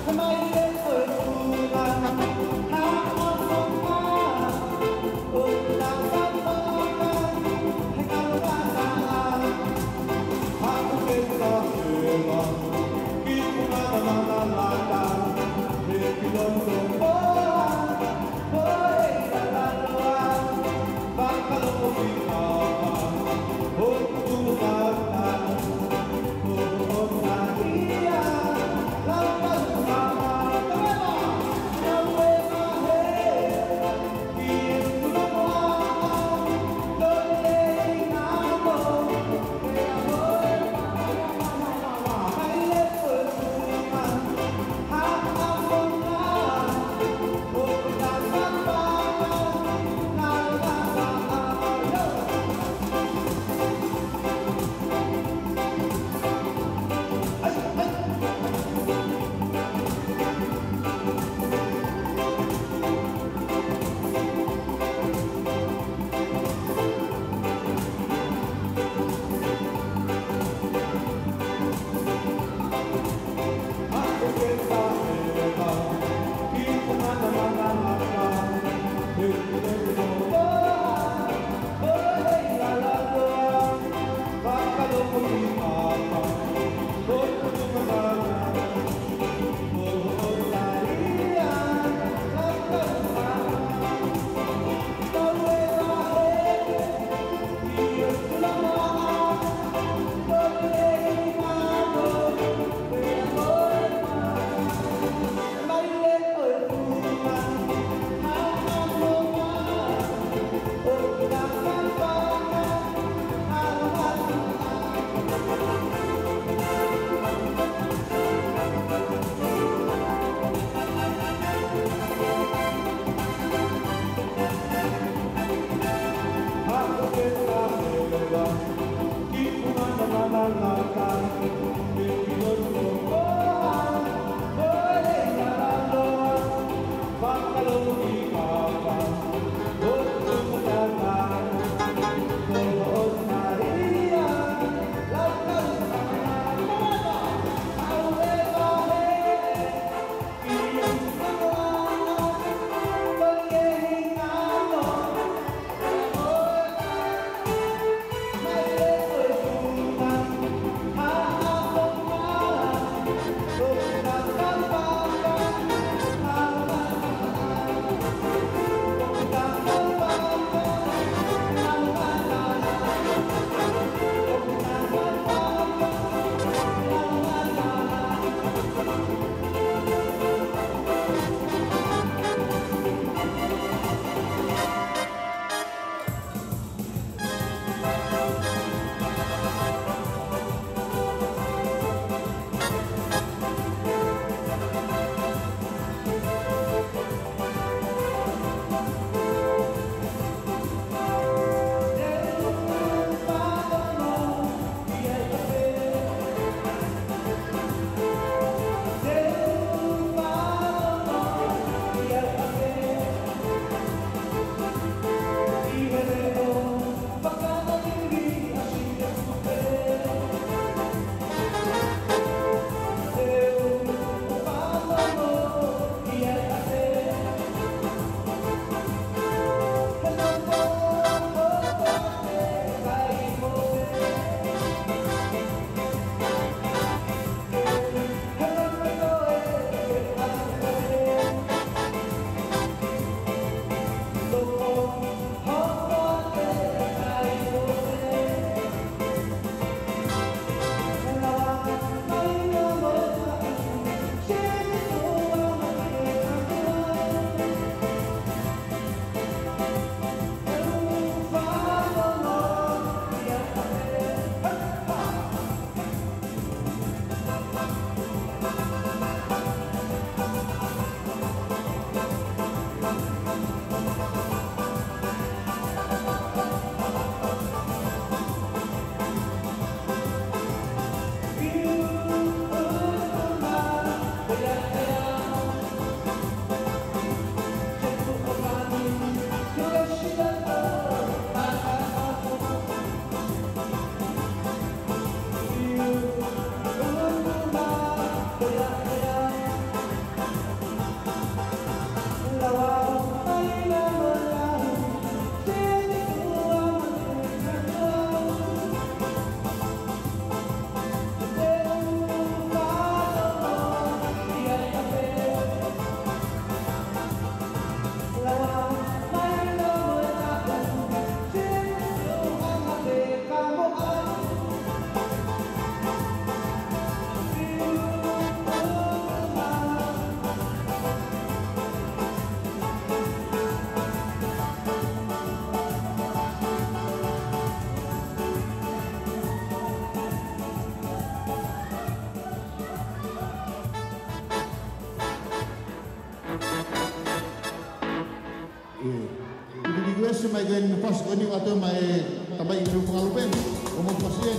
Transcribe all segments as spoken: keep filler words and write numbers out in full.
Oh, se mai gen pos ko ni ato mai tambay ilu pengalupen umum pasien.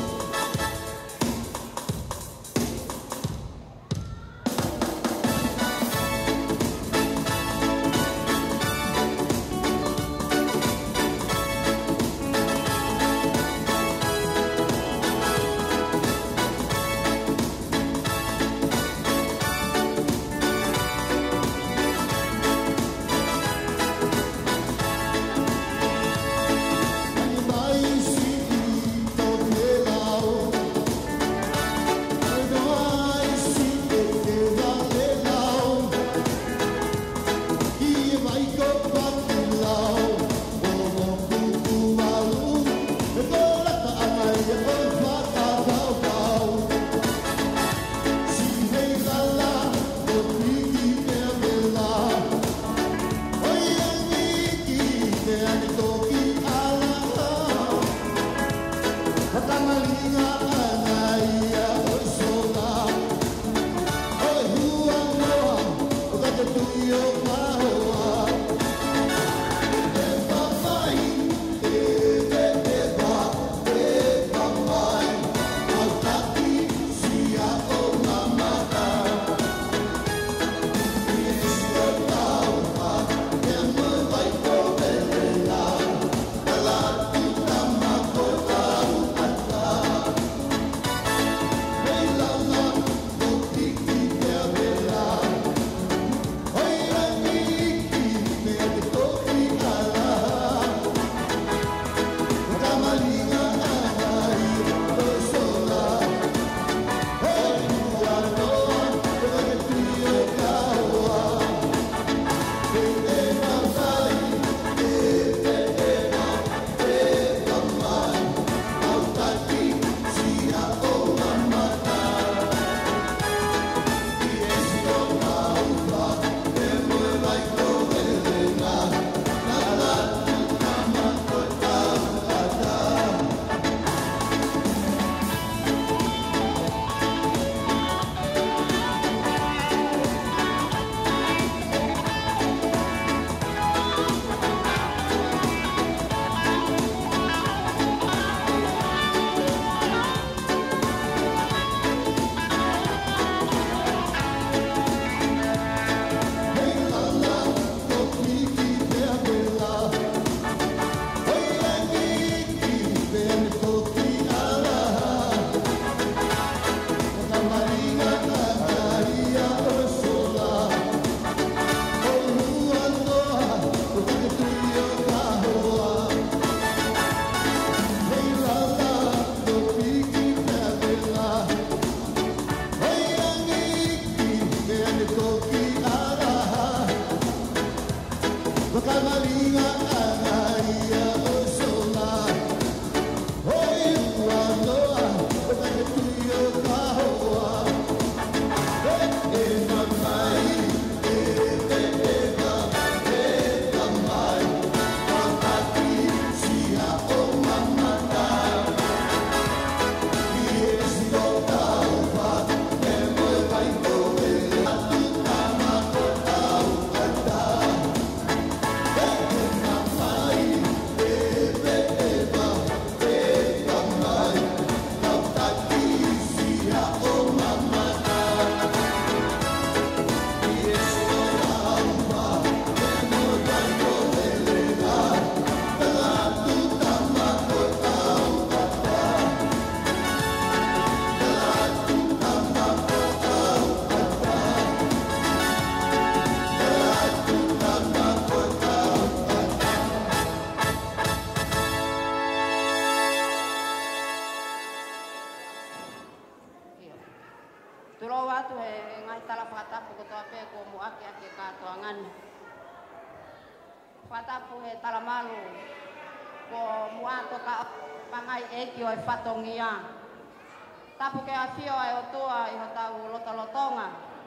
Tapu ke afio ai otua i hotau lota lotonga.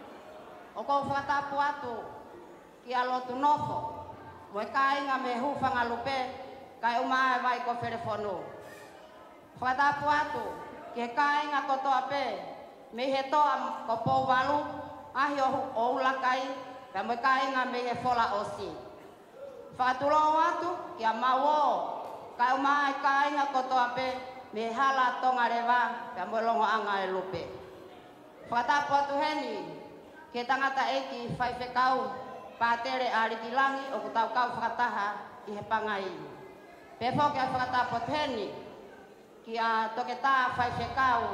O kou whakatapu atu ki a lotu nofo. Moe kāinga me hufanga lupe kai umae vai ko wherewhono. Whakatapu atu ki he kāinga kotoa pe me he toa ko pou walu ahi o ulakai ka moe kāinga me he whola osi. whakatulo atu kia mawo. Kai mai kai nga koto ape me hala tonga rewa kia molongo anga e lupe. Whakatapu atu heni ke tangata eki whai whekau pātere arikilangi o kutau kau whakataha i he pangai. Pefo kia whakatapu atu heni kia toke tā whai whekau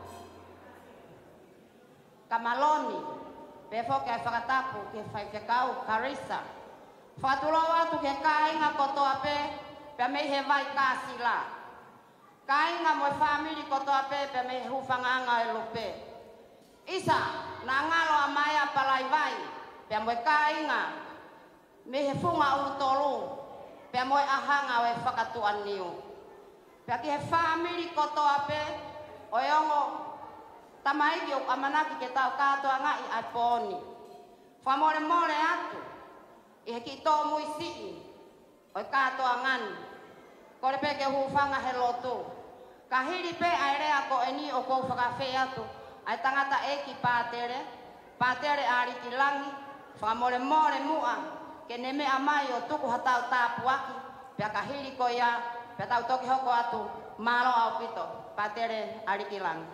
Kamaloni. Pefo kia whakatapu ke whai whekau Karisa. Whakatulo atu ke kai nga koto ape pia mei he vai kāsila. Kai nga moe whamiri koto ape pia mei hufanganga e lupe. Isa, na ngalo a maya palai vai, pia moe kai nga me he funga utolu, pia moe ahanga we whakatuan niu. Pia ki he whamiri koto ape, o yongo tamaiki o amanaki ke tau katoa ngai ai poni. Whamore more atu, i he ki tō mui sii, oi katoa ngani, kore pe ke hufanga he lotu. Ka hiri pe ai rea ko eni o kou whakawhi atu, ai tangata eki pātere, pātere ari ki langi, whamore more mua, ke ne mea mai o tuku hatau tāpu aki, pia ka hiri ko ia, pia tau toki hoko atu, maro au pito, pātere ari ki langi.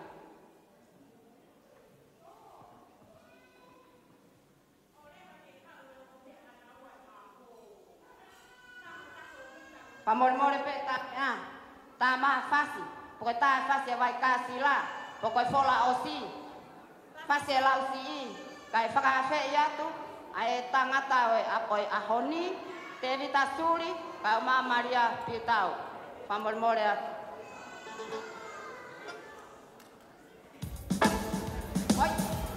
Pamore-more pe ta ah ta ma fasi porque ta fasi vai kasi lá porque fola osi fasi la osi kai faka fe ya tu ai tangata we apoi ahoni tevita suri ka ma Maria Pitau pamore-more oi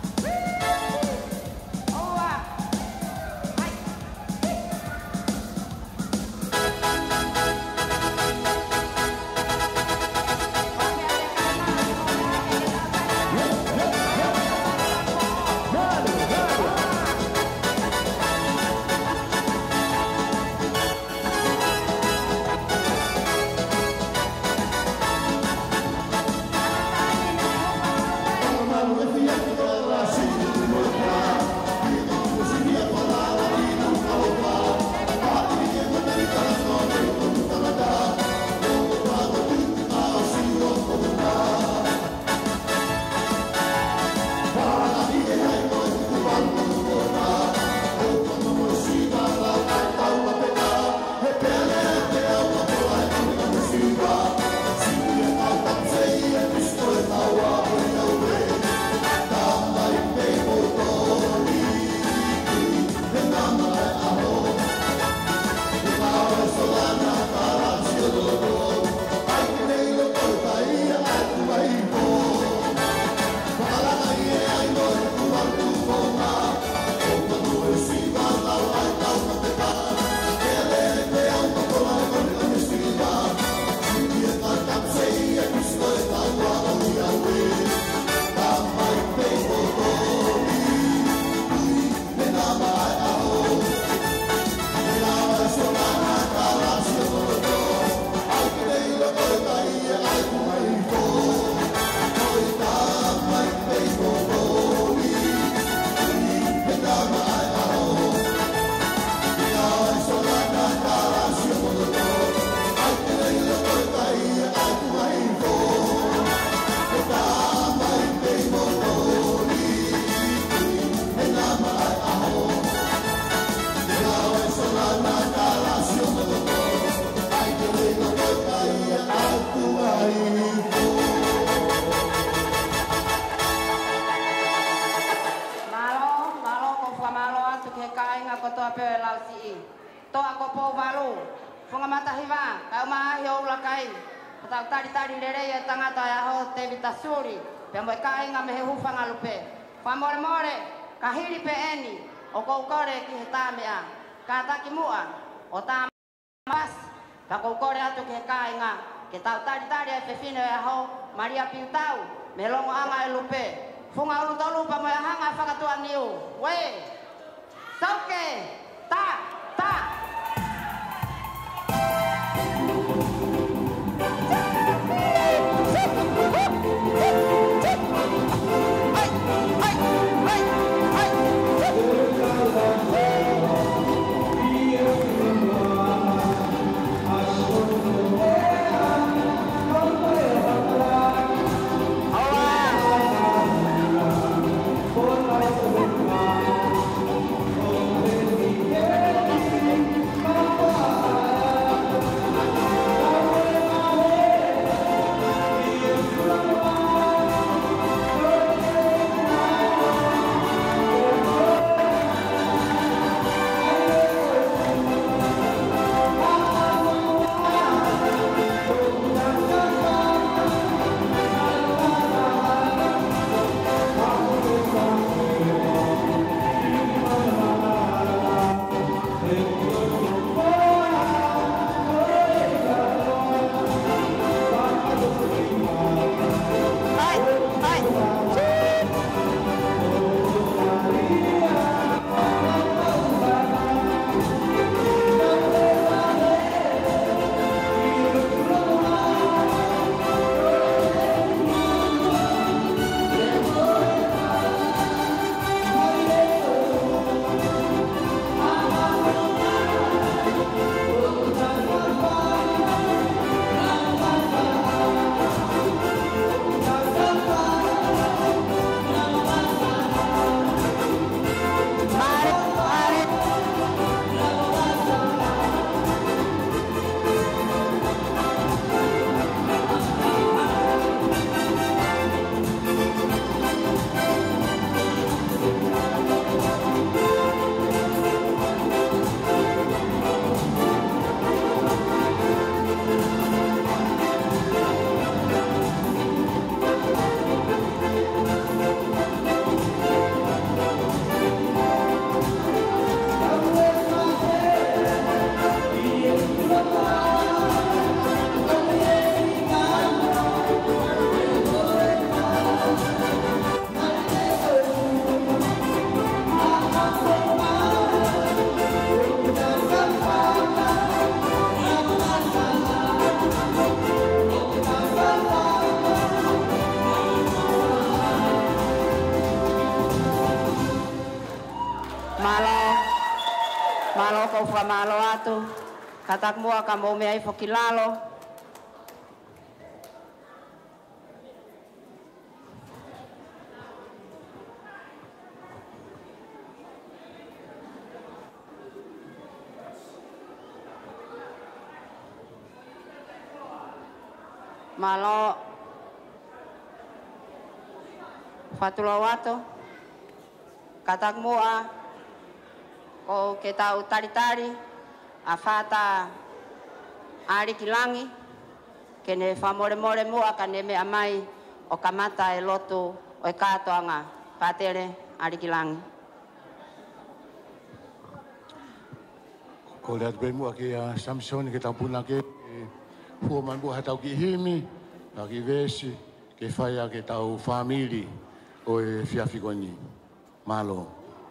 Suri, pemoi kai nga me hufanga lupe. Famore more, kahiri pe eni, o koukore ki hetamea, kata ki mua, o tamas, ka koukore atu ki kai nga, ke tau tari tari e fefine e aho, Maria Pitau, me longo anga e lupe. Funga ulu tolu pa moe hanga whakatua niu. We, sauke, ta, ta. Hey! Malo, malo kau fa malo atu. Katak mua ka mo me ai fokilalo. Malo fatulawato katak mua ko kita utari-tari afata ari kilangi kene famore-more mua kane me amai o kamata e lotu o e katoanga patere ari kilangi. Ko le atu mua ke a Samson ke tampuna ke hua man bua hatau ki himi, a ki vesi, ke whaia ke tau whamiri o e whiawhikoni. Malo.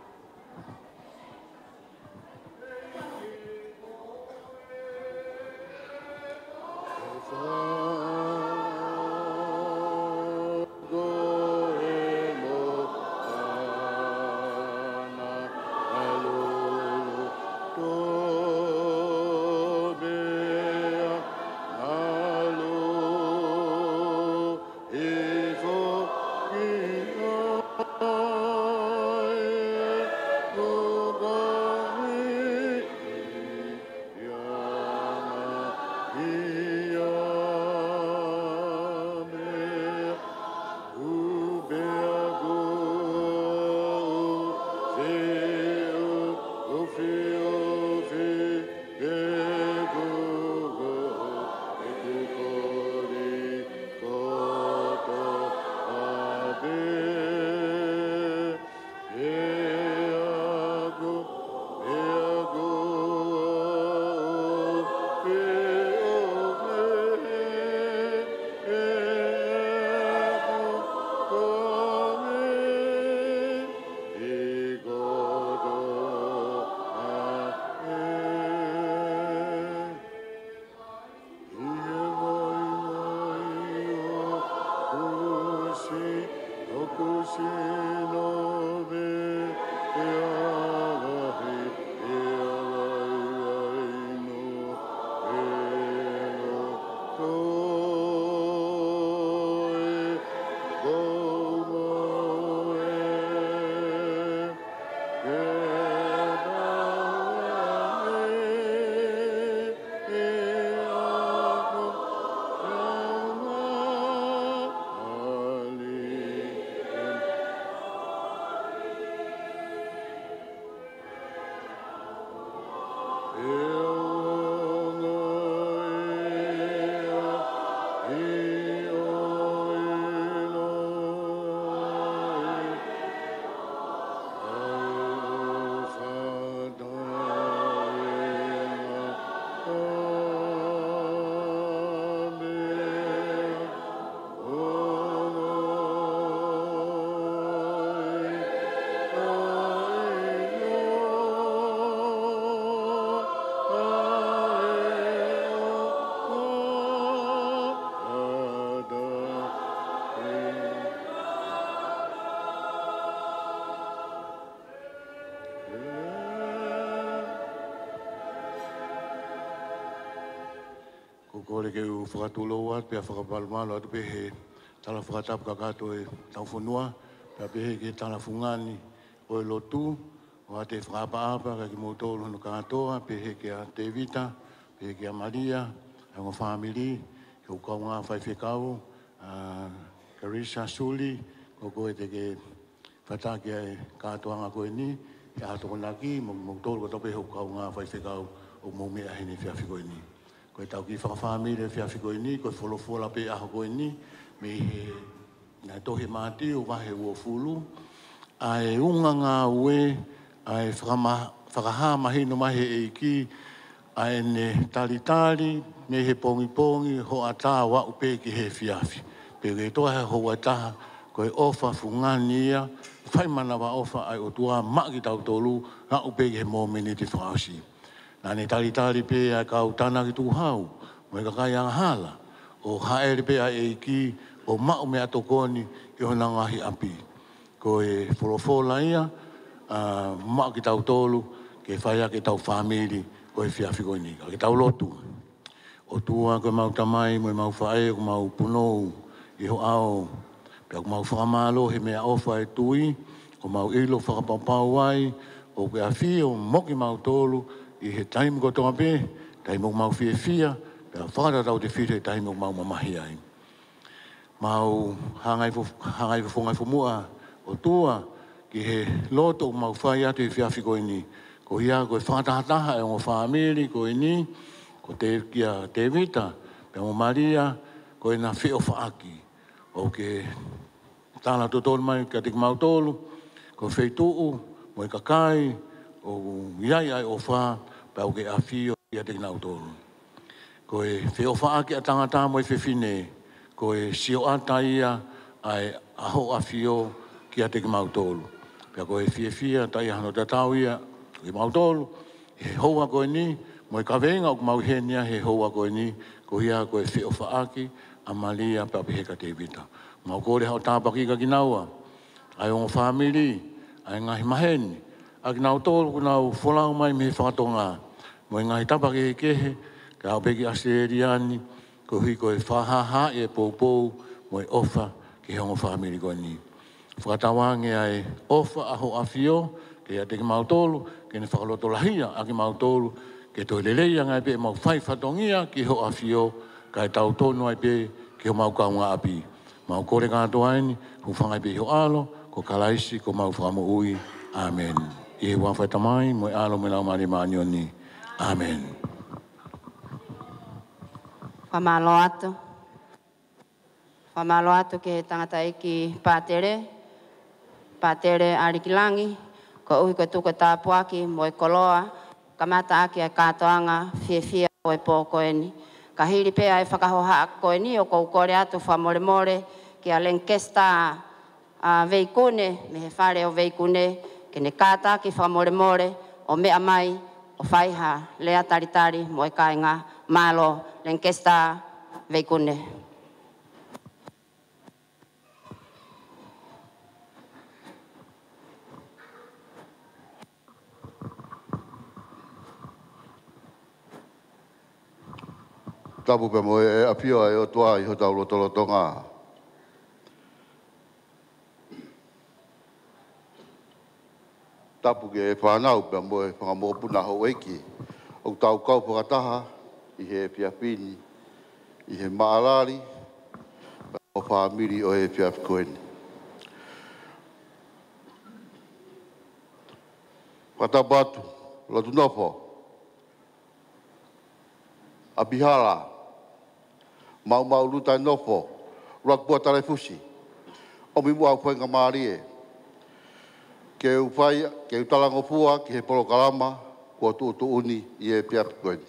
Ko le ke u whakatulo at pia whakapalmalo atu pehe tala whakatapu kakato e tau whanua pia pehe ke tala fungani o e lotu o a te whakapa-apa ka ki motoro hano katoa pehe ke a Tevita pehe ke a Maria a ngā whamiri ke ukau ngā whaiwhekau Carissa Suli ko koe te ke whatake e katoa ngā koe ni ke ato konaki motoro ka tope ukau ngā whaiwhekau o maumea hene whiawhikoe ni. Koe tau ki whakawhamire whiawhiko ini, koe wholofola pe aho koe ini, me he nai tohe māti o wahe ua fulu, ai unga ngā ue, ai whakaha mahino mahe e ki, ai ne tali tali, me he pongi pongi, ho a tā wa upe ki he whiawhi. Pe ke toa he hoa taha, koe ofa fungani ia, whaimana wa ofa ai o tua maki tau tolu, nga upe ki he mōmeni te whakawasi. Nā ne tali tali pe a kau tāna ki tūhau, mo e kakai anga hala, o haere pe a e ki, o mao me atokoni i hona ngahi api. Ko e wholofola ia, mak ki tau tolu, ke whaia ki tau whamiri, ko e whiawhi koe ni. Ki tau lotu. O tua ko mau tamai, mo mau whae, ko mau punou, i ho ao. Pea ko mau whakamalo, he mea ofa e tui, ko mau ilo whakapapau ai, o ke a whio, moki mau tolu, i he taimi ko tonga pe, taimi ko mau whie whia, pea whakatatau te whire, taimi ko mau mamahi ai. Mau hangai hangai fongai fomua o tua ki he loto mau whai atu i whiawhi koe ni. Ko ia koe whakatahataha e o whamiri koe ni, ko te kia te vita, pia mo Maria, koe na whio whaaki. O ke tāna totonu mai kia te mau tolu, ko wheituu, mo i kakai, o iai ai o wha, pia o ke a whio kia te nau tolu. Koe whio whaaki a tangata mo i whiwhine, ko e sio ata ia ai aho a whio ki a te ki mautolu. Pea ko e whie whia tai hano tatau ia ki mautolu, he houa koe ni, mo i kawenga o ku mauhenia he houa koe ni, ko ia ko e whio whaaki, a malia pea piheka te vita. Mau kore hao tāpaki ka ki naua, ai o whamiri, ai ngahi maheni, a ki nau tolu ku nau wholau mai me whakatonga, mo i ngahi tapaki he kehe, ka hao peki aseriani, ko hui koe whahaha e poupou mo e ofa ki hongo whamiri koe ni. Whakatawange ai ofa aho a whio, ke a te ki mautolu, ke ne whakaloto lahia a ki mautolu, ke toi leleia ngai pe mau whai whatongia ki ho a whio, ka e tau tonu ai pe ki ho mau kaunga api. Mau kore katoa aini, hu whangai pe ho alo, ko kalaisi, ko mau whamo ui. Amen. I he wawhai tamai, mo e alo me lau mani maanioni. Amen. Whamalo atu. Whamalo atu ke tangata iki pātere. Pātere arikilangi. Ko uhi koe tuko tāpuaki mo e koloa. Kamata aki ai kātoanga fie fie o e pō koe ni. Ka hiri pēa e whakahoha koe ni o kou kore atu whamore more ki a Lancaster a veikune. Me he whare o veikune. Ke ne kāta ki whamore more o mea mai o whaiha lea taritari mo e kāinga malo Lancaster veikune. Tapu pe mo e apio ai o toa i ho tau lotolotonga. Tapu ke e whanau pe mo e whangamopuna ho eiki. O tau kau whakataha i he whiawhini, i he maalari, o whamiri o he whiawhikoeni. Whatapu atu, lotu nofo, a bihala, mau mau lutai nofo, rakpua tare fusi, o mi mua whainga maarie, ke u whai, ke u talango pua, ki he polo kalama, kua tu tu uni i e whiawhikoeni.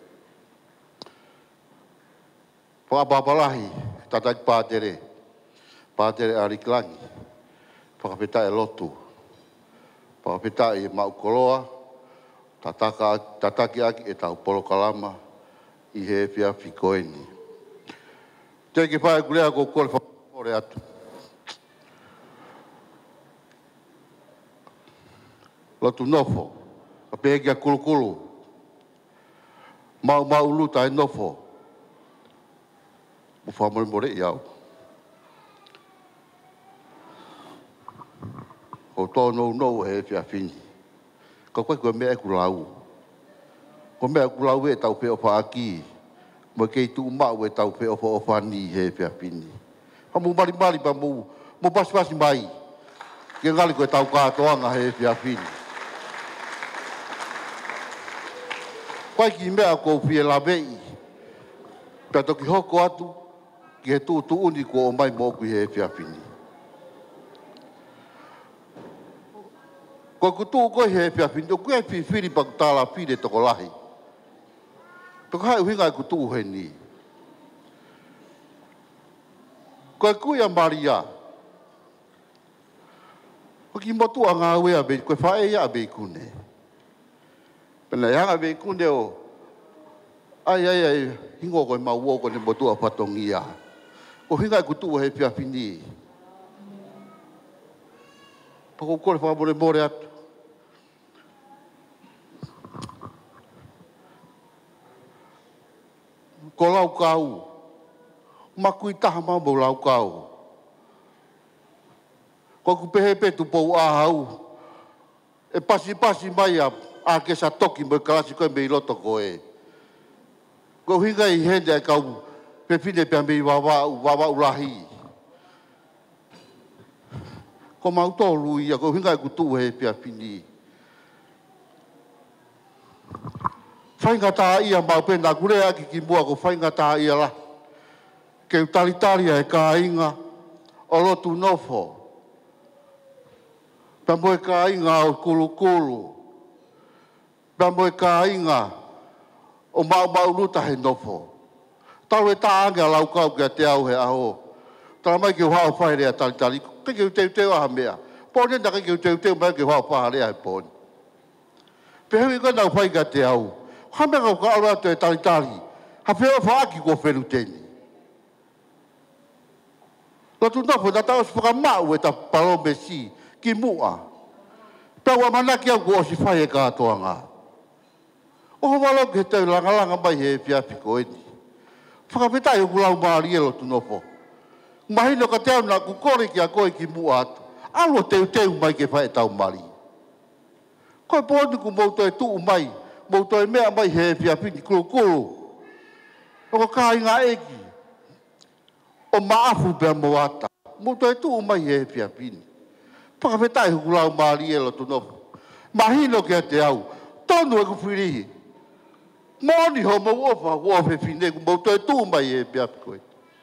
Whakapapalahi, tatai pātere, pātere arikilangi, whakapeta e lotu, whakapeta e maukoloa, tataki aki e tau polo kalama, i he whiawhikoeni. Te ki whae kulea ko kore whakapore atu. Lotu nofo, a pēkia kulukulu, mau mau luta e nofo, mo whamore more i au. Ko tō nou nou he whiawhini. Ko koe kua mea e kulau. Ko mea kulau e tau peo whaaki. Mo kei tu mau e tau peo whaofani he whiawhini. Ha mu mari mari pa mu, mo pasi pasi mai. Ke ngali koe tau kātoanga he whiawhini. Koe ki mea ko whie lawei. Pea toki hoko atu, ki he tū tu uni ko o mai mōku he whiawhini. Ko kutu ko he whiawhini, o kua whi whiri pa kutala whire toko lahi. Toko hai uhinga e kutu he ni. Ko kuia Maria. Ko ki motu a ngā wea be, koe whae ia be kune. Pena hanga be kune o, ai ai ai, hingo koe mau o koe ne motu a patongia. Ko hinga e kutu he whiawhini. Pako kore whamore more atu. ko lau kau. Makui taha mau mau lau kau. Ko ku pehe petu pou ahau. E pasi pasi mai a, a ke sa toki mo kalasi koe me i loto koe. Ko hinga i hende e kau pepine pia me i wawa wawa urahi. Ko mau tolu ia ko hinga i kutu he pia pini. Whainga tā ia mau pena kure aki ki mua ko whainga tā ia la. Ke utalitaria e ka inga o lotu nofo. Pamboe ka inga o kulu kulu. Pamboe ka inga o mau mau luta he nofo. Tau e tā anga lau kau kia te au he aho. Tala mai ki hao whae rea tali tali. Ke ki uteu teu aha mea. Pōne na ke ki uteu teu mai ki hao whae rea he pōne. Pehewi koe nau whae kia te au. Hame kau ka aura te tali tali. Ha peo whaaki ko whenu teni. Latu nofo na tau si whakamau e ta palome si. Ki mua. Pau amanaki au ko osi whae e kātoa ngā. Oho walo ke tau langa langa mai he whiapi ko eni. Whakapetai o kulau maari e lotu nofo. Mahino ka te au na kukore ki a koe ki mua atu. Alo teu teu mai ke whae tau mari. Koe pōni ku mouto e tuu mai. Mouto e mea mai he whiapi ni kuru kuru. Oko kā inga eki. O maafu pia moata. Mouto e tuu mai he whiapi ni. Whakapetai huku lau maari e lotu nofo. Mahino kia te au. Tonu e ku whirihi. Moni ho mo ofa wofe fine ku mouto e tuu mai he whiapi koe.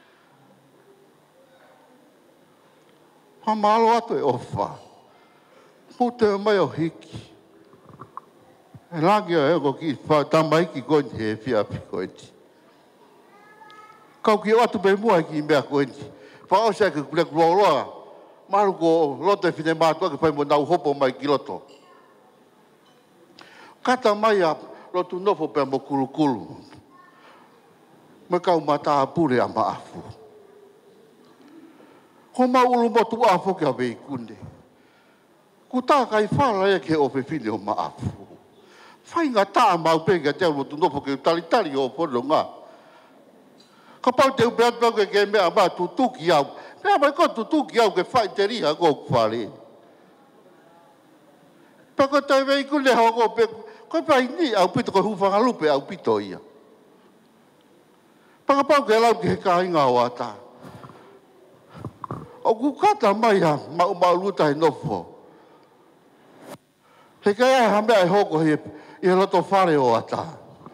Ha malo atu e ofa. Mouto e mai o hiki. E langi o ego ki wha tamai ki koe he whiapi koe. Kau ki o atu pe mua ki mea koe. Wha o sea ki kule kuloa. Maru ko loto e whine mātua ki whai mo nau hopo mai ki loto. Kata mai a lotu nofo pia mo kulu kulu. Me kau mata apure a maafu. Ko ma ulu motu afo ki a vei kunde. Ku tā kai whala e ke ofe whine o maafu. Whainga tā mau penga te lotu nofo ki tali tali o pono ngā. Ka pau te upe atu ke ke mea maa tutuki au. Pea mai ko tutuki au ke whai te riha ko kwhare. Pea ko tai vei kune hao ko pe, ko pai ni au pito ko hufanga lupe au pito ia. Pea ka pau ke lau ke he ka inga o ata. O ku kata mai ha, mau mau luta he nofo. He ka ea ha mea e hoko he, i he loto whare o ata.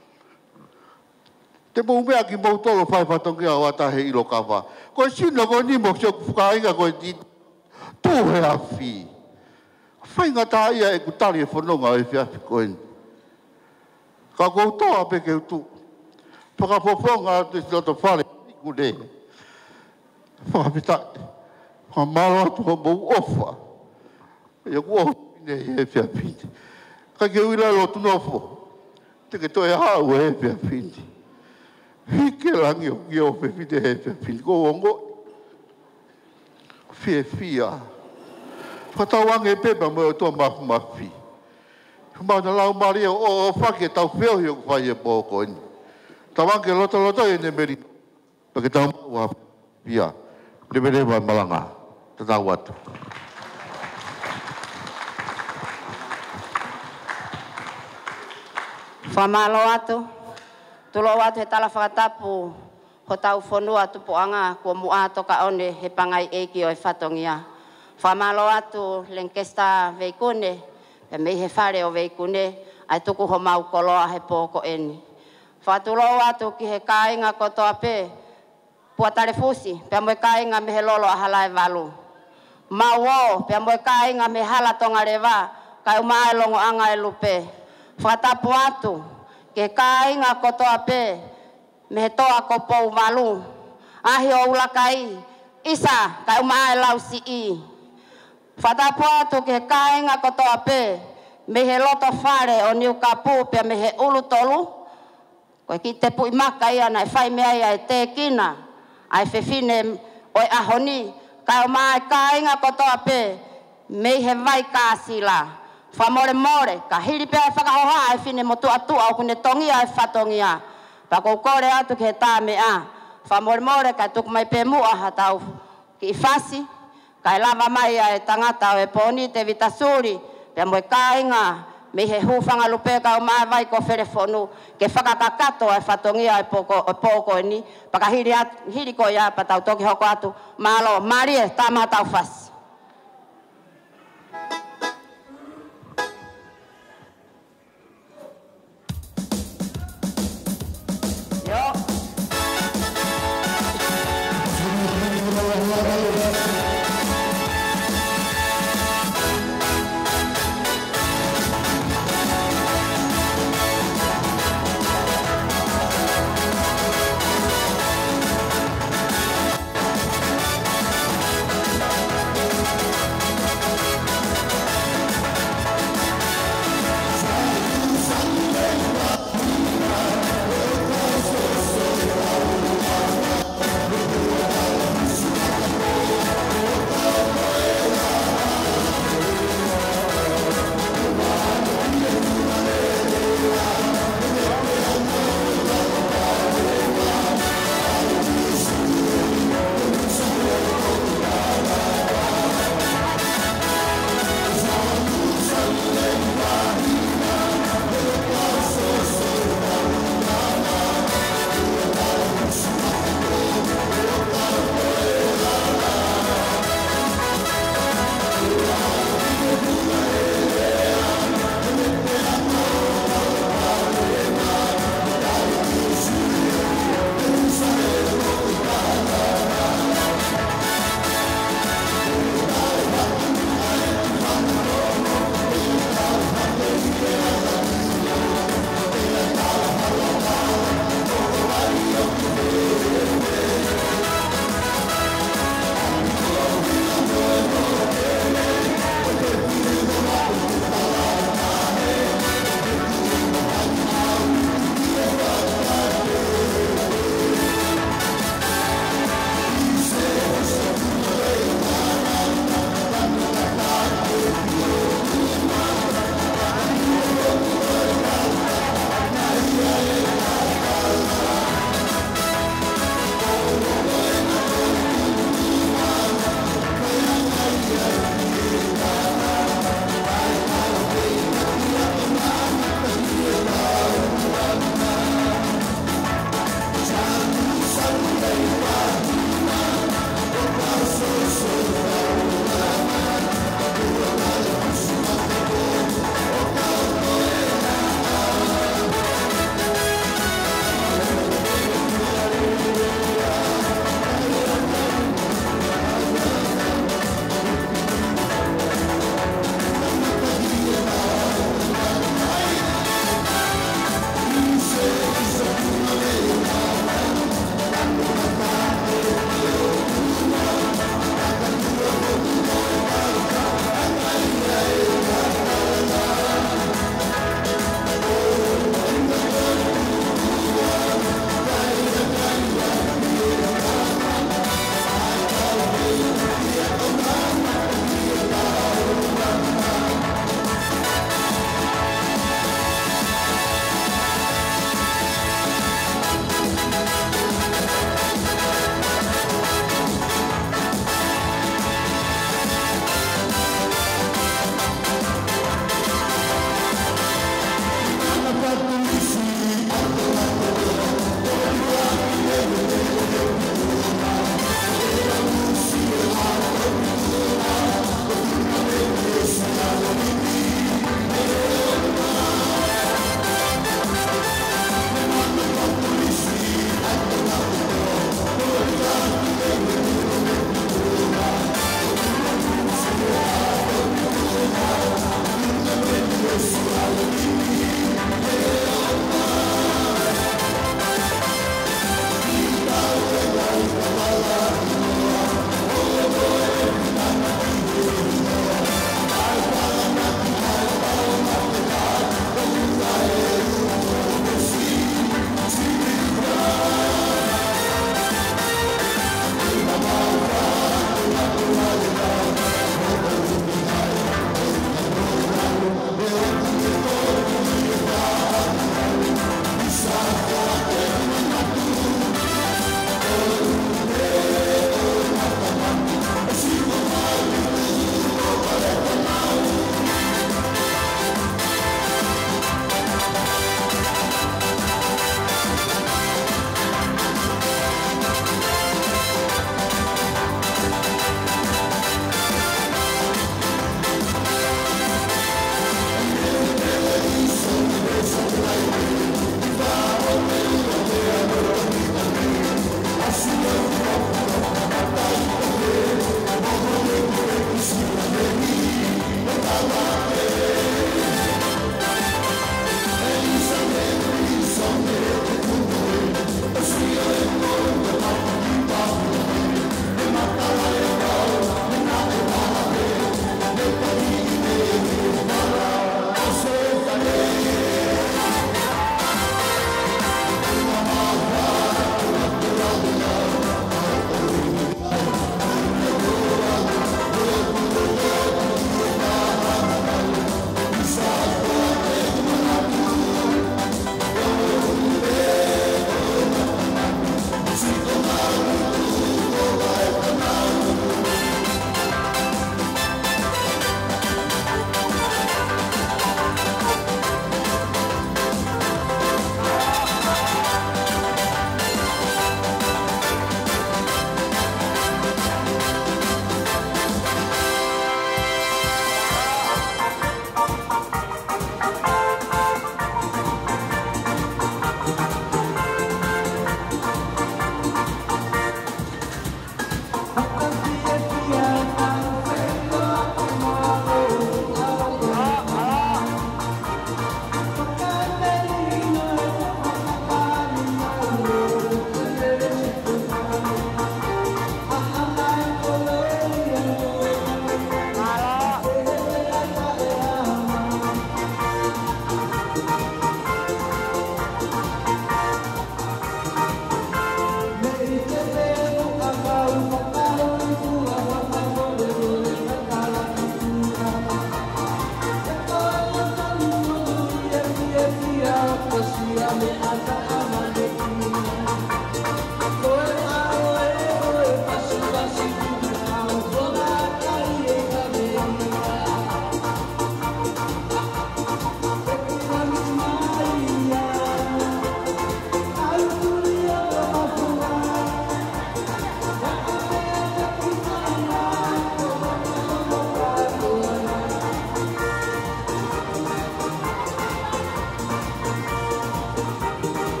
Te mou mea ki mou tolo whai whatongi au ata he ilo kawa. Koe sino koe ni mo kio whakainga koe di tū he a whi. Whainga tā ia e kutari e whanonga e whiapi koe ni. Ka kou toa pe keu tū. Whakapoponga te loto whare iku ne. Whakapitai. Ka maro atu ho mou ofa. Ia ku ofa ne e whiapi. Ka keu ila lotu nofo. Te ke toi hau e whiapi. Hike langi o ki o pe fite he pe fite ko ongo. Fie fia. Whatawange pepa mo o toa mafu mafi. Mau na lau mari o o whake tau whio hi o kwhai e pōko ni. Tawange loto loto e ne meri. Pake tau maua fia. Ne meri wa malanga. Tatau atu. Whamalo atu. Tulo watu he tala whakatapu ho tau whonua tupuanga kua mua toka one he pangai eiki o e whatongia. Whamalo atu Lancaster veikune, pe mei he whare o veikune, ai tuku ho mau koloa he pōko eni. Whatulo atu ki he kāinga kotoa pe, pua tare fusi, pe moe kāinga me he lolo ahala e walu. Mau o, pe moe kāinga me hala tonga rewa, kai umae longo anga e lupe. Whakatapu atu, ke kāinga kotoa pe, me he toa ko pou walu. Ahi o ulakai, isa, kai umae lau si i. Whatapu atu ke kāinga kotoa pe, me he loto whare o niu kapu pe me he ulu tolu. Koe ki te pui maka ia na e whai mea ia e te kina, ai whewhine o e ahoni, kai umae kāinga kotoa pe, me he vai kāsila. Whamore more, ka hiri pia e whakahoha e whine motu atua o kune tongia e whatongia. Pakokore atu ke tā mea. Whamoremore kai tuku mai pe mua hatau ki fasi. Kai lava mai a e tangata o e poni te vitasuri. Pea moe kāinga me he hūwhanga lupe ka o maa vai ko wherefonu. Ke whakakakato e whatongia e poko, e poko e ni. Pakahiri hiri ko ia patau toki hoko atu. Malo, marie, tā matau fasi. Yo.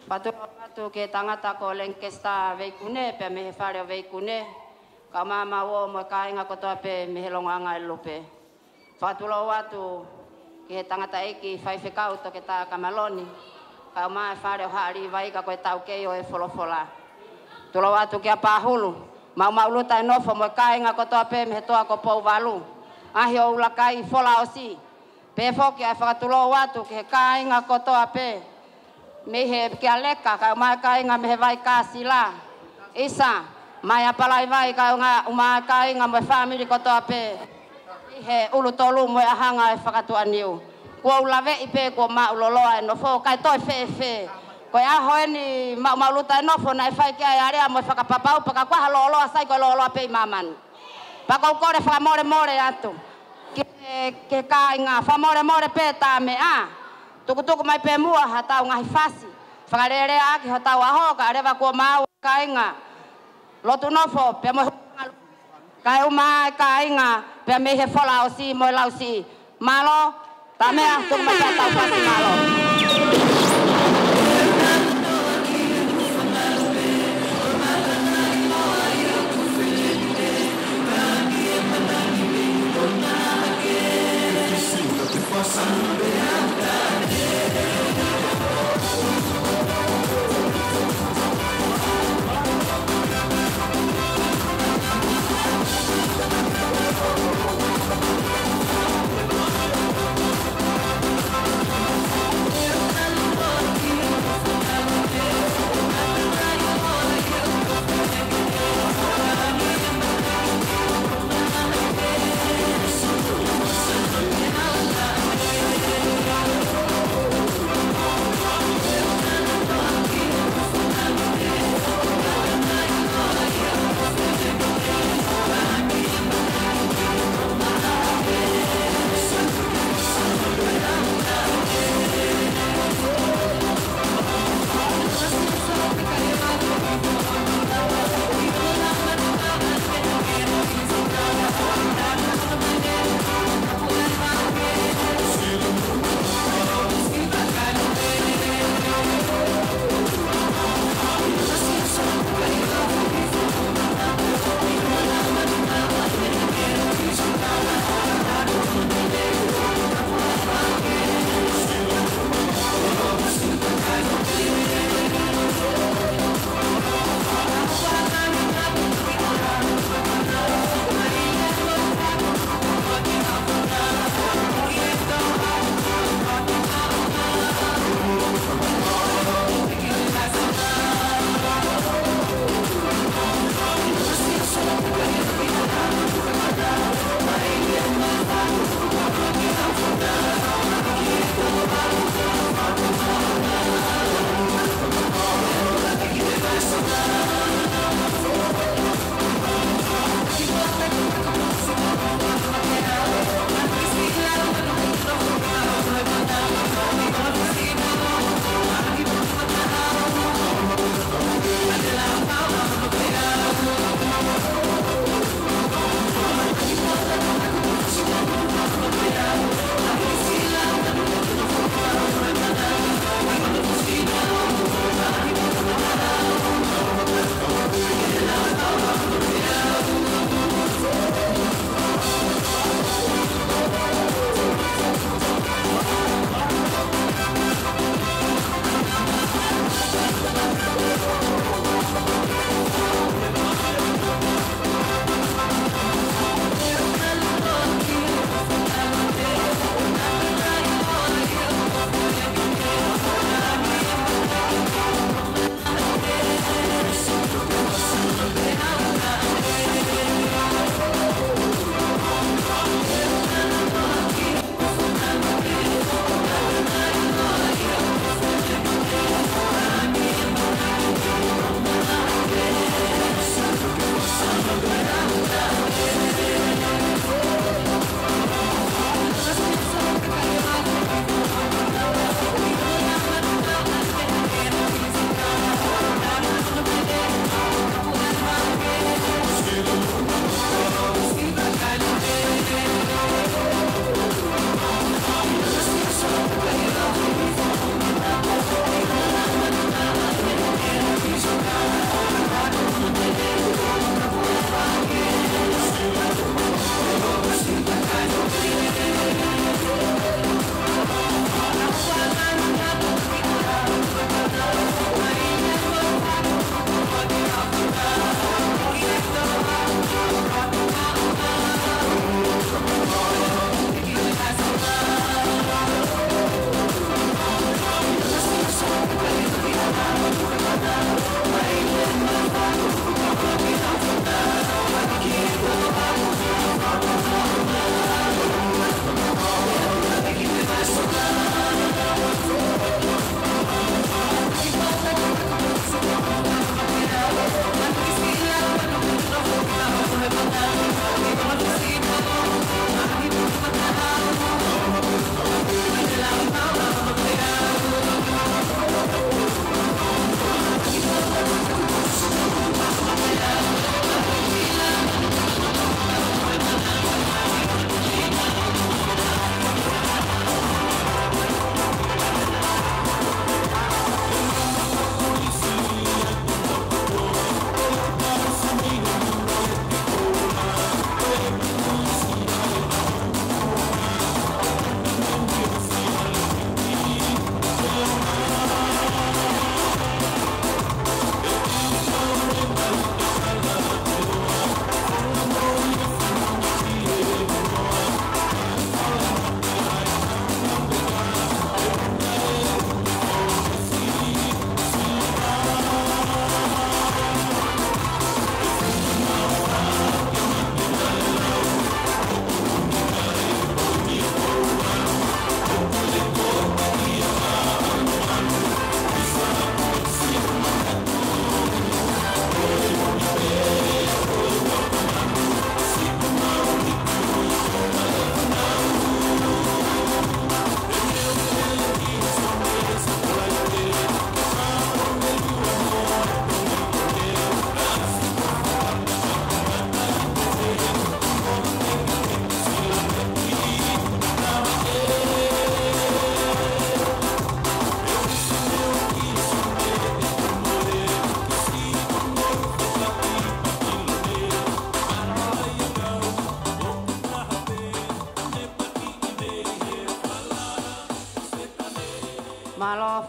Patulo watu ke tangata ko lengkesta veikune pe me fare veikune ka mama wo mo kainga ko to pe me helonga ngai lupe. Patulo watu ke tangata iki fai fekau to ke ta kamaloni ka ma fare hari vai ka ko tau ke yo e folofola. Tulo watu ke apa hulu mau mau luta no fo mo kainga ko to pe me to ko po valu. Ahi o ulakai fola osi. Pe fo ke fa tulo watu ke kainga ko to pe mehe ke aleka ka ma kai nga mehe vai ka sila isa mai apalai vai ka nga uma kai nga me family ko to ape he ulu tolu mo ahanga e fakatu aniu ko ulave ipe ko ma uloloa no fo kai to fe fe ko ya hoeni ma ma luta no fo na fai ke area mo faka papau paka kwa lolo sai ko lolo ape maman pa ko ko re fa more more atu ke ke kai nga fa more more peta me a tuku-tuku mai pe mua hatau ngai fasi whakarere aki hatau aho ka arewa kua mau kainga lotu nofo pe mo kai umai kainga pe me he fola osi mo lausi malo tamea tuku mai hatau fasi malo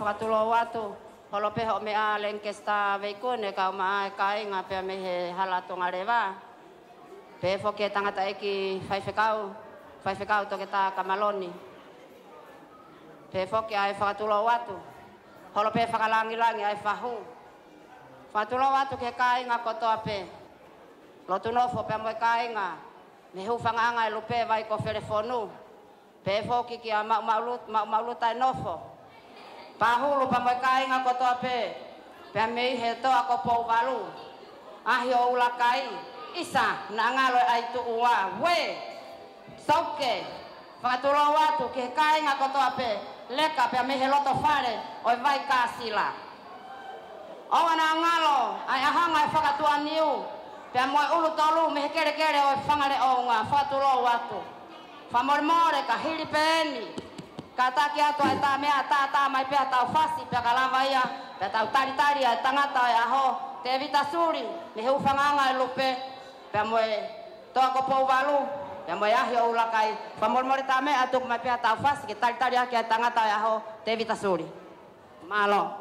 whakatulo watu. Holo peho me a lenkesta veikune ka maa kai ngā pia me he halatonga rewa. Pe fo ke tangata eki whaiwhekau, whaiwhekau toke tā kamaloni. Pe fo ke ai whakatulo watu. Holo pe whakalangi-langi ai whahu. Whakatulo watu ke kai ngā kotoa pe. Lotu nofo pe moe kai ngā. Me hu whanganga e lupe vai ko wherefonu. Pe fo ki ki a maumaulutai nofo. Pahulu pa moe kai ngā kotoa pe. Pe mei he toa ko pou walu. Ahi o ula kai. Isa na ngalo ai tu ua. We. Sauke. Whakatulo watu ki he kai ngā kotoa pe. Leka pe mei he loto whare. Oi vai kāsila. Owa na ngalo. Ai ahanga e whakatua niu. Pe moe ulu tolu me he kere kere oi whangare o ngā. Whakatulo watu. Whamoremore ka hiri peeni. Ka taki atu ai tā mea tā tā mai pia tau whasi pia ka lava ia. Pia tau tari tari ai tangata ai aho. Te vita suri. Me he uwhanganga e lupe. Pia moe toa ko pou walu. Pia moe ahi o ulakai. Whamoremore tā mea atu mai pia tau whasi. Ke tari tari ai tangata ai aho. Te vita suri. Malo.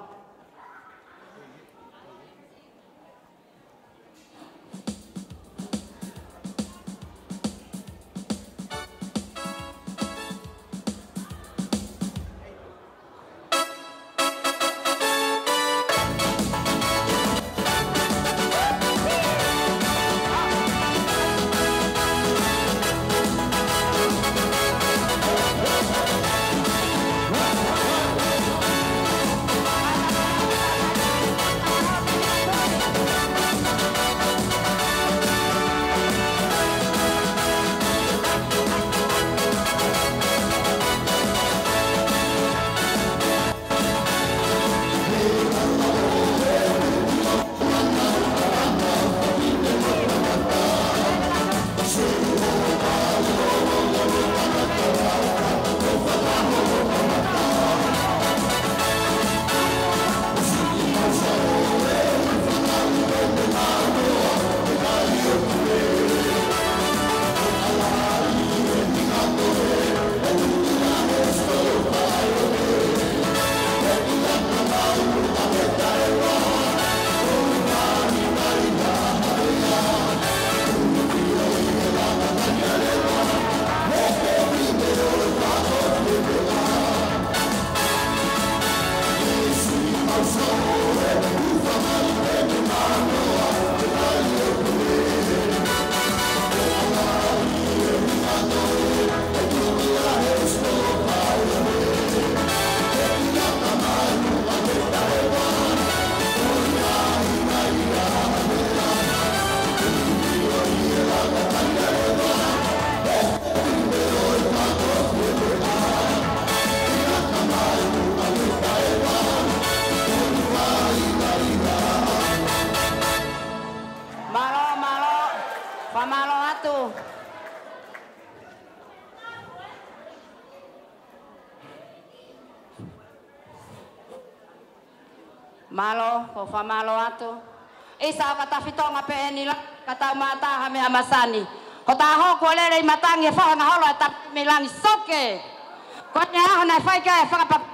Malo, ko fa malo atu. Isa kata fitonga pe enila kata mata hame amasani. Kota ho ko lele matangi fa nga holo ta milangi soke. Ko nya na fa ka fa pa.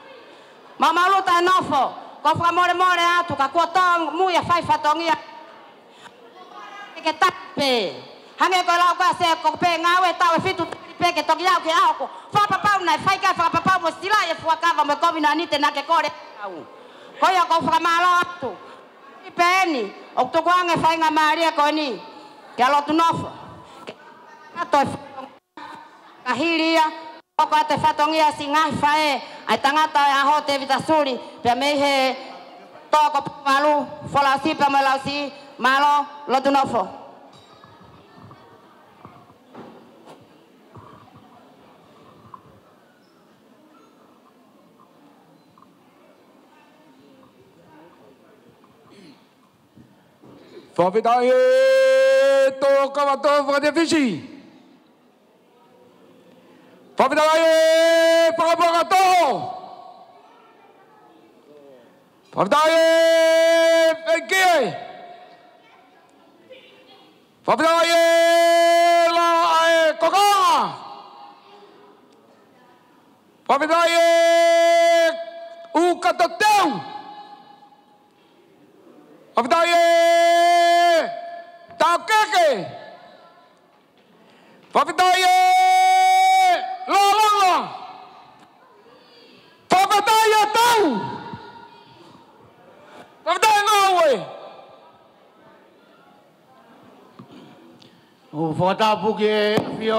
Mama luta nofo. Ko fa more more atu ka ko tong mu ya fa fatongia. Ke tape. Hange ko la ka se ko pe ngawe ta fitu pe ke togia ke ako. Fa pa pa na fa ka fa pa pa mo sila ya fa ka va mo ko binanite na ke kore. Koya ko famalo atu. Ipeni, okto kwange fainga Maria koni. Kalo tunofo. Ato kahiria, ko ate fatongia singai fae, ai tangata aho te vitasuri, pe mehe toko malu, folasi pe malausi, malo lo tunofo. Favidai to kawato fadefisi. Favidai pagato. Favidai peki. Favidai la ai koka. Favidai u kato teu. Whapatau e tau keke. Whapatau e lalanga. Whapatau e tau. Whapatau e ngawe. O whakatapu ki e whio.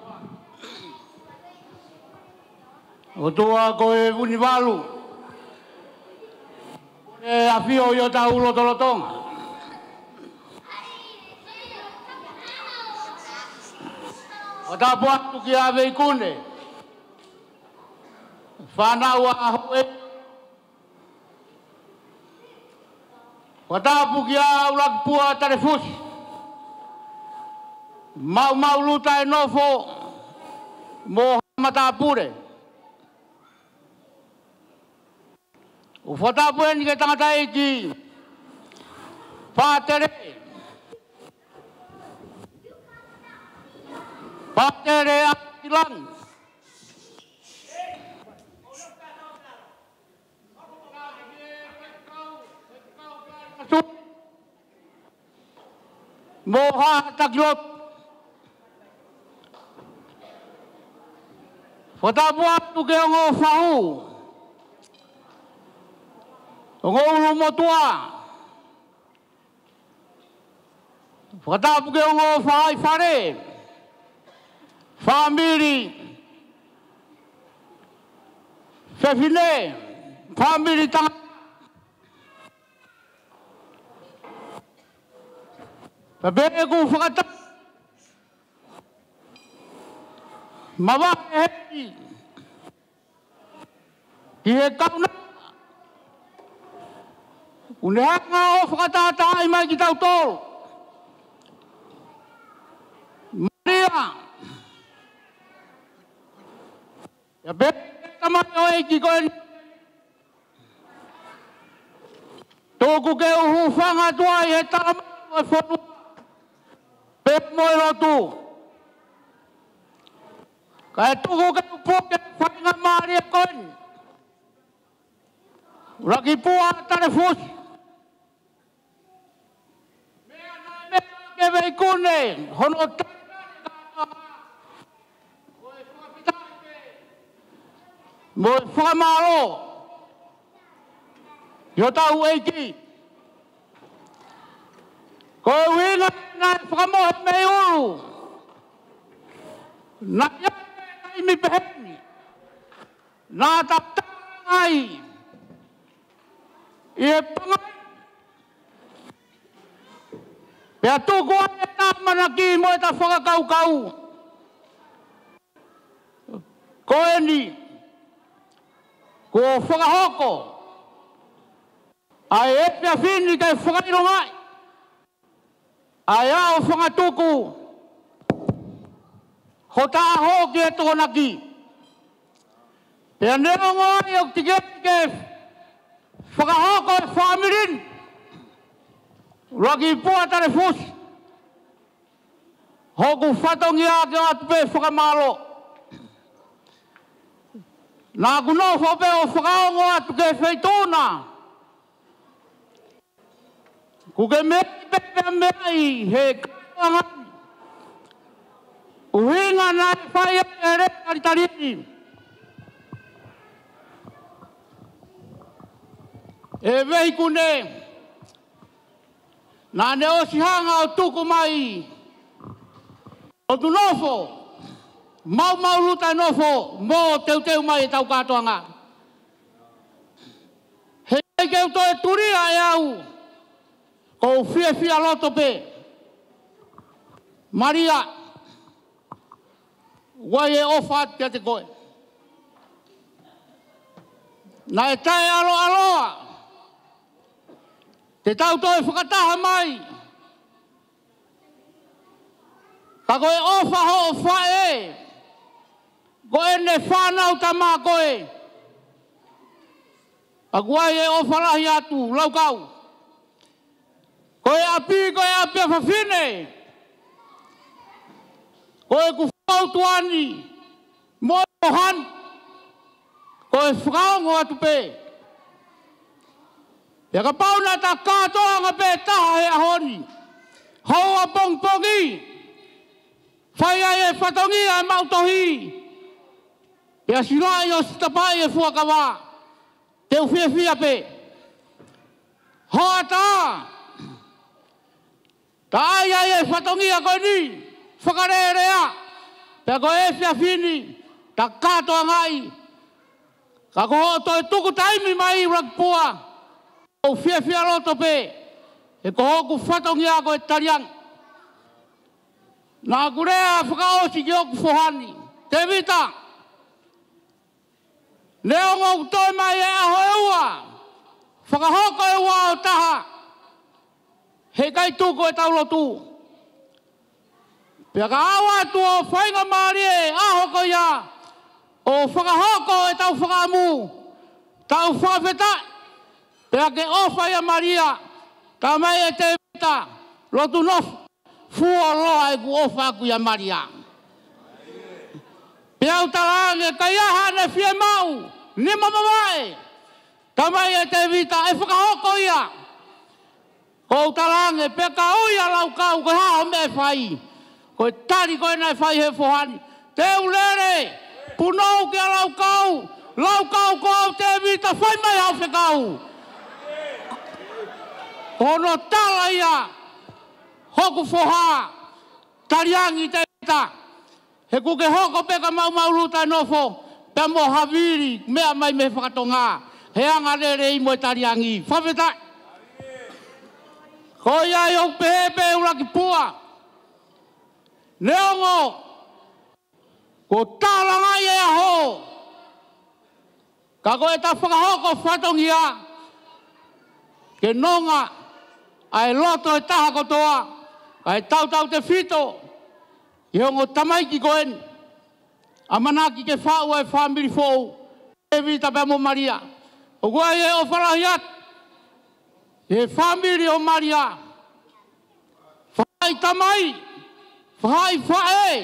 O tua ko e Univalu. E a whio i o tau lotolotonga. O tapu atu ki a veikune. Whanau a hoe. O tapu ki a ulakpua tarefusi. Mau mau luta e nofo mo matapure. O whatapure ni ke tangata e ki pātere. Pātere a ilang. Moha taklot. Whatapu atu ke ongo whahu. Ongo ulu motua. Whatapu ke ongo whai whare. Whamiri. Whewhine. Whamiri tanga. Whabere ku whakata. Mawa e hei. Ki he kauna. Une hanga o whakatata ai mai ki tau tōru. Maria. Ia be tamai o e ki koe. Tōku ke uhu whanga tua i he tarama o e whonu. Pe moi rotu. Kaya tuku ke upo ke whainga maari e koen. Raki pua tare fusi. Mea nai mea ke vei kune. Hono tanga. Moe whakapitai pe. Moe whakamaro. Yo tau eiki. Koe winga nai whakamohe mei uru. Nai mi beheni. Nā taptangai. I e pangai. Pea tuku ane nā manaki mo e ta whakakau-kau. Koe ni. Ko whakahoko. Ai e pia whini kai whakairongai. Ai ao whakatuku. Ho tā ho ki e toko naki. Pea nero ngoi o tike ke whakahoko e whamirin. Raki pua tare fusi. Hoku whatongi a ke atu pe whakamalo. Nā kuno whape o whakaongo atu ke whaitona. Kuke mea pepe mea i he kauangani. Uhinga nai whai e re taritarini. E vehi kune. Nā ne osi hanga o tuku mai. O tu nofo. Mau mau luta nofo. Mō teu teu mai e tau katoanga. He keu to e turia e au. Ko fia fia loto pe. Maria. Wai e ofat kia te koe. Nā e tae alo aloa. Te tau toi whakataha mai. Ka koe ofa ho o whae. Koe ne whanau ta mā koe. A wai e ofa lahi atu, laukau. Koe api, koe api a whawhine. Koe ku whautuani. Moe mohan. Koe whakaongo atu pe. Ya ka pauna ta katoa nga pe taha he ahoni. Hoa pong pongi. Whai e whatongi e mautohi. Ya singa i o stapai e fuakawa. Te uwhia whia pe. Hoa ta. Ta ai ai e whatongi a koe ni. Whakarerea. Pea ko e whia whini. Ta katoa ngai. Ka ko toi tuku taimi mai rakpua. O whia whia roto pe. E ko hoku whatongi a koe tariang. Nā kurea whakaosi ki oku whohani. Te vita. Leo ngau toi mai e aho e ua. Whakahoko e ua o taha. He kai tuko e taulotu. Pea ka awa tu o whainga maari e aho ko ia. O whakahoko e tau whakamu. Tau whawheta. Pea ke ofa ia Maria. Ka mai e te vita. Lotu nofu. Fua loa e ku ofa ku ia Maria. Pea utarange ka iaha ne fie mau. Ni mamawae. Ka mai e te vita e whakahoko ia. Ko utarange pea ka uia lau kau ko hao me whai. Ko tari ko e nai whai he whohani. Te ulere. Punou ki a lau kau. Lau kau ko au te vita whai mai hau whekau. Kono tala ia. Hoku whoha, tariangi te ita. He kuke hoko peka mau mau luta nofo, pe mo haviri, mea mai me whakatonga. He anga rere i mo tariangi. Whaweta. Ko ia i hok pehe pe uraki pua. Neongo, ko tala ngai e aho. Ka koe ta whakahoko whatongia. Ke nonga, ai loto e taha kotoa. Kai tau tau te fito. I hongo tamai ki koen. Amanaki ke whau e whamiri fōu. E vita pe mo Maria. O kua e o whalahiat. E whamiri o Maria. Whai tamai. Whai whae.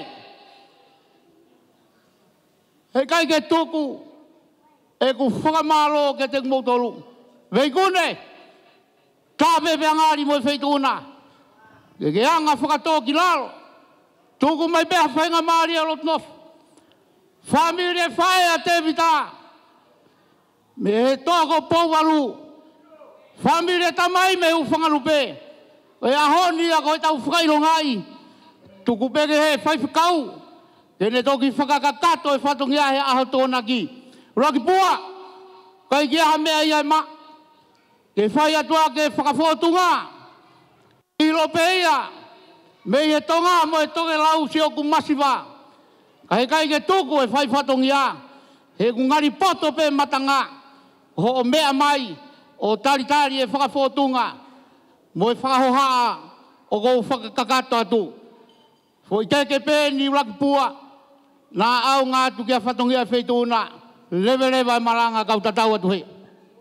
He kai ke tuku. E ku whakamalo ke te kumotoru. Veikune. Kape pe angari mo feituna. Ke ke anga whakatō ki laro. Tuku mai pēha whainga Maria lot nof. Whamiri e whae a te vita. Me he tōko pōwalu. Whamiri e tamai me hu whangalupe. E ahoni a koe tau whakairo ngai. Tuku peke he whai whakau. Tene toki whakakakato e whatongia he aho tōna ki. Raki pua. Kai ki aha mea iai ma. Ke whai atua ke whakawhotunga. Iro peia. Me he tonga mo e toge lau si oku masiva. Ka he kai ke tuku e whai whatongia. He kungari poto pe matanga. Ho o mea mai. O taritari e whakawhotunga. Mo e whakahohaa. O kou whakakakato atu. Fo i teke pe ni uraki pua. Nā au ngā tu kia whatongia e wheituna. Lewe lewa e maranga kau tatau atu he.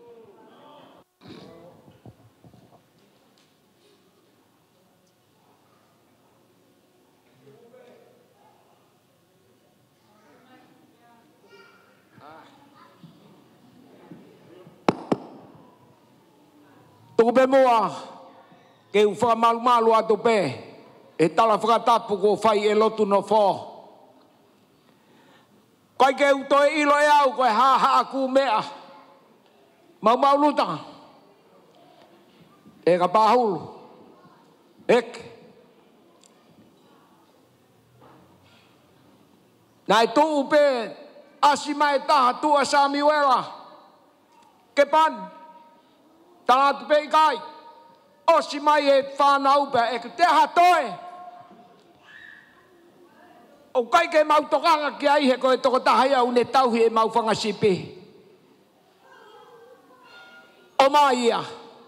Tuku pe moa, ke u whakamalu malu atu pe, e tala whakatapu ko whai e lotu no whō. Kai ke u toi ilo e au, koe ha ha ku mea. Mau mau luta. E ka pāhulu. Ek. Nai tuu pe, asi mai taha tua Samuela. Ke pan. Tala tu pe kai. Osi mai e whanau pe e te hatoe. O kai ke mau tokanga ki ai he koe toko tahai au ne tauhi e mau whangasipi. O mai ia.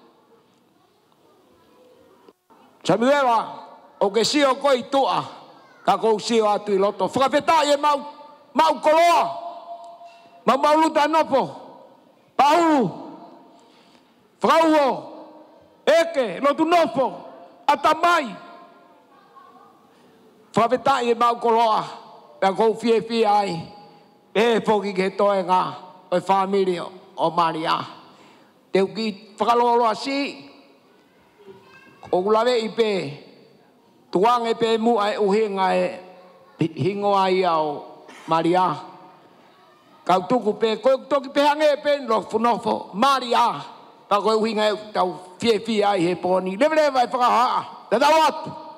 Samuela, o ke sio koi tua. Ka kou sio atu i loto. Whakawhetai e mau, mau koloa. Mau mau luta nopo. Paulu. Whakauho, eke, lotu nofo, atamai. Whawhetai e mau koloa, pia kou fie fie ai. E poki ke toe ngā, o whamiri o Maria. te ki whakalolo asi o lawe i pe tuang e pe mu ai uhinga e hingo ai au Maria kau tuku pe ko toki pe hange pe lo funofo Maria pa ko uhinga tau fie fie ai he poni le le vai whakaha te tawat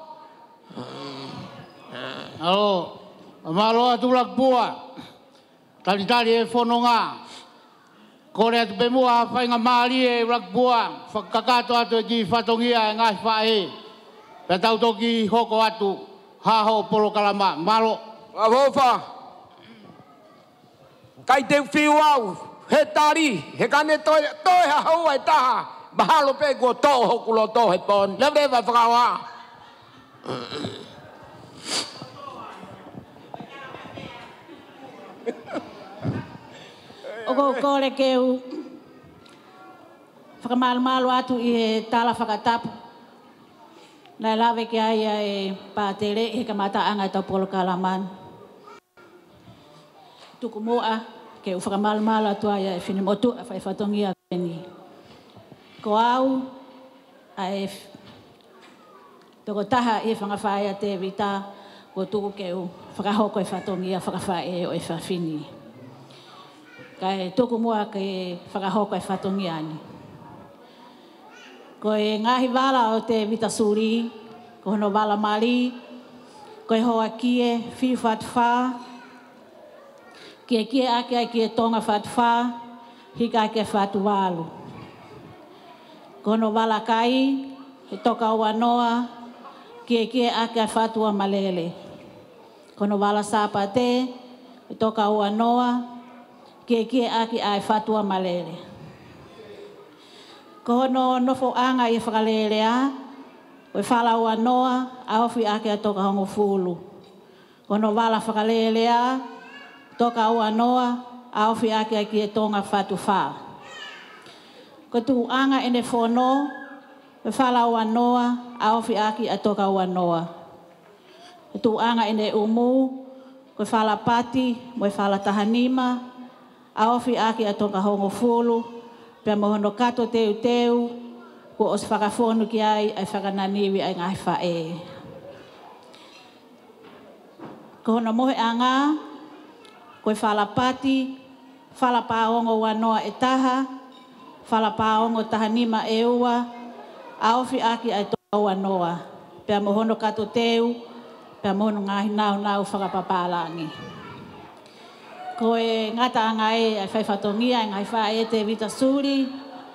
alo malo atulak bua tali tali e fononga kore atu pe mua whainga maali e rak bua whakakato atu e ki whatongia e ngai whae pe tau toki hoko atu haho polo kalama malo Avofa kai te fiu au he tari he kane toi toi ha hau ai taha mahalo pe ko to hokulo to he pon le le vai whakaha o ko kore ke u whakamalo atu i he tala whakatapu nai lawe ke ai e pātere he kamata anga tau polo kalaman tuku moa ke u whakamalo atu ai e whinemotu a whai whatongi a keni ko au a e toko taha e whangawhai a te vita ko tuku ke u whakahoko e whatongi a whakawhai o e whawhini kai tuku moa ke whakahoko e whatongi ani ko e ngahi wala o te vita suri, ko hono wala mali, ko e hoa kie, fi fat fa, kie kie ake ai kie tonga fat fa, hika ake fatu walu. Ko hono wala kai, he toka ua noa, kie kie ake ai fatu wa malele. Ko hono wala sapa te, he toka ua noa, kie kie ake ai fatu wa malele. Ko hono nofo anga i whakalelea, o e whala ua noa, a ofi ake a toka hongo fulu. Ko hono wala whakalelea, toka ua noa, a ofi ake a ki e tonga whatu wha. Ko tu anga ene whono, o e whala ua noa, a ofi ake a toka ua noa. Ko tu anga ene umu, ko e whala pati, mo e whala tahanima, a ofi ake a toka hongo fulu, pia mohono kato teu teu, ko os whakafonu ki ai, ai whakananiwi ai ngai whae. Ko hono mohe anga, ko e whalapati, whalapaongo wanoa e taha, whalapaongo tahanima e ua, a ofi aki ai toa wanoa. Pia mohono kato teu, pia mohono ngahi nau nau whakapapalangi. Ko e ngata anga e ai whai whatongia, ngai whae te vita suri.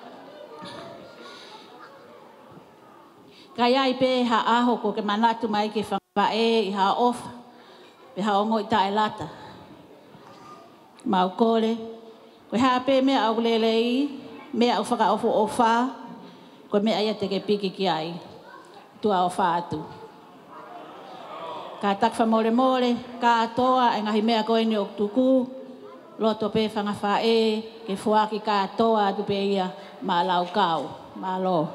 Kai ai pe ha aho ko ke manatu mai ke whae i ha ofa. Pe ha ongo i tae lata. Mau kore. Ko ha pe mea au lelei, mea au whaka ofo ofa. Ko mea ia te ke piki ki ai. Tua ofa atu. Ka tak whamore more, ka atoa, e ngahi mea koe ni o tuku. Loto pe whanga whae, ke fuaki ka atoa atu pe ia ma lau kau, ma lo.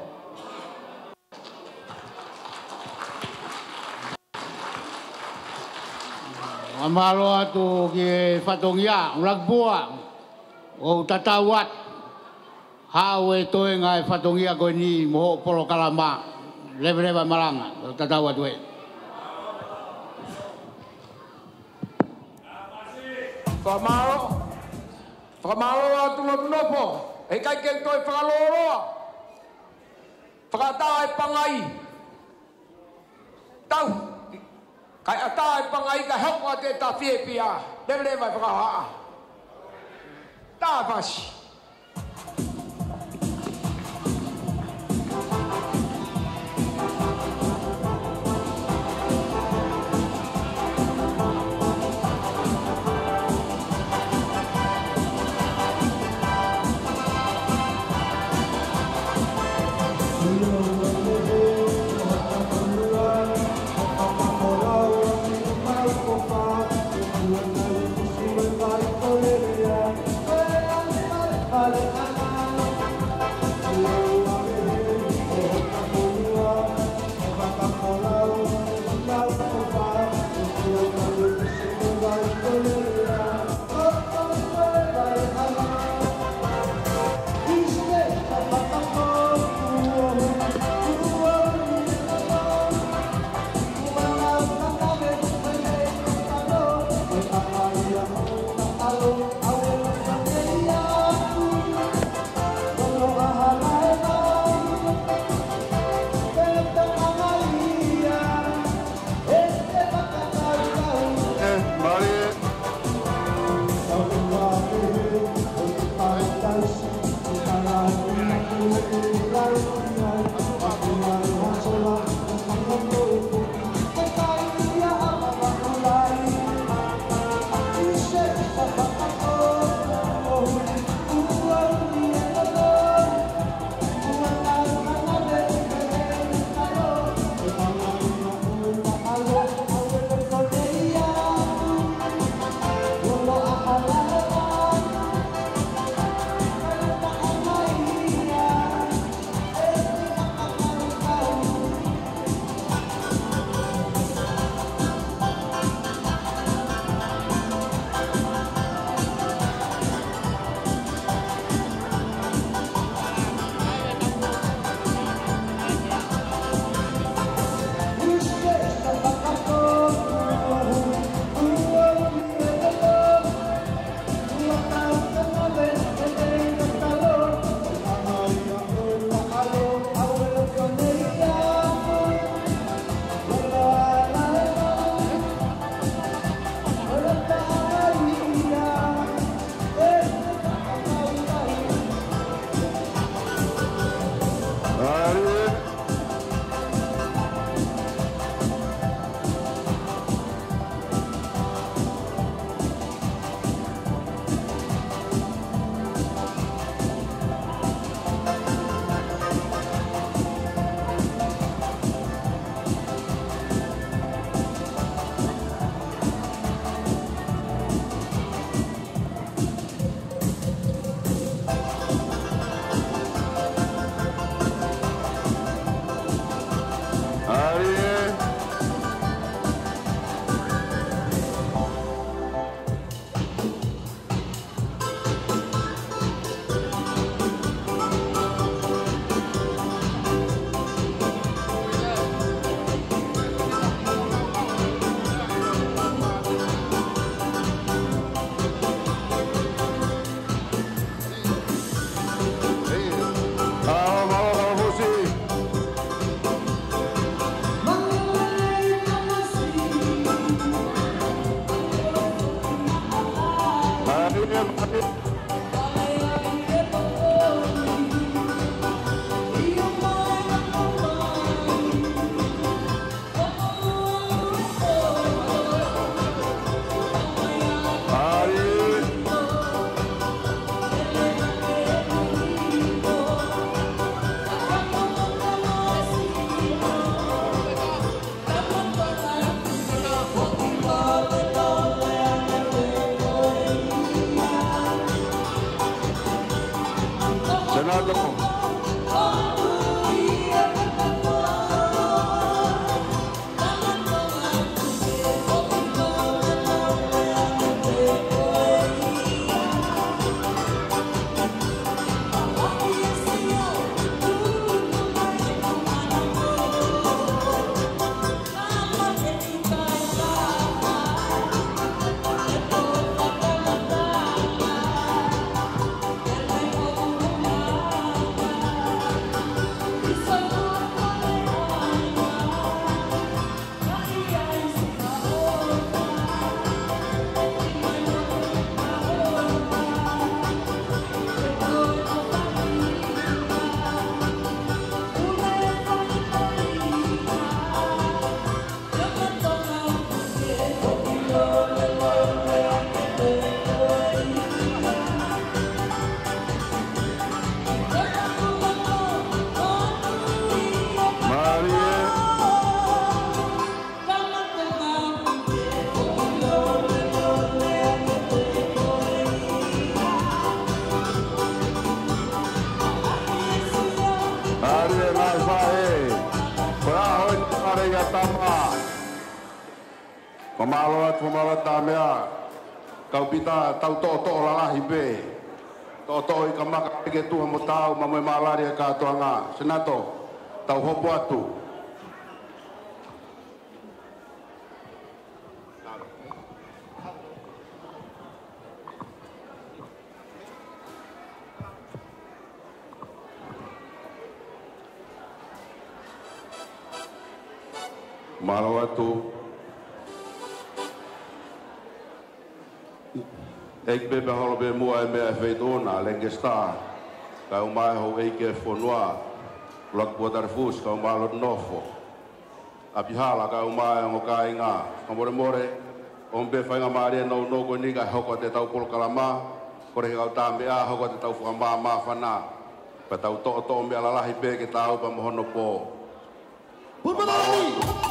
Amalo atu ki whatongia, ulagbua, o tatawat, hao e toe ngai whatongia koe ni moho polo kalama, lewe lewe malanga, o tatawat we. Whamaro, whamaro atu lo nopo, e kai ke toi whakaloroa, whakata e pangai, tau, kai ata e pangai ka hoko a te ta fie pia, lewe lewe whakahaa, tā pasi. Mamalo at mamalo tamea. Kau pita tau to to lalahi be. To to i kamaka ke tu mo tau ma mo malari ka to anga. Senato tau hopo atu. Malo atu. Ek bebe holo be mua e mea feitona lenge sta. Ka umai ho eike fonua. Lak buatar fus ka umai lo nofo. Apihala ka umai ngo ka inga. Kamore more ombe fainga mari no no ko ni ka hoko te tau pol kalama. Kore ka tambe a hoko te tau fama ma fana. Pa tau to to ombe ala lahi be ke tau pa mohono po. Bubali.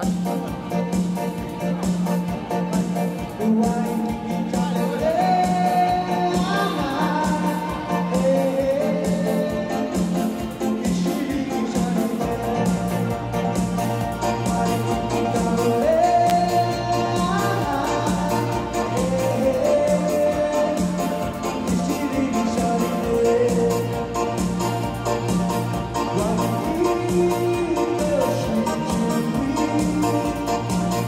Thank you.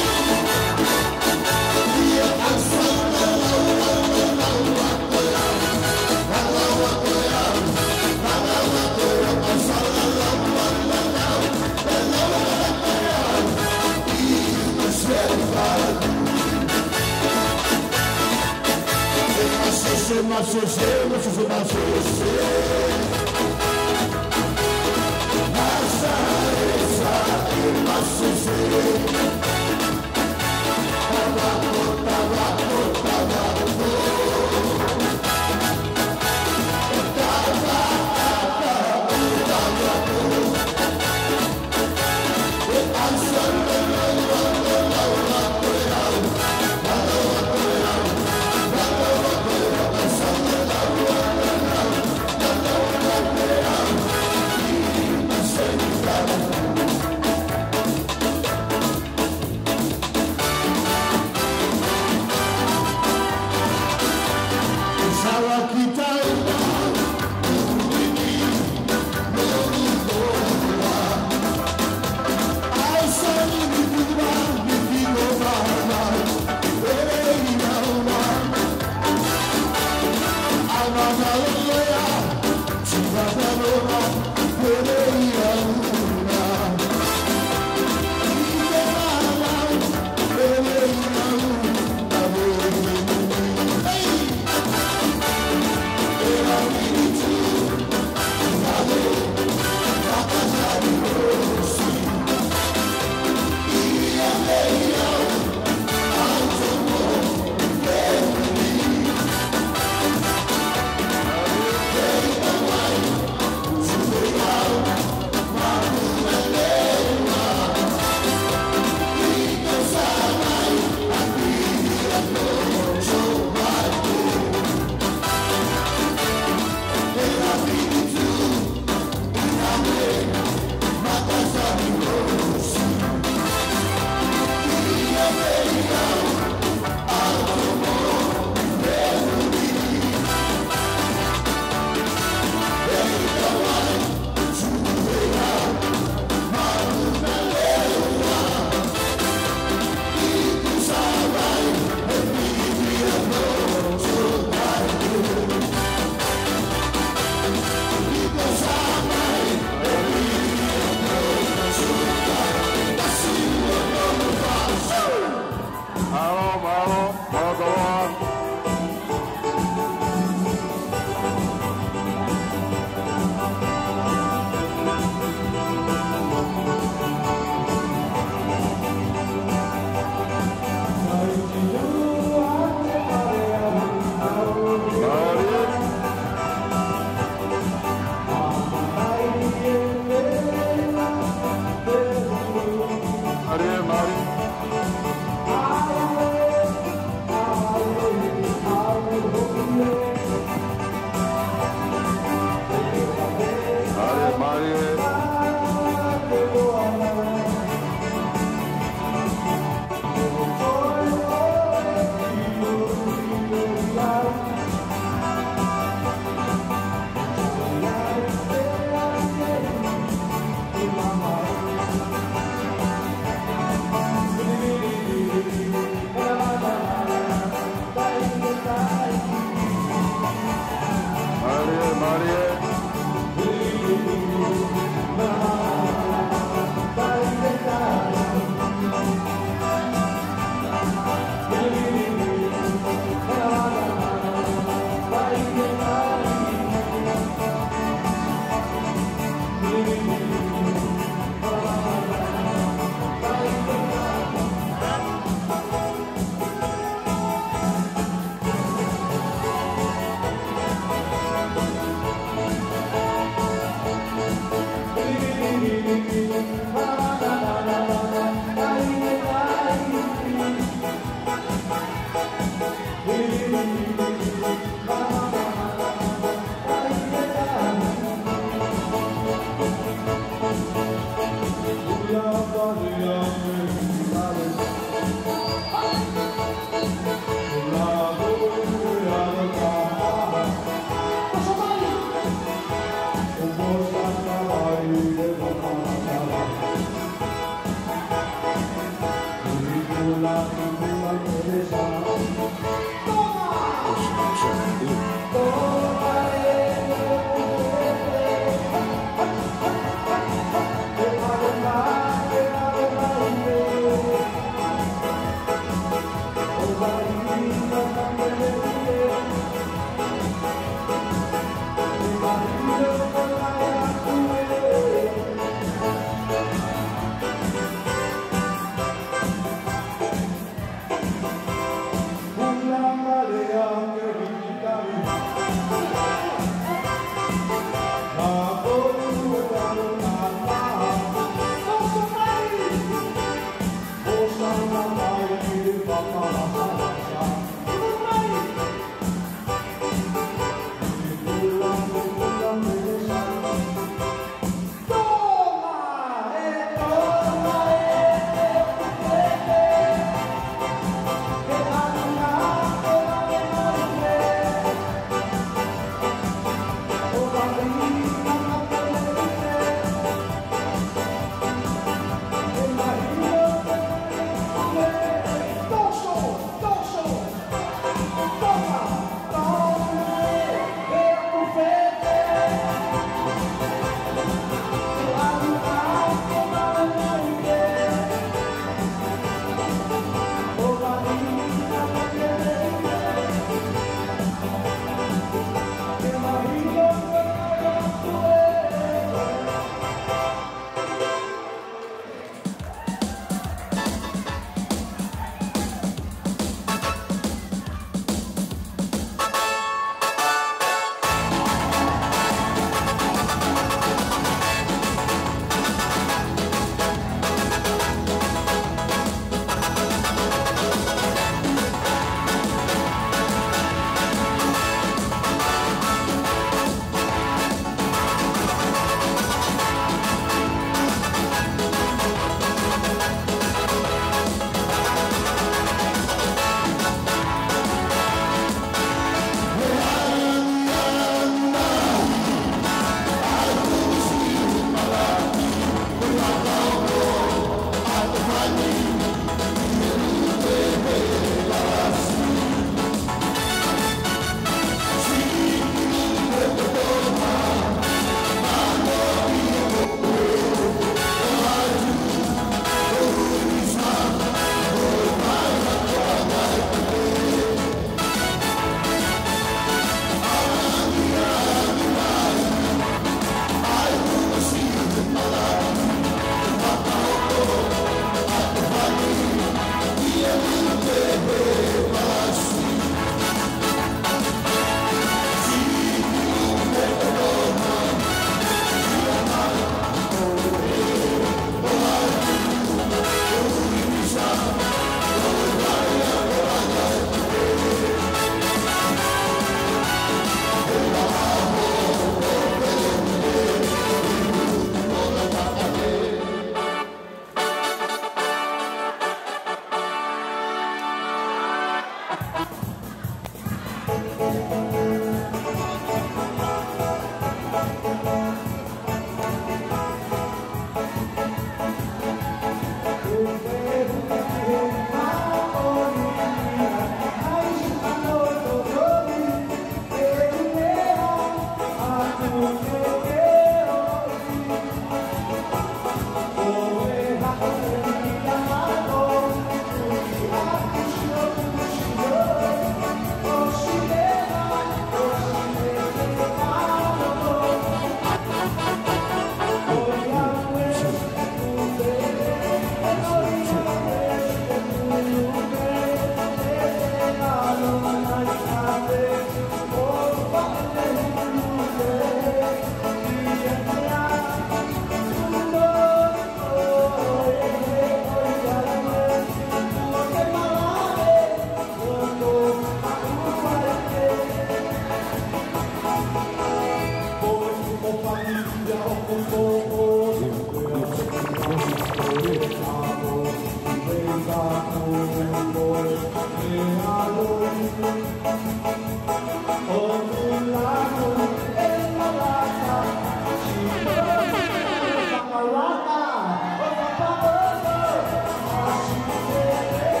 Raka,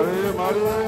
Maria, Maria.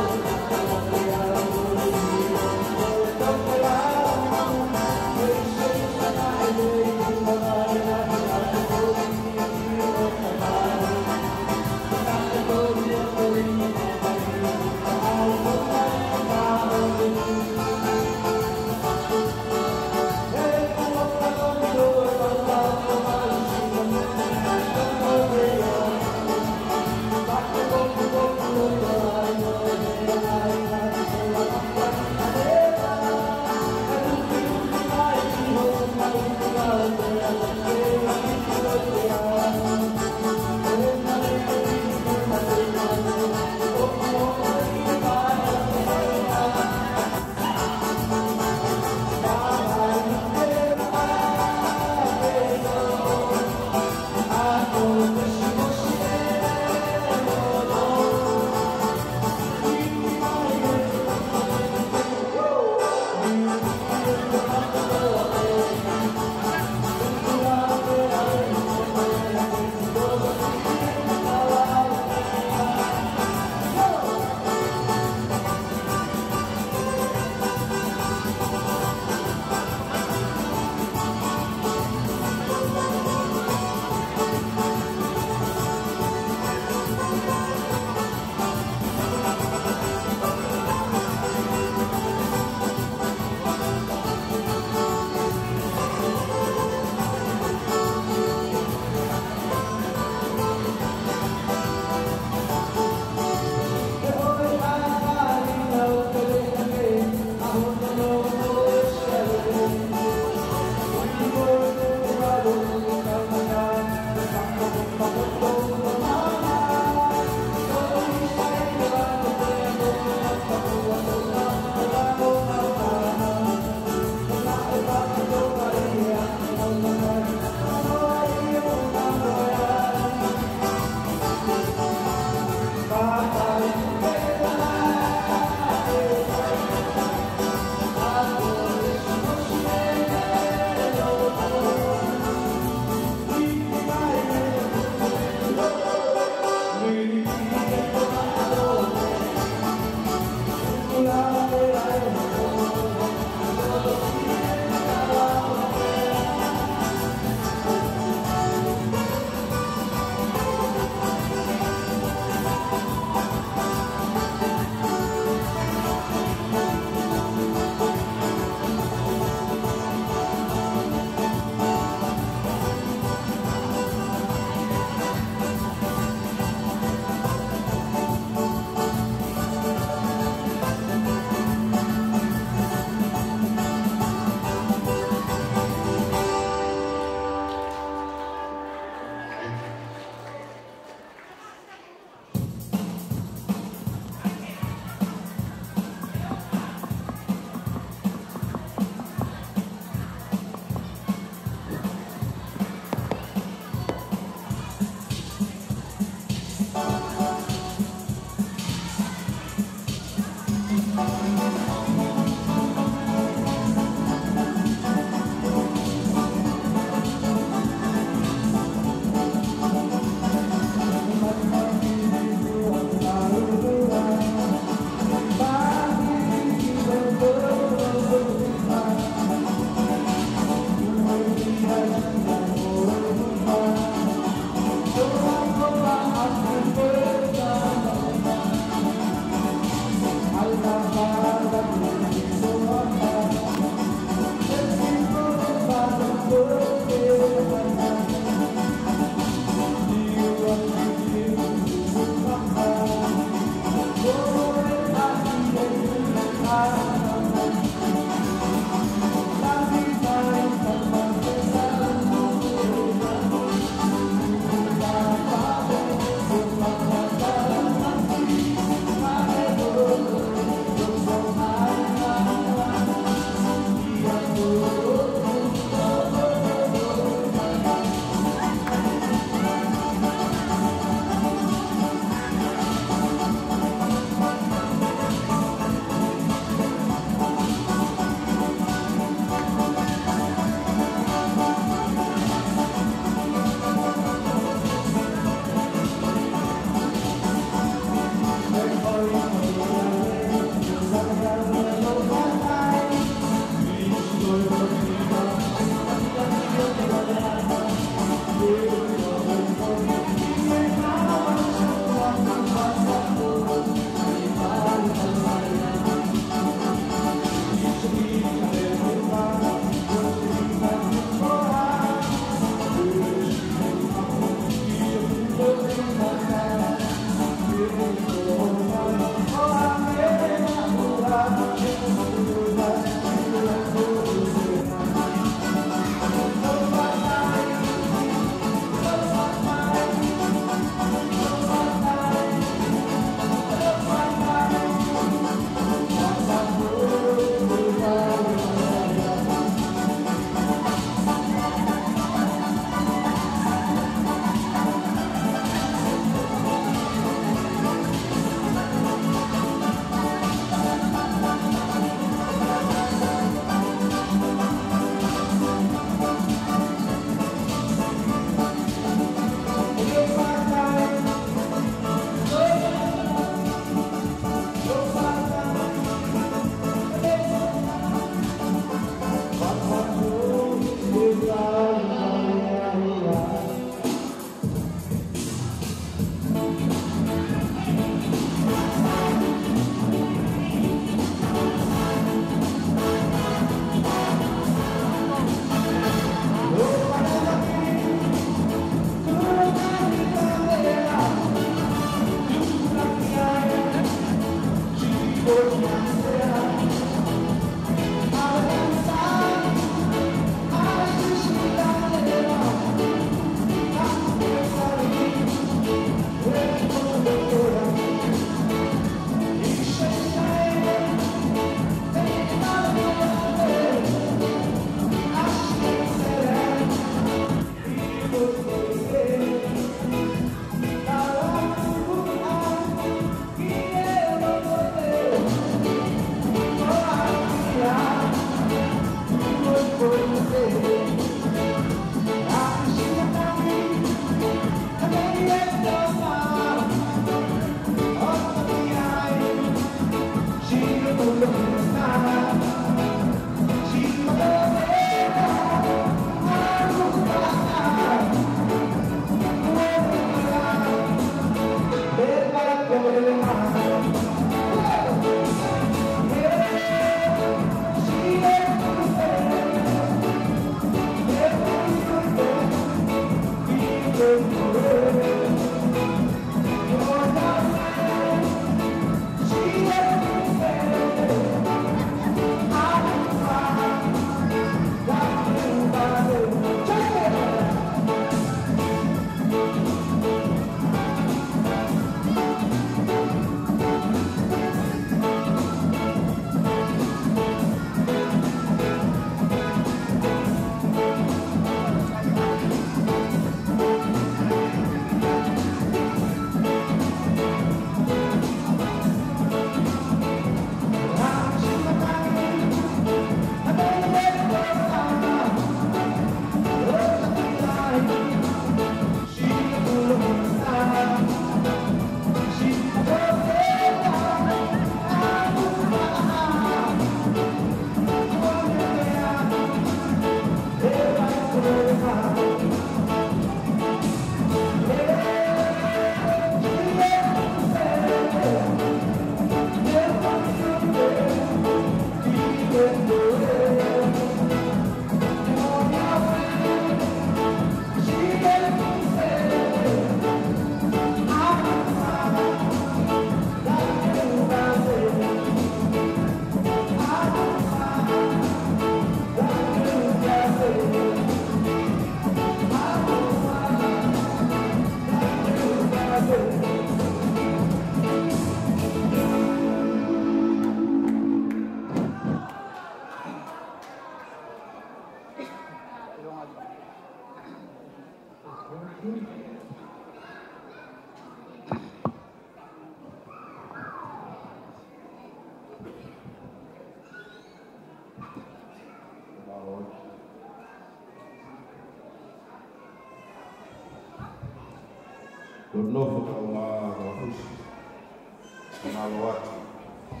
Nofo ka uma rafus, uma loate,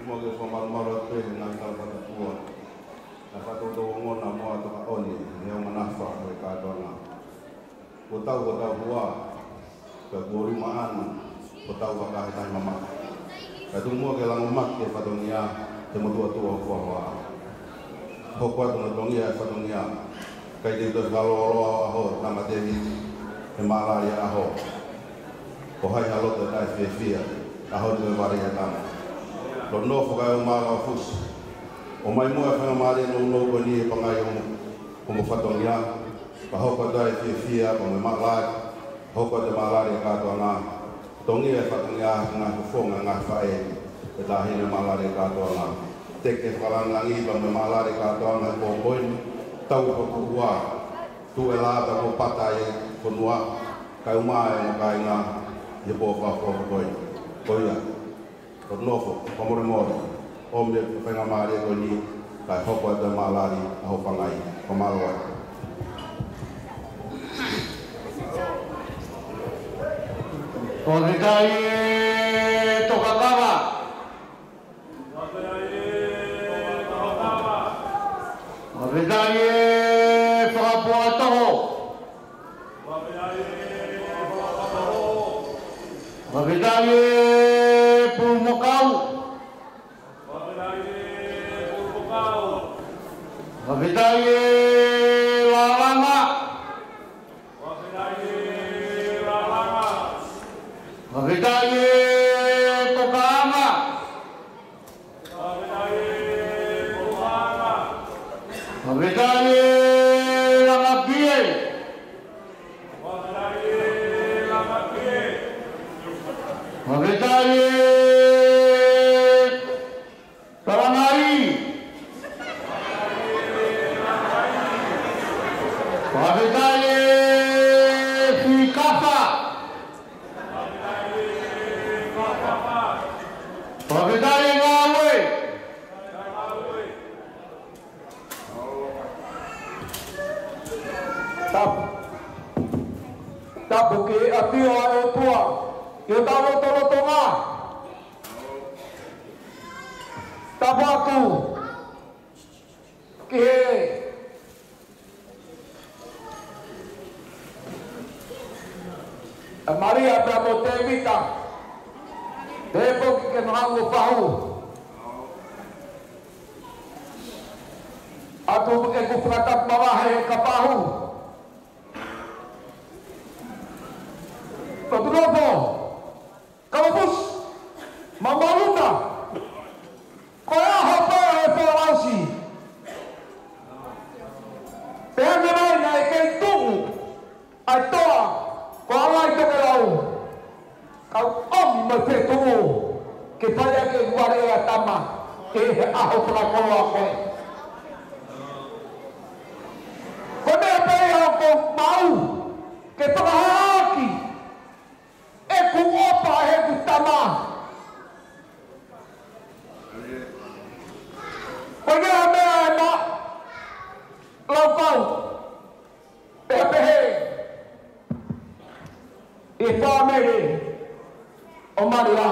mo ke fo mal mal pe na ka pa tua na fa to ngo na mo to ka oni ne o mana fa ko ka do na ko tau ko tau bua ka gori maan ko tau ka ka mama ka tu mo ke lang mak ke fa to nia te mo tua tua ko wa ko ko to no nia fa to nia ka de to ka lo lo ho na ma te ni e mala ya ho ko hai halo te tai fe fia a ho de mari ya tam lo no fo ka o mala fus o mai mo fa mari no no ko ni pa ngai o ko mo fa to nia pa ho ko dai fe fia ko me mala ho ko de mala ya ka to na to nia fa to nia na ko fo nga fa e te la hi na mala ya ka to na te ke fa lang langi pa me mala ya ka to na ko ko tau ko kuwa tu e la ta ko patai ko noa kai mai mo kai nga ye po fa ko ko ko ya ko no fo ko mo mo o me fa nga ma re ko ni kai ho ko da malari a ho fa ngai ko malwa ko ni kai to ka kama Wabidai Fabuatoho Wabidai Pumukau Wabidai Lalanga Wabidai Tukanga Wabidai Langakie Wabidai Talangai Wabidai Fikafa Wabidai Ngawe Tap Tap buki atio ayo tua Yo talo tolo tonga Tap aku Kihe Maria Bramote Vita Depo ke mangu pahu Atu buke kufratap bawah kapahu Patulopo, kalapus, mamaluna, kaya hapa ay palasi. Pero naman na ikay tungo, ay toa, kung alay ito kalaw, kau om magpetungo, kipaya kay guwari tama, kaya aho pala ko ako. Kung naipay ako mau, kaya pangahaki, e kung opa e kutama pwede ame na laukau pepehe ifa meri o maria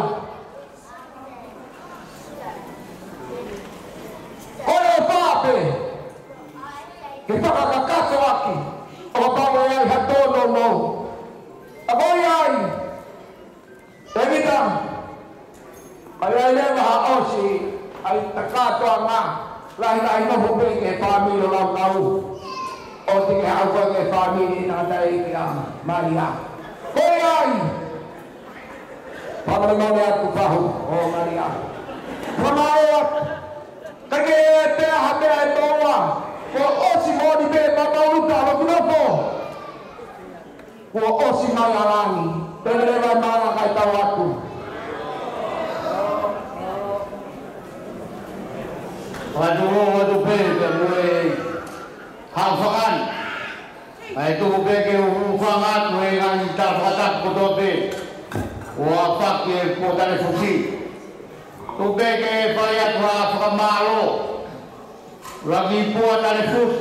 kore pape kita kakakaso aki o bawa yai hatono no aboyai Evita, kaya ile mga osi ay takato nga lahi-lahi na hubing kay pamilya lang tao o sige ako kay pamilya na dahil kaya Maria kaya ay pamalaman niya kupaho o Maria pamawat kaya te hati ay bawa o osi mo di be mamauta magunopo o osi mayalangi Pagkakita mga kaitawatu. Waduh, waduh, bebe, mulai hafakan. Itu bebe ufangan, mulai ngantar fatak kudobe. Wafak ye kota fusi. Tu bebe payat wafak malo. Lagi puat alefus.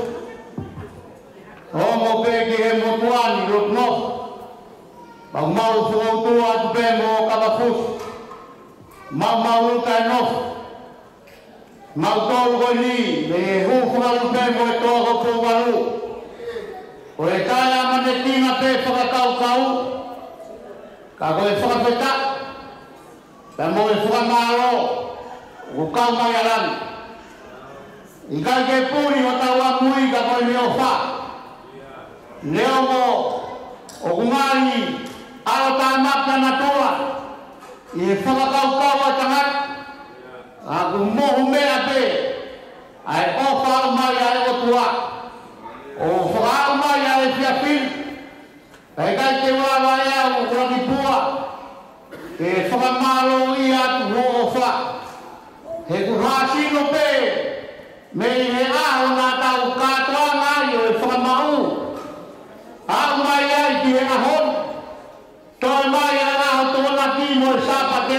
Homo bebe mutuan rutnof. Mau mau suatu tua tu bemo kalafus, mau mau kanof, Mautolu ko ni, me hufungalu pe mo e toko puwalu. O e kaya manetina pe whakakau-kau, ka koe whakapeta, ka mo e whakamaro, o kau mai alang. I kai ke puri o tau amui ka koe leo wha. Leo mo, o kumari, alo tā mata na toa, i e whakakau-kau a tangat, a ku mohu mea pe, ai ofa o mai ai o tua. O whakau mai ai whiapin, kai kai te wawa ea o kuraki pua, e whakamalo i atu ho o wha. He ku hāsino pe, me i he aho nā tau katoa ngai o e whakamau. Au mai ai ki he ahon, toi mai ai aho tōna ki mo e sāpate.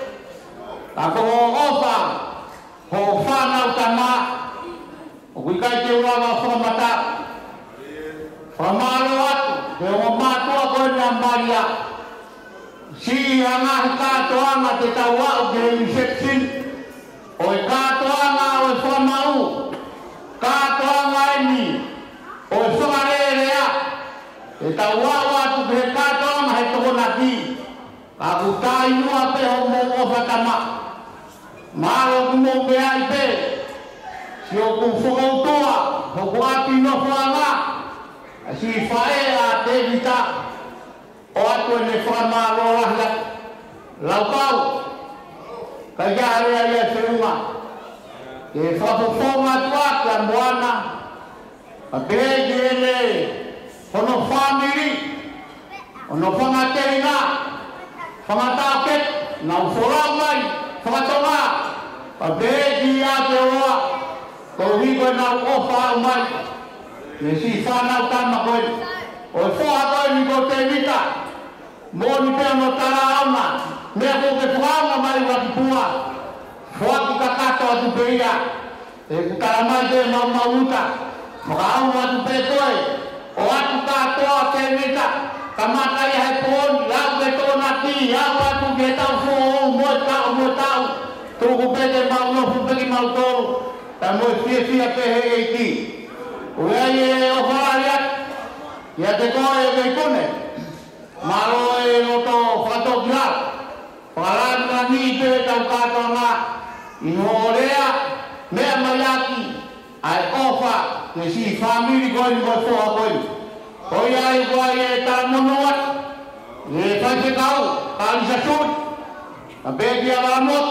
Ako o ofa, ho whanau tamā, o kui kai te wawa whakamata. Whamalo atu, te o mātua koe nā maria. Si angahi kātoanga te tauau ke reception. O e kātoanga o e whamau. Kātoanga eni. O e whangarerea. E tauau atu ke he kātoanga he tokona ki. Ka kutai nua pe ho mo ofatama. Mālo ku mo pe ai pe. Si o ku whakautoa, ho ku ati no whanga. Si whae a te vita o atu e ne whamaro rahia lau pau ka iare ai e whiunga ke whapofonga tua kia moana ka peegi e ne hono whamiri hono whangaterina whangatauket na usorau mai whangatonga ka peegi a te oa ko hiko na uofa au mai ne si whanau tama koe. O e whoha koe ni ko te vita. Mō ni pēr no tara auna. Mea ko ke whaanga mai waki pua. Whoa ki kakato atu peia. E ku tara mai te mau mauta. Whaka auna atu pe koe. O atu katoa te vita. Ka mata ia he pōni. Lau ke tōna ki. Au atu ke tau whoa o moe tau moe tau. Tūku pete mau nofu peki mau tōru. Ta moe fia fia pe he e ki. Ua e o whararia, ia te koe e kei kone. Maro e roto whakato kia. Whakaranga ni te tau katoa ngā. I horea, mea mai aki, ai ofa, ke si whamiri koe ni koe whoa koe. Koi ai koe e tara monoat, e whai te kau, ka alisa sūt, ka pēki a waramot,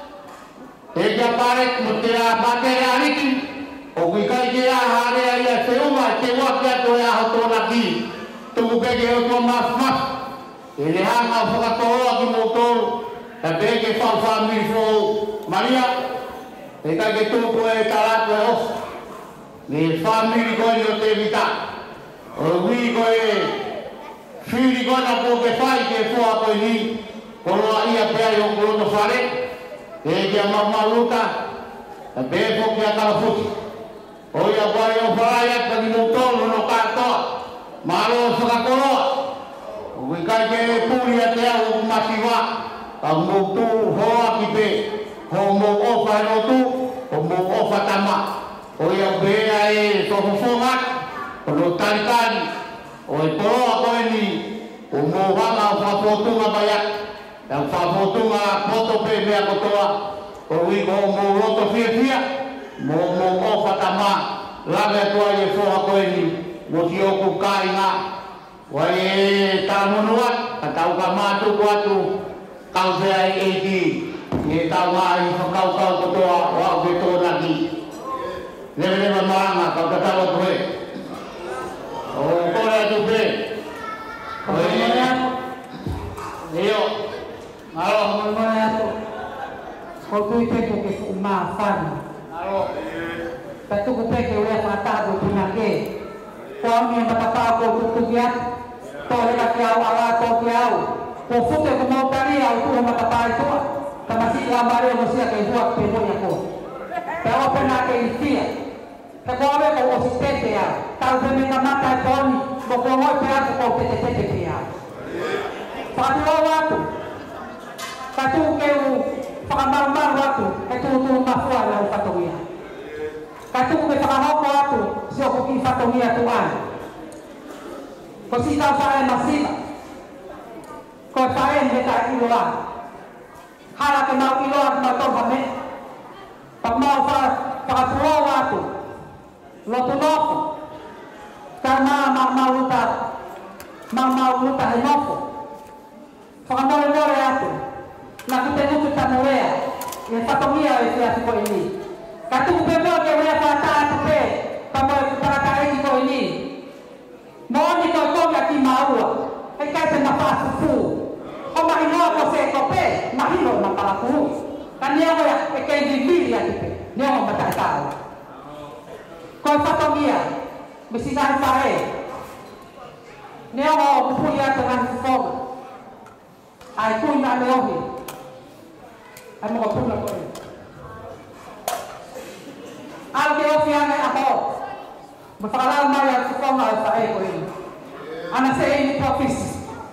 te kia parek, mo te a patere a riki. O kui kai ke a harea ia te uma, te waki ato e aho tōna ki. Tuku peke o tō mas mas. E le hanga o whakatoroa ki mō tōru. Ka peke whau whamiri whou Maria. E kai ke tūku e taratu e os. Ne whamiri koe ni o te vita. O hui koe whiri koe na pō ke whai ke whoa koe ni. Koroa ia pēai o koroto whare. E kia mamaluta. Ka pēpo kia kalafuti. Oia wai o whaia ka ni mōtoro no kātoa. Mālo o whakakoroa. O kui kai ke pūri a te au o masiwa. Ka mōtū hoa ki pe. Ho mō ofa e rotu. Ho mō ofa tama. Oia pēa e tohofonga. O no tarikari. O e poroa koe ni. O mō wanga o whapotunga baiak. E o whapotunga poto pe mea kotoa. O kui ko mō roto fia fia. Mō mō ofa tama, lawe atua i e whoha koe ni, mō si oku kai ngā. Wai e tā monuat, ka tau ka mātuku atu, kau sea i e ki, i e tau ngā i whakau kau kotoa, o au ke tōna ki. Lewe lewe maranga, kau ka tau atu he. O kore atu pe. Koe ni atu. Leo. Ngaro. Koe atu. Koe tui peke ke umā whana. Ta tuku peke ue whakatago pina ke. Kua mi e matapaa ko tutuki atu. Tō hera ki au ala tō ki au. Ko fute ko mautari au tuho matapaa i tua. Ta masi la mare o mosia ke huak pe moia ko. Te opena ke i fia. Te kua me ko ositete au. Tau pe me kamata e tōni. Mo kua moi pe atu ko pete tete ki au. Whakatiro atu. Ka tuku ke u whakamaru maru atu. Ke tuku tuku mafua lau whatoki. tu ke whakahoko atu, si o ki whatongia tuan. Ko si tau whae masina, ko whae me ta iloa. Hala ke mau iloa ki mau tau hame, pak mau whakatuo atu, lotu nofo, ka maa maa mau luta, maa mau luta he nofo. Whakamore more atu, na kute nuku tamurea, e whatongia e whia tiko ini. Ka tuku pe mo ke wea whata atu pe, pa mo e kuparaka e tiko ini. Mooni ko konga ki maua, e kai te na whasufu. O mahinoa ko se ko pe, mahino na palaku. Ka niago ya, e kei viviri atu pe, niago matai tau. Ko e whatongia, misi nai whae. Niago o kupui atu ngani kufonga. Ai kui na leohi. Ai mo puna ko e. Al ke ofi ane aho. Mafakalau mai al kufonga al fae ko e. Ana se e ni profisi.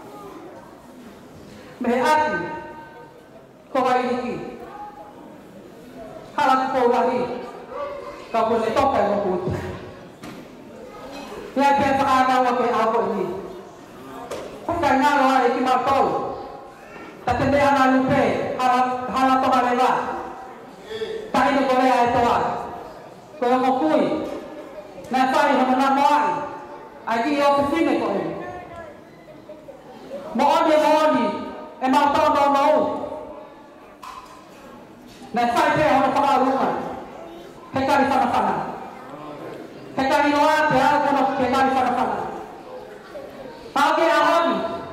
Me ati. Ko vai iki. Hala ko lagi. Ka ko le toka mo puti. Ya pe fakana wa ke ako ini. Ka ngalo ai ki ma tol. Tatende ana lupe, hala hala to halela. Tai no Korea ito ah. Ko mo kui. Na sai no na moai. Ai ki o fine ko e. Mo oni mo oni. E ma to no no. Na sai pe ho pa luma. Ke kari sana sana. Ke kari no ate a ko no ke kari sana sana. Pa ke a oni.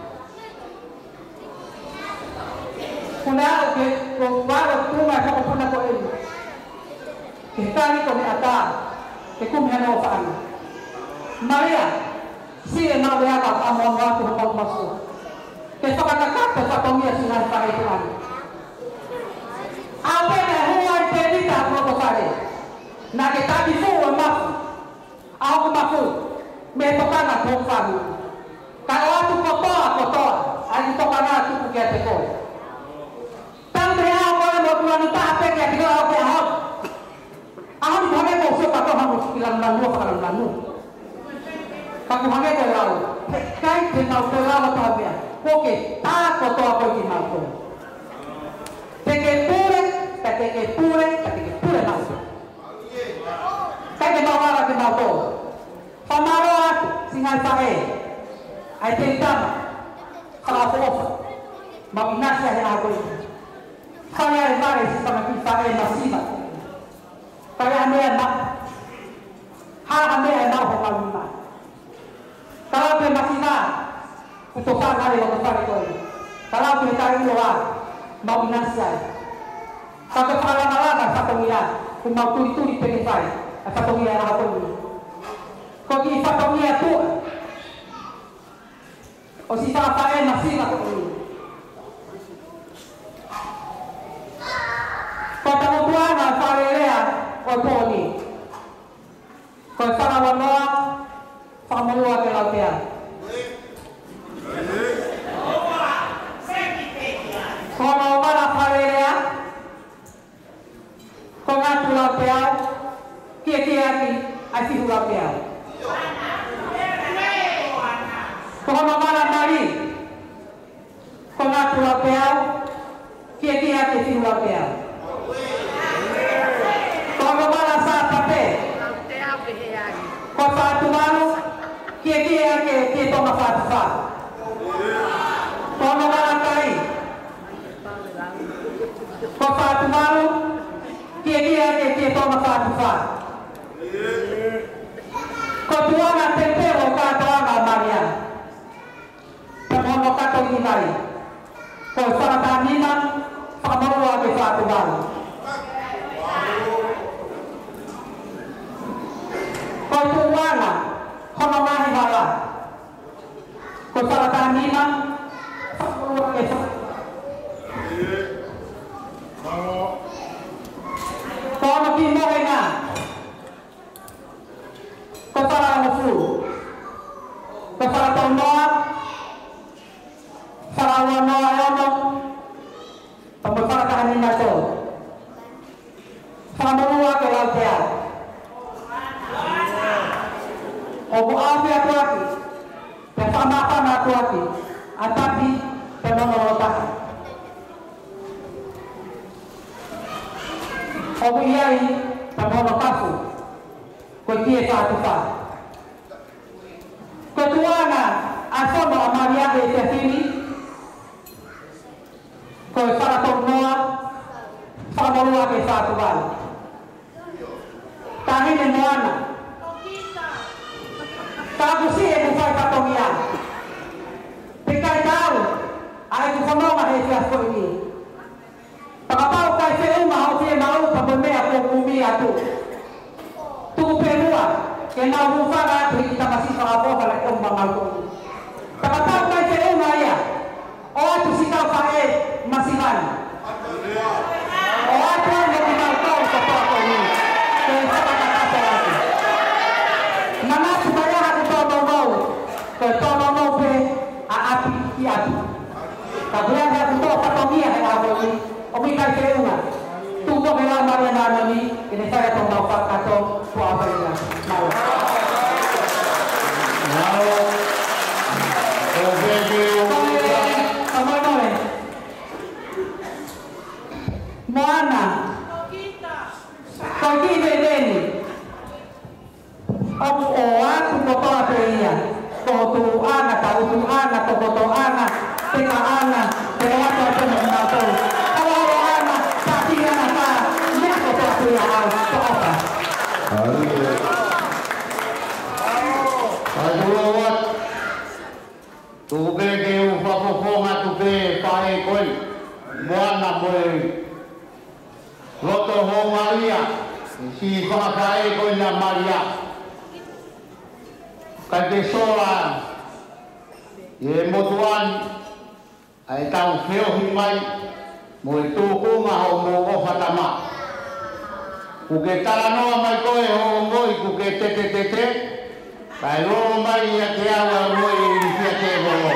Kuna ke ko waro tuma ko puna ko ele. Ke tani ko ni ata. Ke kum hano fa ana. Maria, si e na wea ka amon wa ko ko masu. Ke fa ka ka ka fa tomia sina fa itu ana. Ape na huwa te ni ta ko ko fare. Na ke ta bi fu wa mafu. Au ko mafu. Me to kana ko fa ni. Ka wa tu ko to ko to. Ai to kana tu ko ke te ko. Tambe ako mo tuan ta pe ke ke o ke ho. Ahon bhage ko se pa to ham kilan na lu pa kalan na lu. Ka ko bhage ko lao. Kai ke na ko lao ta bia. Ko ke ta ko to ko ki na ko. Te ke pure, te ke pure, te ke pure na. Kai ke na wala ke na to. Pamaro at singal sa e. Ai te tama. Ka ko. Magnasya he ako ini. Kaya ay mare sa mga kifare masima. Kaya ame ay mak. Ha ame ay mak ho kalima. Kalau pe masina. Utusan hari ko pare ko. Kalau pe tayo loa. Magnasya. Sa ka pala nalana sa tumiya. Kung mauturi-turi pe kifare. Sa tumiya na ako ini. Kung ki sa tumiya tu. O si sa pare masima ko ini. Kota Mubuana, Farelea, o Poni. Kota Wanoa, Famalua ke Lautea. Kota Wanoa, Farelea, Kota Lautea, Kia Kia Ki, Asi Lautea. Kota Wanoa, Mari, Kota Lautea, Kia Kia Ki, Asi Lautea. Kalau malah saat apa? Kau satu malu, kia kia kia kia toma satu sah. Kalau malah kali, kau satu malu, kia kia kia kia toma satu sah. Kau tua nak tempel, kau tua nak Maria. Pemohon kau ini lagi. Kau salah tanina, kamu lagi satu malu. Kau tuwana, kau mengahi bala. Kau salah tanina, kamu lagi satu. Kau nak pindah kena. Kau salah musuh. Kau salah tombak. Salah wano ayono. Kamu salah tanina tu. Salah menua ke lautia. o ko afi atu aki te whamawhana atu aki a tapi te nonoro taki o ko iai te mono kafu ko kie whātu whā ko tuana a whono a mariake te whini ko e wharatou noa whamorua ke whātu wālu tahine moana Tapusi e ku fai patongia. Pekai tau, ai ku whanonga he fia whoini. Pakapau kai whi unga hau fie mau pa mea ko kumi atu. Tuku perua, ke nau rufara atu i tamasi whakapoka le umba mau kumi. Pakapau kai whi unga ia, o atu si kau whae masihani. O atu ane ki mau kau sa pako ni, ke whakakakapo atu. Manatu maya hatu tono mau, ke tono mau pe a api ki atu. Kabulan hatu to patongia he abo ni, o mi kai whi unga. Tuko ke la maria nana ni, kene saya tong mau whakato po apa ina. Mau. Mau. O bebe o Kamoi moe. Moana. Kau ki vedeni. Aku oa tu koto ape ia. Koto ana, tau tu ana, koto ana, teka ana, teka watu ape na kumato. Kalau o ana, pati ana ka, ia koto ape ia au, to apa. Aduh, tu bebe o whapoponga tu be pae koi. Moana moe. Loto ho Maria. Si whakapae koi na Maria. Kai te soa e motuan ai tau whiohi mai mo e tūkunga ho mo ofatama. Ku ke taranoa mai koe ho ngoi ku ke te te te te kai loro mai ia te awa ngoi i rifia te volo.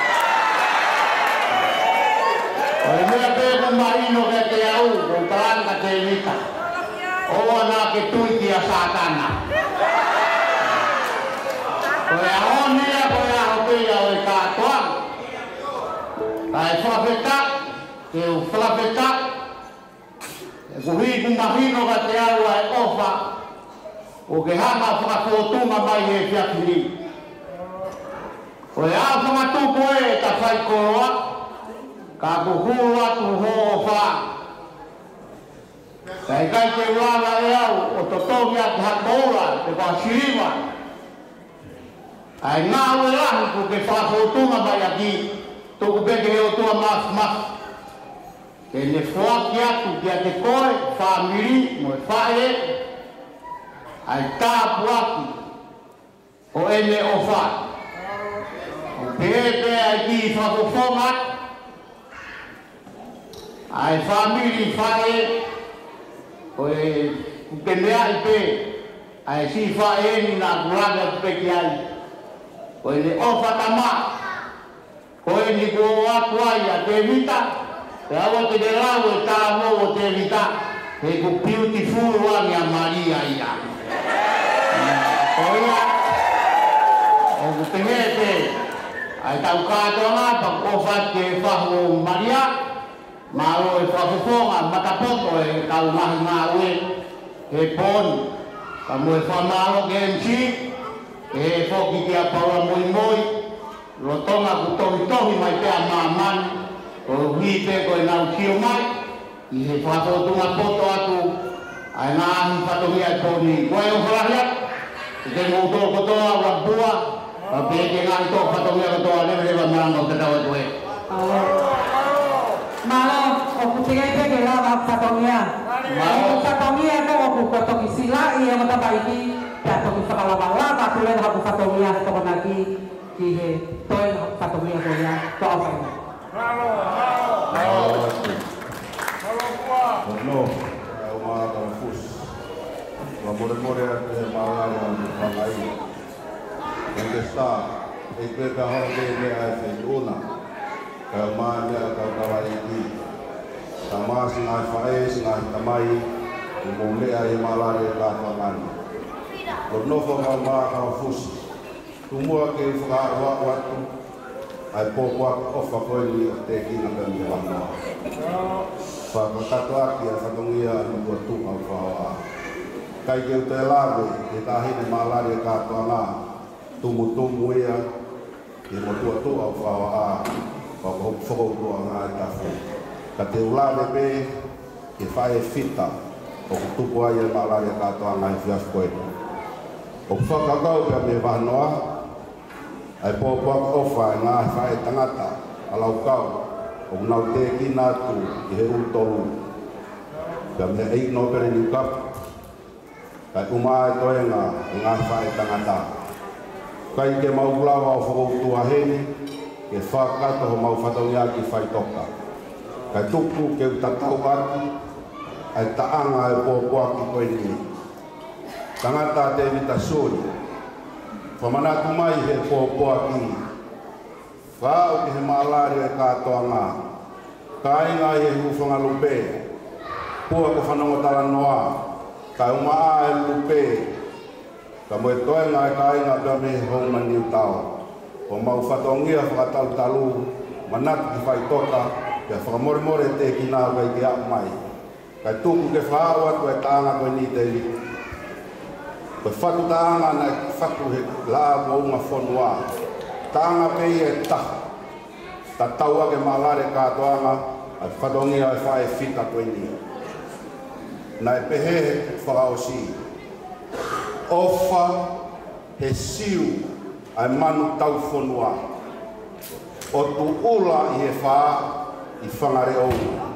O e mea pēku marino ke te au o taranga te mita. Oa nā ke tuiki a sātana. Koe ahonia, koe ahopea o e kātoan. Kai whawheta, ke u whawheta, e ku hiku mahino ka te aua e ofa, o ke hama whakakotunga mai he whiakiri. Koe a whakatuko e ta whai koroa, ka ku huru atu ho o wha. Kai kai te wala e au, o totomi atu hakoura, te kwa shiriwa. Ai ngā ue rahu ku ke whakakotunga mai aki, tōku peke o tua mas mas. Ke ne whoaki atu kia te koe, whamiri, mo e whae, ai tāpu aki, o ene o wha. O pepe ai ki whakofonga, ai whamiri whae, o e kuke mea i pe, ai si whae ni nā kuraga peki ai. O ene o whatama, koe ni ko atu ai a te vita, te awa te te rau e tā mo o te vita, he ko beautiful wani a Maria ia. Koe ia, o ku te ngete, ai tau kātonga, pa kofa te whahu Maria, maro e whafufonga, matapoto e tau mahi ngā ue, he poni, ka mo e whamaro ke M C, he whoki ki a paura moi moi, rotonga ku tohi tohi mai pēr māmani, o hui pē koe nau kio mai, i he whakapotunga poto atu, ai ngā ahi whatongi ai pōni. Koe o whalahiat, i te ngō tō kotoa wa bua, pa pēke ngā i tō whatongi a kotoa, lewe lewa maranga o te tau e koe. Malo, o ku te gai peke lawa whatongia. O whatongia ko o ku kotoki sila i e matapaiki, kia toki whakalawa-lawa, tu lena hapu whatongia toko naki, ki he toi whatongia ko ia, to au whainga. Bravo, bravo! Bravo, kua! No, e o maa tau fus. Wa more more a te maangari a te whangai. E te stā, e te ka hake mea e te una. Ka o maa mea ka o kawa i ki. Ka maa si ngai whae, si ngai tamai, e mō mea e malare e ka whangani. Ko nofo ngā maa ka o fus. Tumua ke whakaroa watu, ai pōpua ofa koe ni o te kina ka mi wanoa. Whakakato aki a whatongia ni kua tu au whaoa. Kai ke uta e lawe, ke tahine maalari e kātoa ngā, tumu tumu ia, ke mo tua tu au whaoa, whako whakautua ngā e tafu. Ka te ulawe pe, ke whae fita, o ku tupu ai e maalari e kātoa ngā e whias koe. O whakakau pia me wanoa, ai pōpua ofa e ngā whae tangata, alau kau, o nau te ki nātu i he utolu. Pia me eik no pere ni kapu, kai umai toenga i ngā whae tangata. Kai ke maulawa o whakautua heni, ke whakato ho mau whataungia ki whai toka. Kai tuku ke utatau aki, ai taanga e pōpua ki koe ni. Tangata te vita suri, whamanatu mai he pōpua ki. Whao ki he maalari e kātoa ngā. Kāinga i he huwhanga lupe. Pua ko whanongotala noa. Kai umaa e lupe. Ka moe toenga e kāinga pia me hong maniu tau. O mau whatongia whakatau talu. Manatu ki whai toka. Pia whakamore te ki nā wai ki ap mai. Kai tuku ke whao atu e tāanga koe ni te li. Koe whatu tāanga na whatu he laa mo unga whonua. Tāanga pei e taha. Ta taua ke maalare kātoanga, ai whatongia e whae whita koe ni. Nai pehe he whakaosi. Ofa he siu ai manu tau whonua. O tu ula i he wha i whangare ou.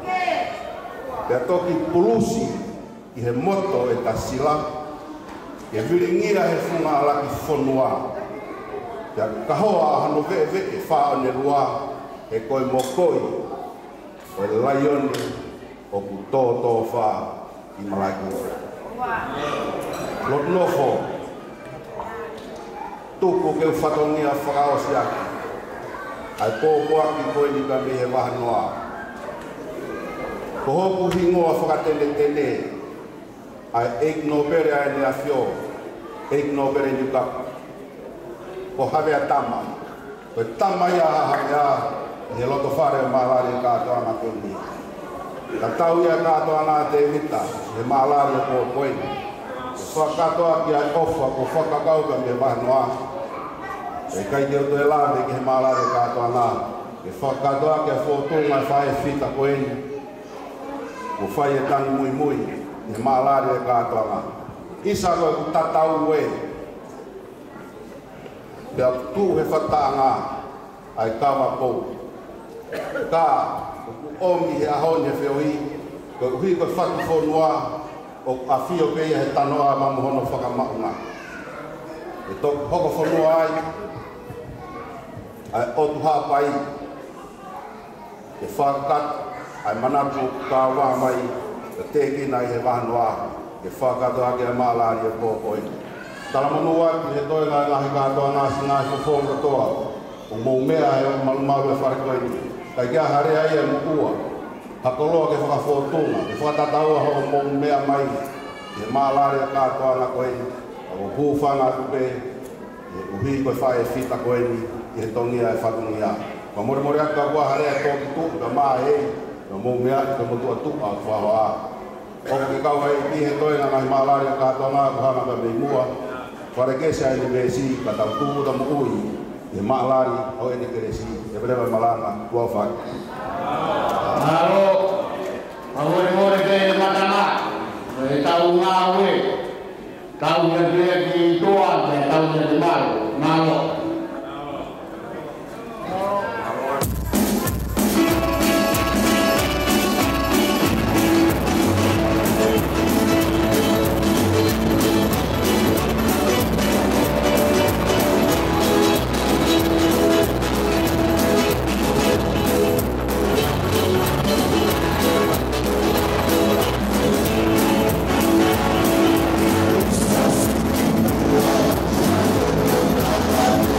Pea toki pulusi i he moto e ta sila. Ke viringia he whunga ala ki whonua. Pea kahoa hano ve ve e wha o ne rua. E koe mokoi, o e laioni, o ku tō tō whā i malaiku. Lot nofo, tuku ke whatongia whakaosi aki. Ai pōpua ki koe ni ka me he wahanoa. Ko hoku hingoa whakatene tene, ai eik no pere ai ni a whio, eik no pere ni kapu. Ko hawea tama, ko tama ia hawea, he loto whare o maalari e kātoa ngā koni. Ka tau ia kātoa ngā te vita, he maalari o kō koini. E whakatoa ki ai ofa ko whakakauka me wahanoa. E kai ke uto e lawe ki he maalari e kātoa ngā. E whakatoa ki a whotunga e whae whita koini. Ko whae e tangi mui mui, he maalari e kātoa ngā. Isa koe ku tatau ue. Pea tu he whataa ngā, ai kawa pou. Ka omi he ahone whioi, ko hui ko whatu whonua o a whio peia he tanoa mamu hono whakamaunga. E tōku hoko whonua ai, ai otu hapai, e whakat, ai manatu ka wā mai, e tēkina i he wahanoa, e whakato ake a maalari e pōpoi. Tala manu atu he toenga e ngahi kātoa ngāsi ngāi whawhonga toa, o mou mea he malu malu e wharekoini. Kai kia harea ia mukua, hakoloa ke whakawhotunga, ke whakatataua ho mou mea mai, e maalare a kātoa ngā koeni, o hūwhanga tupe, e uhi koe whae whita koeni, i he tongia e whatungia. Ka more more aka kua harea tōki tuku, ka maa hei, ka mou mea i ka motua tuka a whahoa. Oku ke kau hei ki he toenga ngahi maalare a kātoa ngā kuhanga ka mei mua, whare kesa e ni mesi, ka tau tūta mu ui, e maalari o eni keresi, e brewa malanga, tua whak. Naro, awore more ke matanga, e tau ngā ue, tau ngā krea ki toa, e tau ngā te maro, naro. We'll be right back.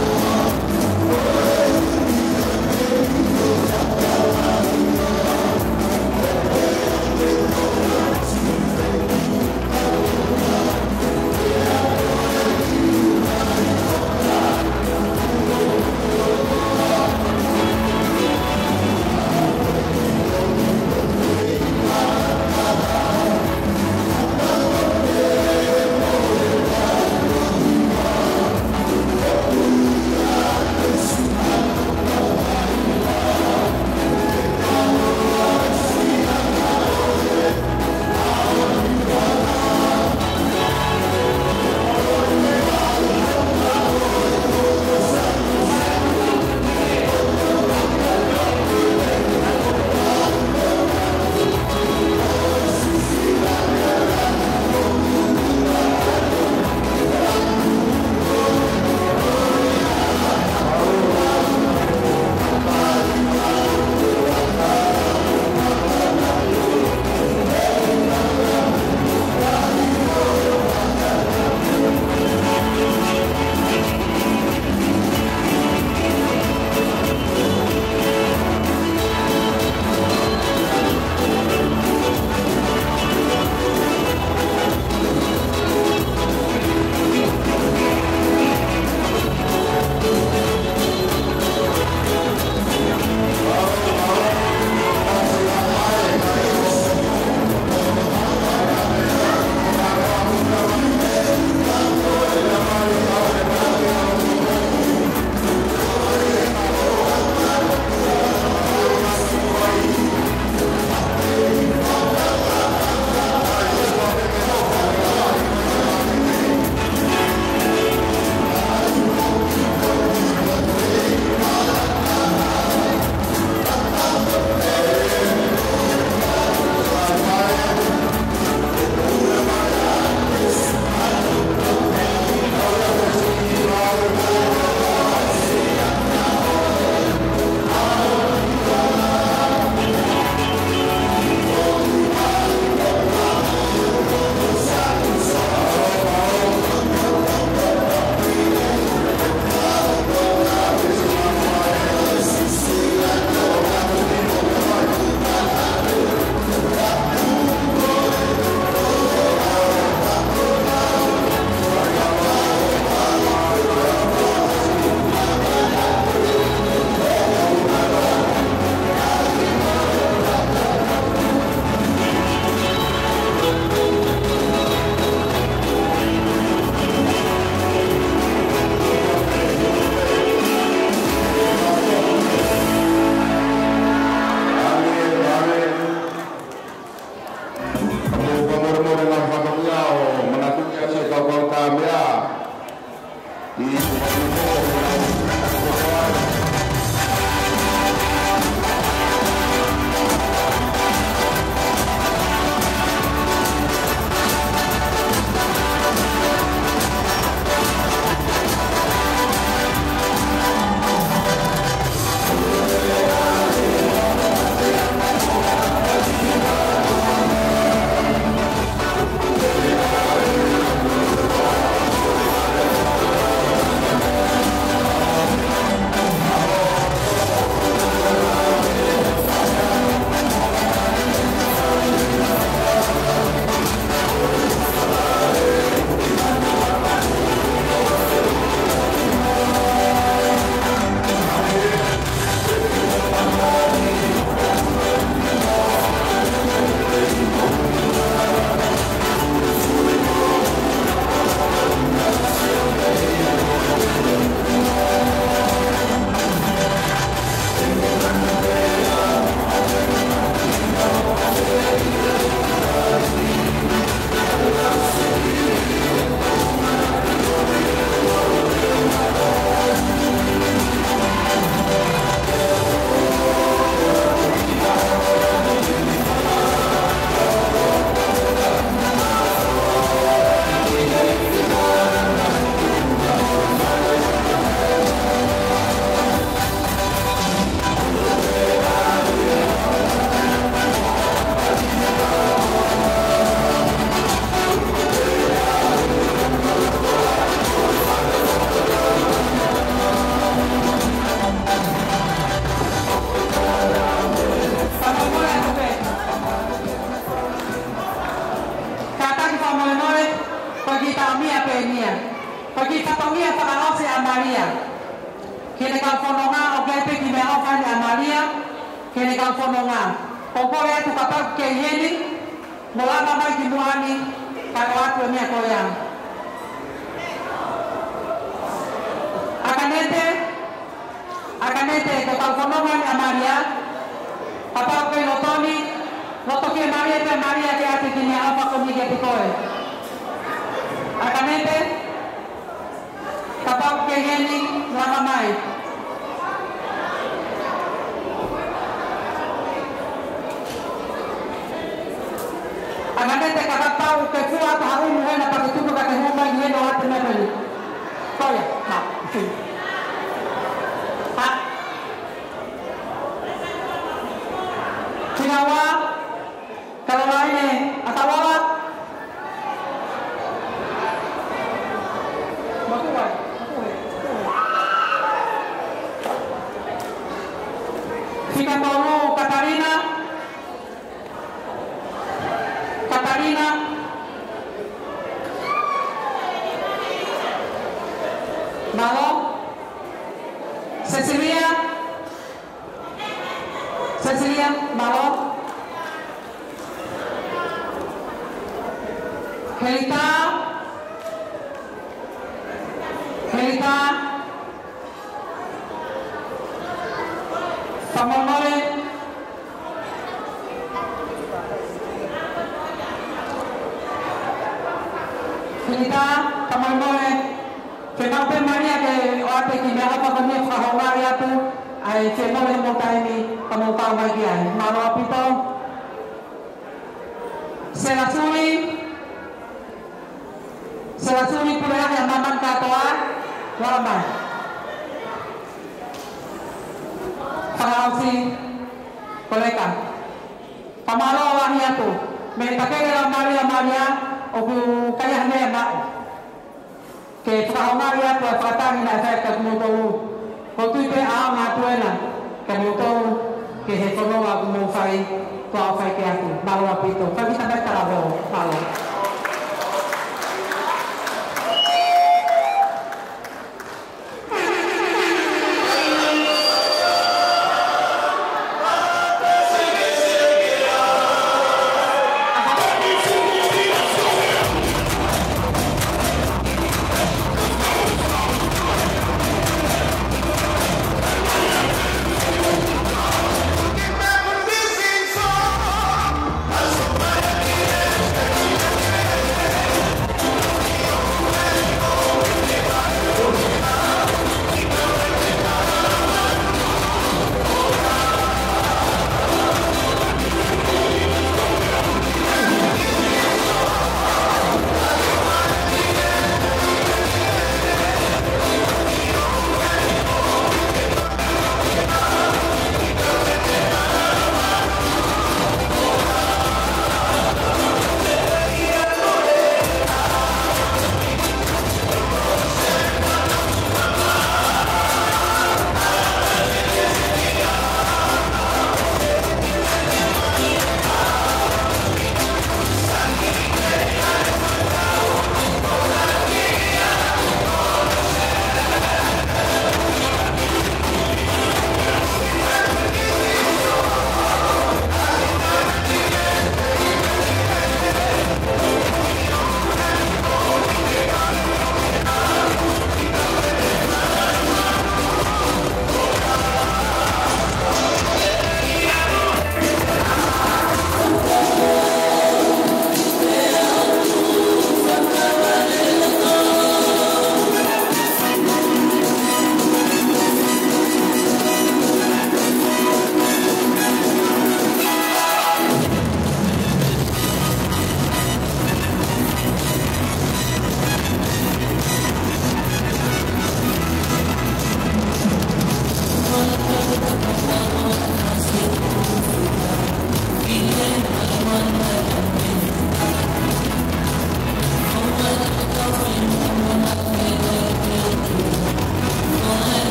whamia pe nia. Pagi whatongia whakanose a Maria. Kene kau whanonga o kepe ki me awhani a Maria. Kene kau whanonga. Kokore atu kapau ke heni. Molama mai ki muani. Kau atu e mea koeang. Akanete. Akanete ko kau whanonga ni a Maria. Kapau ke lotoni. Loto ke Maria pe Maria ke ate ki mea awha ko ni ke pikoe. Akanete. Kapau ke heni. Lama mai. Akanete kakapau ke fua ta haru muhena pake tuku kake huma i heno hati mepeli. Koya, ha, si. Ha. Kinawa, kalau lainnya, atawa. Makuwai, makuwai. Fika tolu Katarina. Katarina. Malo. Cecilia. Cecilia, Malo. Helita. Helita. Pamonole. Helita, pamonole. Kenapa Maria ke ate ki me apa ko ni whahongari atu ai te mole mo taimi kamu tau mai ki ai. Malo apito. Selasuri. Selasuri pulea yang maman katoa. Wala Panausi koleka. Pamalo wahi atu. Me takere la Maria Maria oku kaya ne mau. Ke whahongari atu e whakatangi na e ka kumutolu. Ko tui pe ao ngā tuena ke kumutolu ke he whanonga kumutwhai kua o whai ke atu. Malo apito. Whakita metara ho. Malo. That's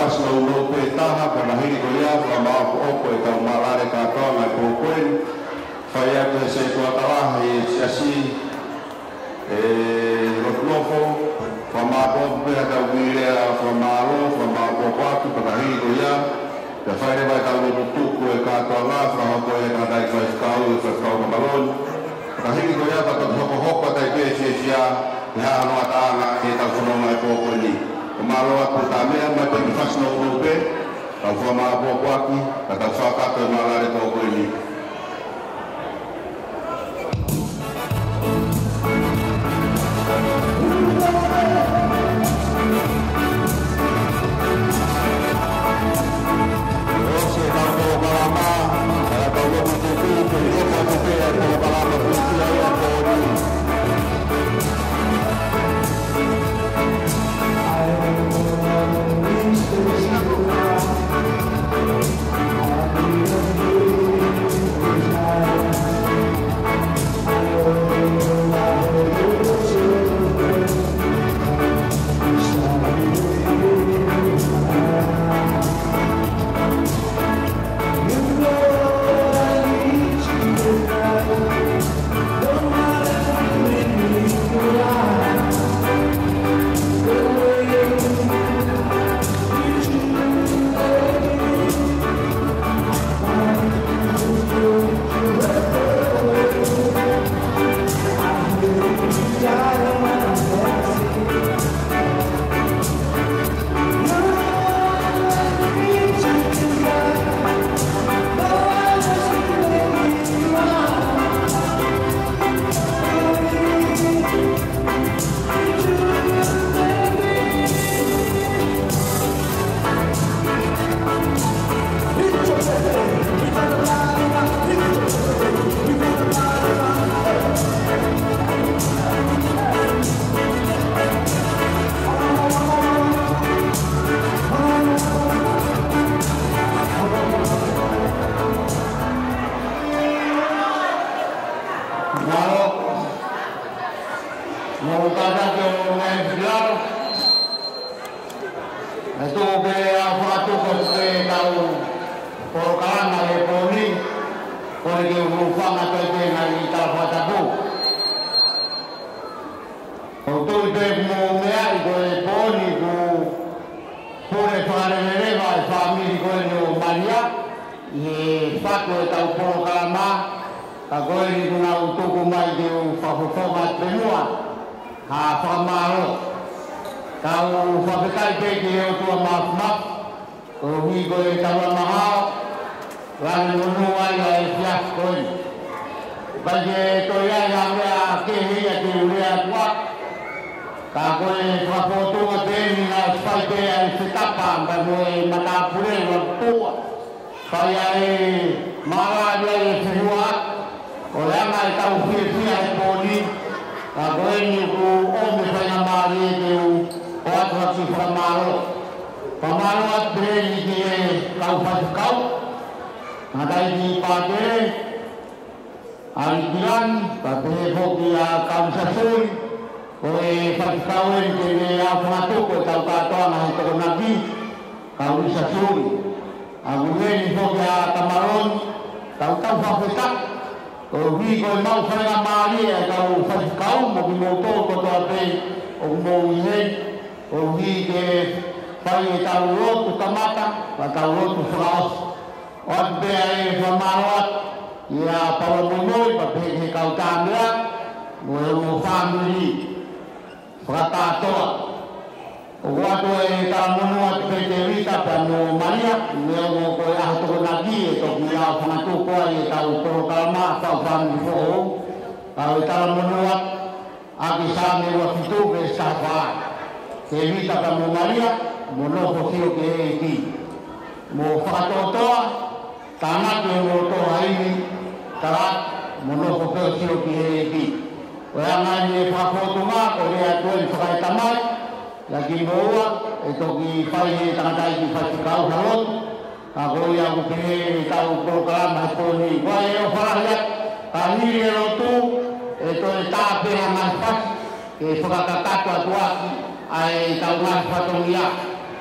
fasno no pe taha kana hiri ko ia fa ma ko opo e ka malare ka to mai ko koen fa ia ke se ko atala e asi e rotnofo fa ma ko pe ka wile fa ma lo fa ma ko pa ki ka hiri ko ia ka fa re vai ka lo tu ko e ka to la fa ko e ka dai fa ka o fa ka ma balon ka hiri ko ia ka to ko hoko dai pe se sia ya no atala e ta ko no mai ko ko ni malo aku tamea mai pe fasno no pe ka fa ma bo kwaki ka ta fa ka to malare ko ko ni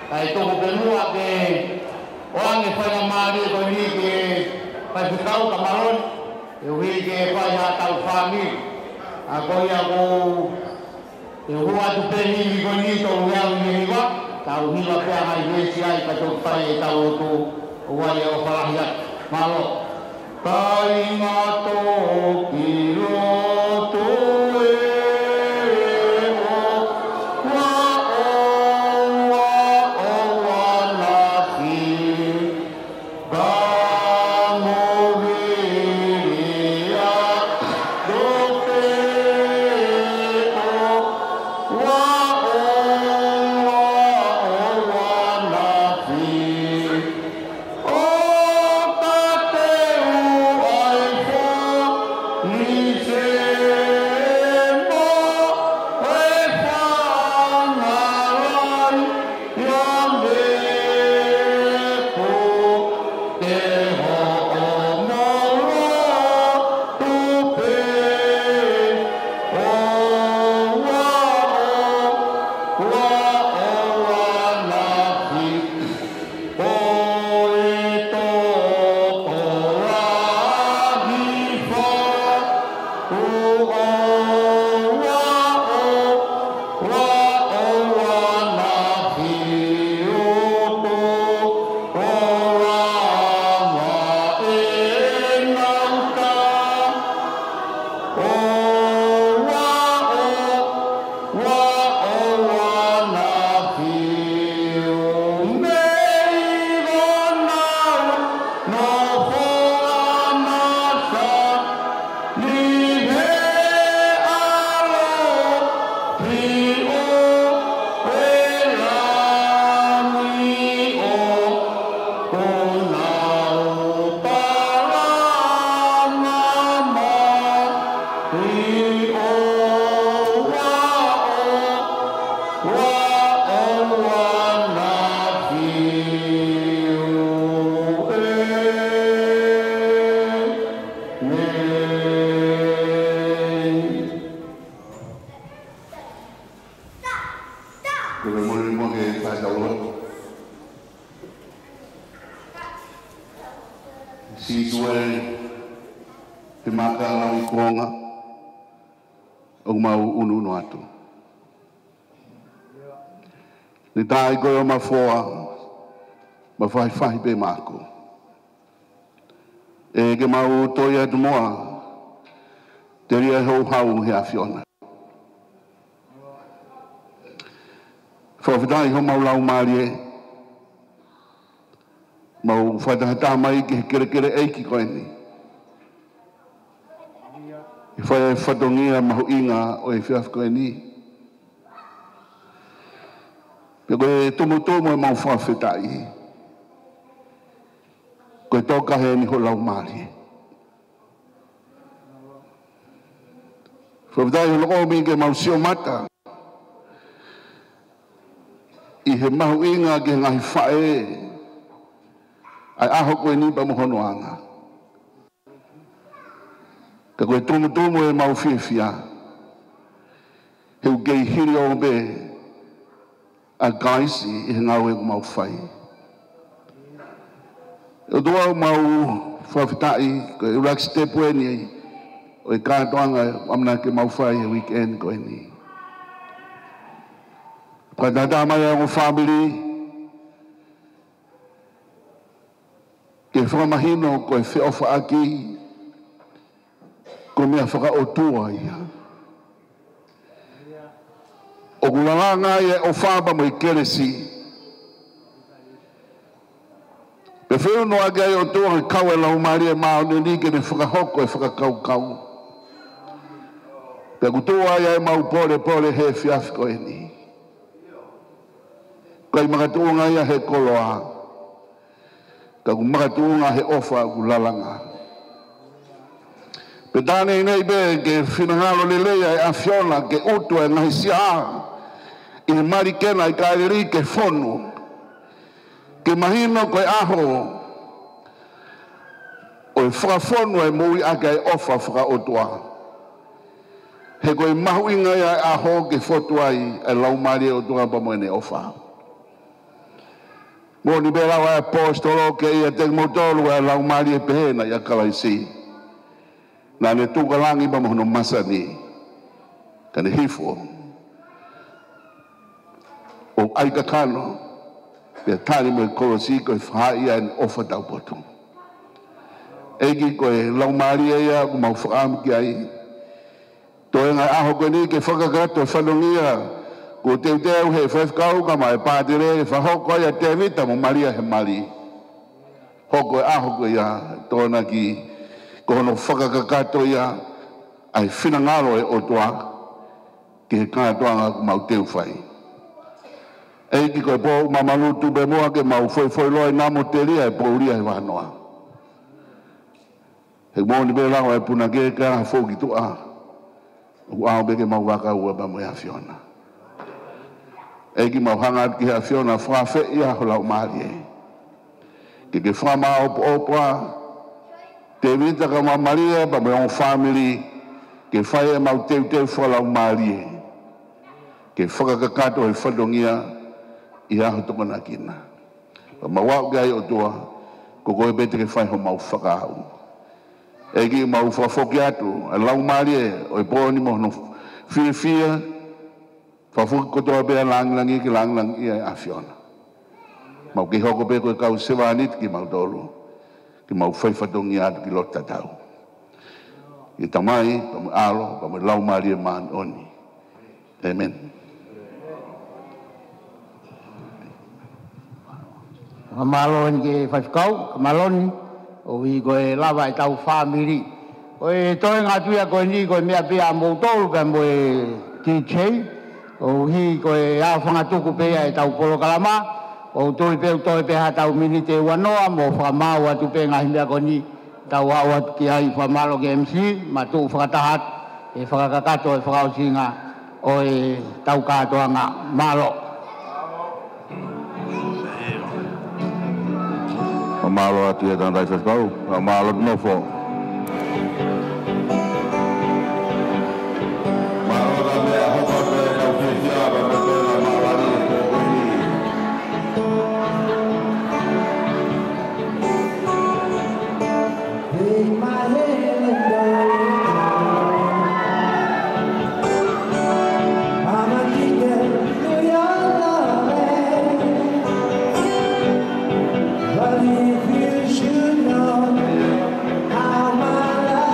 Kai toko ke mua ke oange whainga maari ko ni ke pai whikau ka maron. E hui ke whai ha tau whami. A koi a ko e hua tu pehi ni ko ni tau ngeau ni hiwa. Tau hiwa pia hai wesi ai ka tau whai e tau o tu o wai e o whalahiat. Malo. Kai ngā tō ki roto e o wa o wa o wa na ki ka mo viria do te o wa o wa o wa na ki o ta te u ai fo ni se mo e fa na rai ya me ko te ho o mo tu pe o wa o wa o wa na ki o e to o ra hi fo o o wa o wa o wa na ki o to o ra wa e nau ka o wa o wa o wa na ki o mei go nau no fo amasa ni he alo pri o e la ni o ko nau para na ma pri o wa o wa o wa na ki o e ne Ko le mori mo ke fa da lo. Si suwe te maka la i konga o mau unu no atu. Ni tai ko ma foa ma fai fai be mako. E ke mau toia tu moa te ria ho hau he afiona. Whawhitai ho mau lau maari e. Mau whaitahata mai ke kere kere eiki koe ni. I whai e whatongia mahu inga o e whiaf koe ni. Pe koe tumu tumu e mau whawhitai. Koe toka he ni ho lau maari e. Whawhitai ho loko mi ke mau sio mata. I he mahu inga ke ngahi whae ai aho koe ni pa mohono anga. Ka koe tumu tumu e mau whiwhia heu kei hiri o be a gaisi i he ngau e ku mau whai. E dua mau whawhitai koe urak stepu e ni o e kātoanga amna ke mau whai e weekend koe ni. Ka tata mai a o family ke whakamahino koe whiofa aki ko mea whakaotua ia. O kulalanga ia o whaba mo i keresi. Pe whio no ake ai o tua ke kau e lau mari e mao ni ni ke ne whakahoko e whakakau kau. Pe kutua ia e mau pore pore he whiaf koe ni. Kai makatuunga ia he koloa. Ka ku makatuunga he ofa ku lalanga. Pe tane nei be ke whinangalo lelea e awhiona ke utua e ngahi sia i he marikena i kairi ke whonu. Ke mahino koe aho o e whakawhonu e mui ake e ofa whakaotua. He koe mahu inga ia e aho ke whotuai e laumari o tunga pamoene ofa. Mo ni bela wa apostolo ke ia te motolo wa lau mali e pehena ia kalaisi. Na ne tu galangi ba mo no masani. Kane hifo. O ai ka kano. Pe tani mo kolosi ko fa ia en ofa da poto. Egi ko lau mali ia ko mau faam ki ai. To nga aho ko ni ke whakagato whanongia ko te teu he whewkau ka mai pātere e whahoko ia te vita mo maria he mali. Hoko e aho ko ia tōna ki ko hono whakagakato ia ai whinangaro e otoa ki he kātoanga ko mau teu whai. Eiki ko e pō mamalu tu be moa ke mau foi foi loe namo te ria e pōuria he wanoa. He mōni be lango e puna ke ka fō ki tu a. Ua beke mau waka ua ba mo ya Fiona. Eki mau hanga ki ha Fiona fra fe ia hola mali. Ki ke fra ma op opa te vita ka ma Maria ba mo family ke fai mau te te fola mali. Ke foka ka kato e fadongia ia ho to na kina. Ba ma wa ga yo toa ko ko be te fai ho mau faka. Egi mau fafoki atu, a lau marie, o e pōni mo no fia fia, fafoki kotoa bea lang langi ki lang lang ia a Fiona. Mau ki hoko pe koe kau sewanit ki mau tolu, ki mau whaifatongi atu ki lota tau. I tamai, pa mo alo, pa mo lau marie maan oni. Amen. Kamalon ki whaifkau, kamalon. O i koe lava e tau whamiri. O e toi ngā tuia koe ni koe mea pia mō tōru ka mo e tī O hi koe a whangatuku pia e tau polo kalama. O toi peu toi pia tau mini te wanoa mo whamau atu pe ngā himea koe ni. Tau au atu ki ai whamalo ke M C. Ma tū whakatahat e whakakakato e whakausinga o e tau katoa ngā malo. Malo atu e tanda i whewkau, malo nofo. Malo da mea hoka pe au whiwhiara me pēna malari e kōkoni. Take my hand and go. I'm a ticket to your love. But if you should know how my love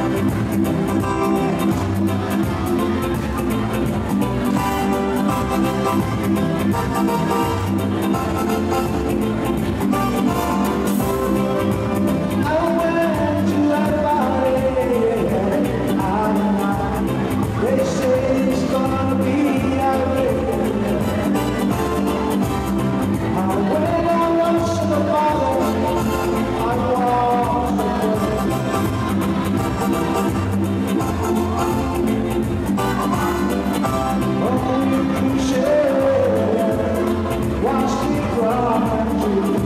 Watch me cry.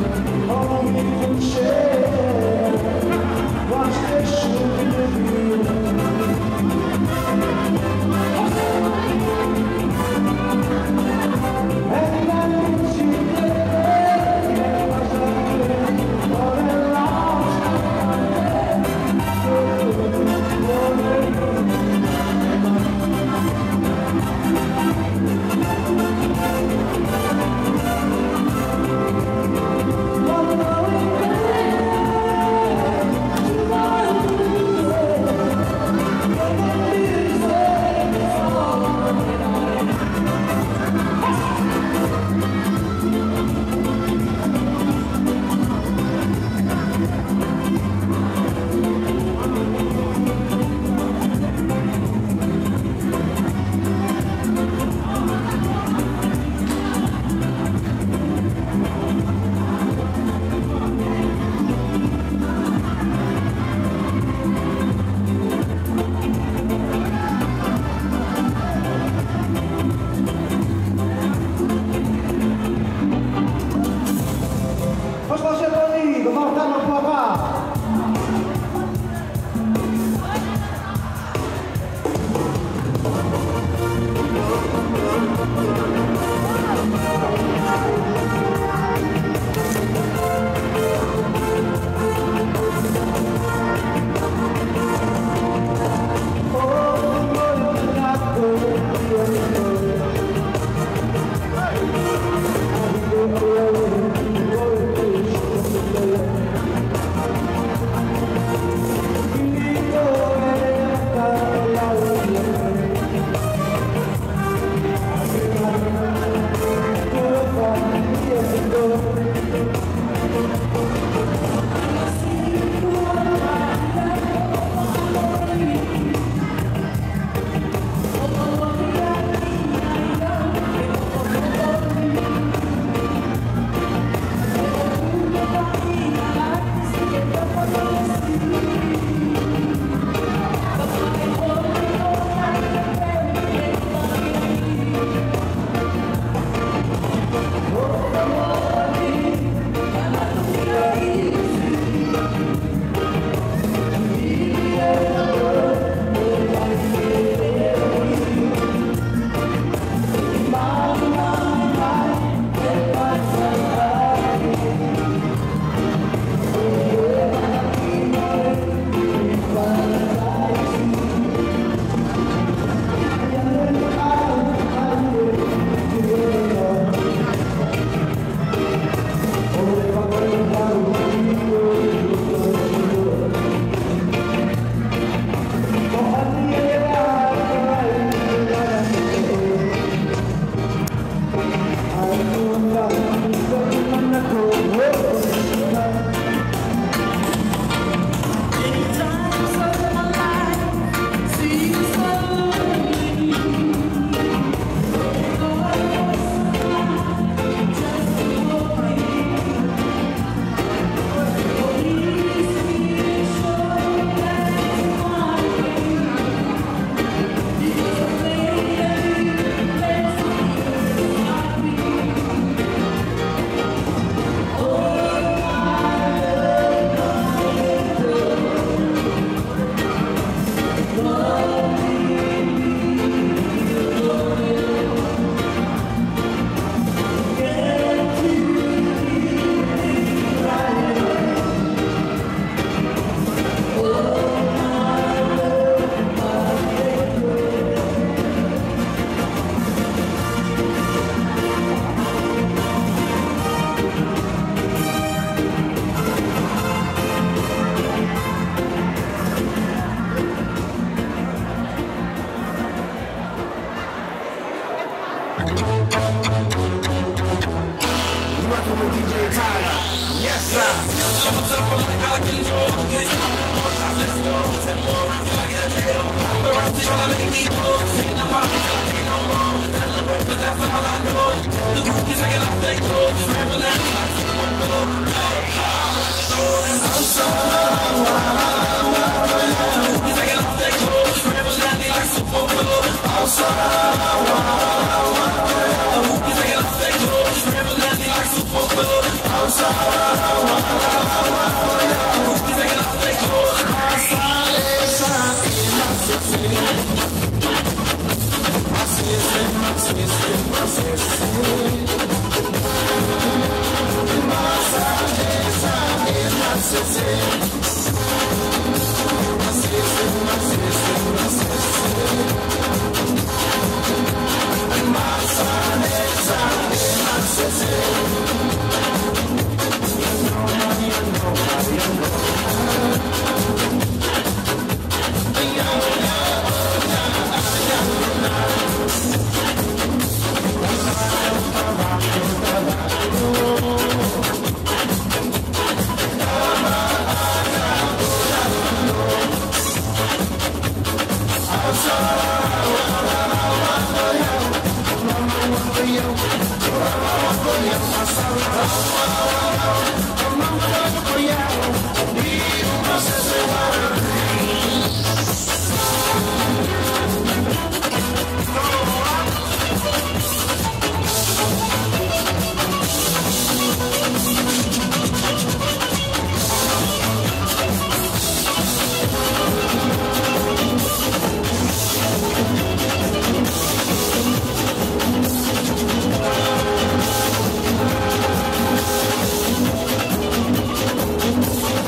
Thank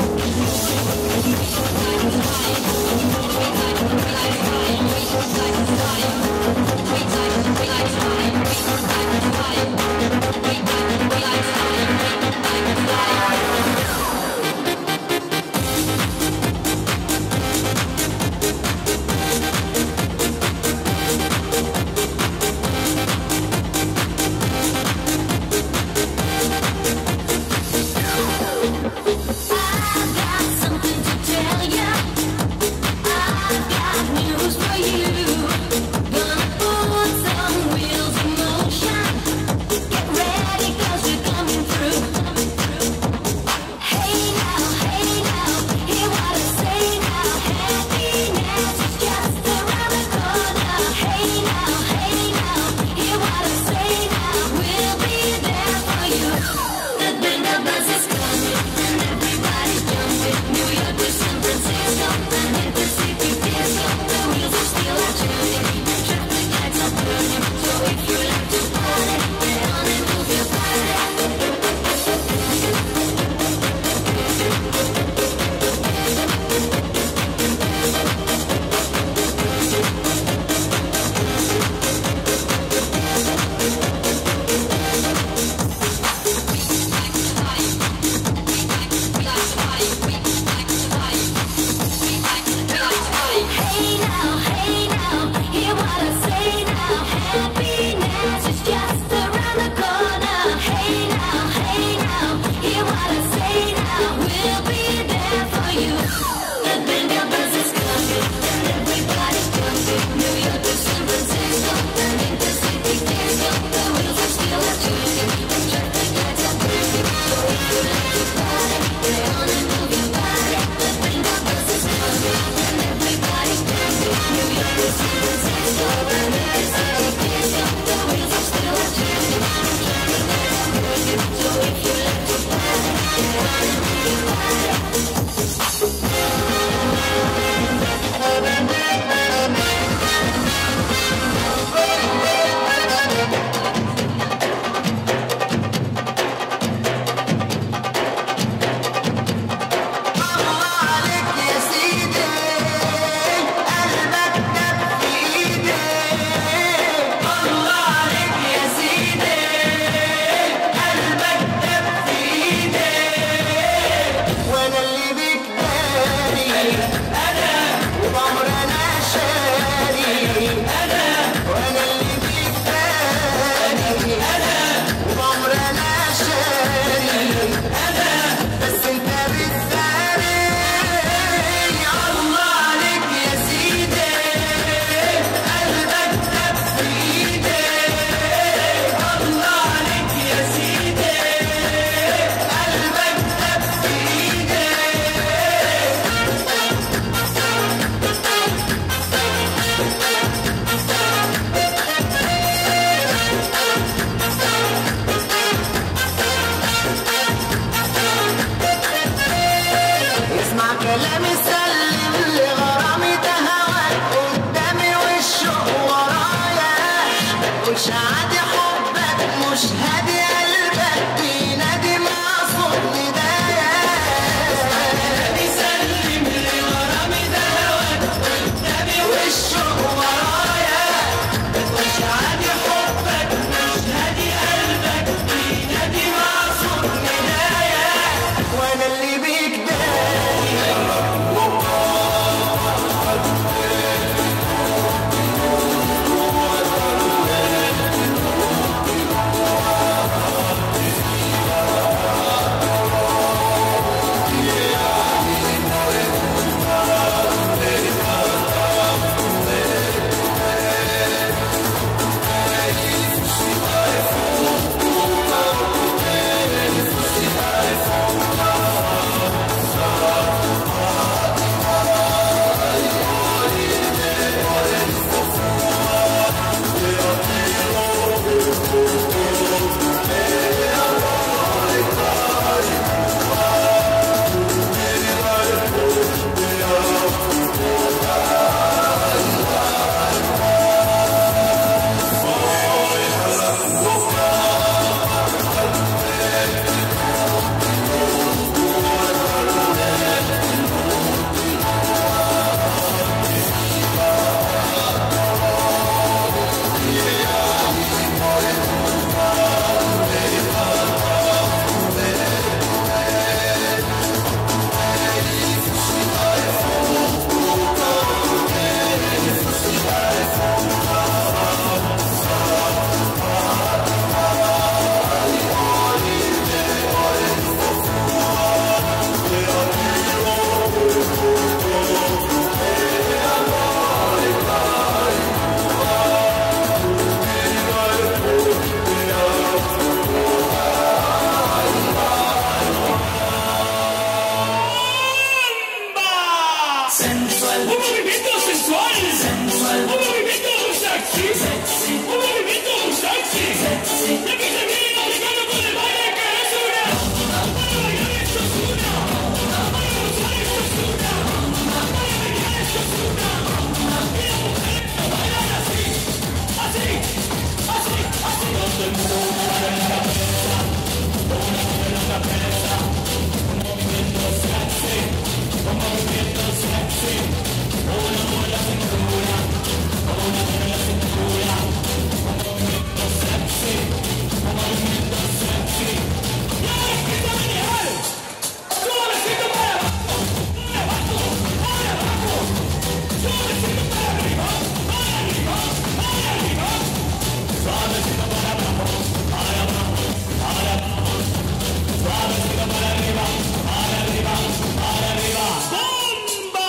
un movimiento sensual, un movimiento sexy, un movimiento sexy, ya que se viene aplicando con el baile que es una, para bailar esto es una, para gozar esto es una, para bailar esto es una, y las mujeres no bailan así, así, así, así, todo el mundo mueve la cabeza, una mueve la cabeza, un movimiento sexy, un movimiento sexy, una mueve la cintura, una mueve la cintura, un movimiento sexy, un movimiento sexy. Y ahora empieza a manejar, suavecito para abajo, para abajo, para abajo, suavecito para arriba, para arriba, para arriba, suavecito para abajo, para abajo, para abajo, suavecito para arriba, para arriba, para arriba. ¡Bomba!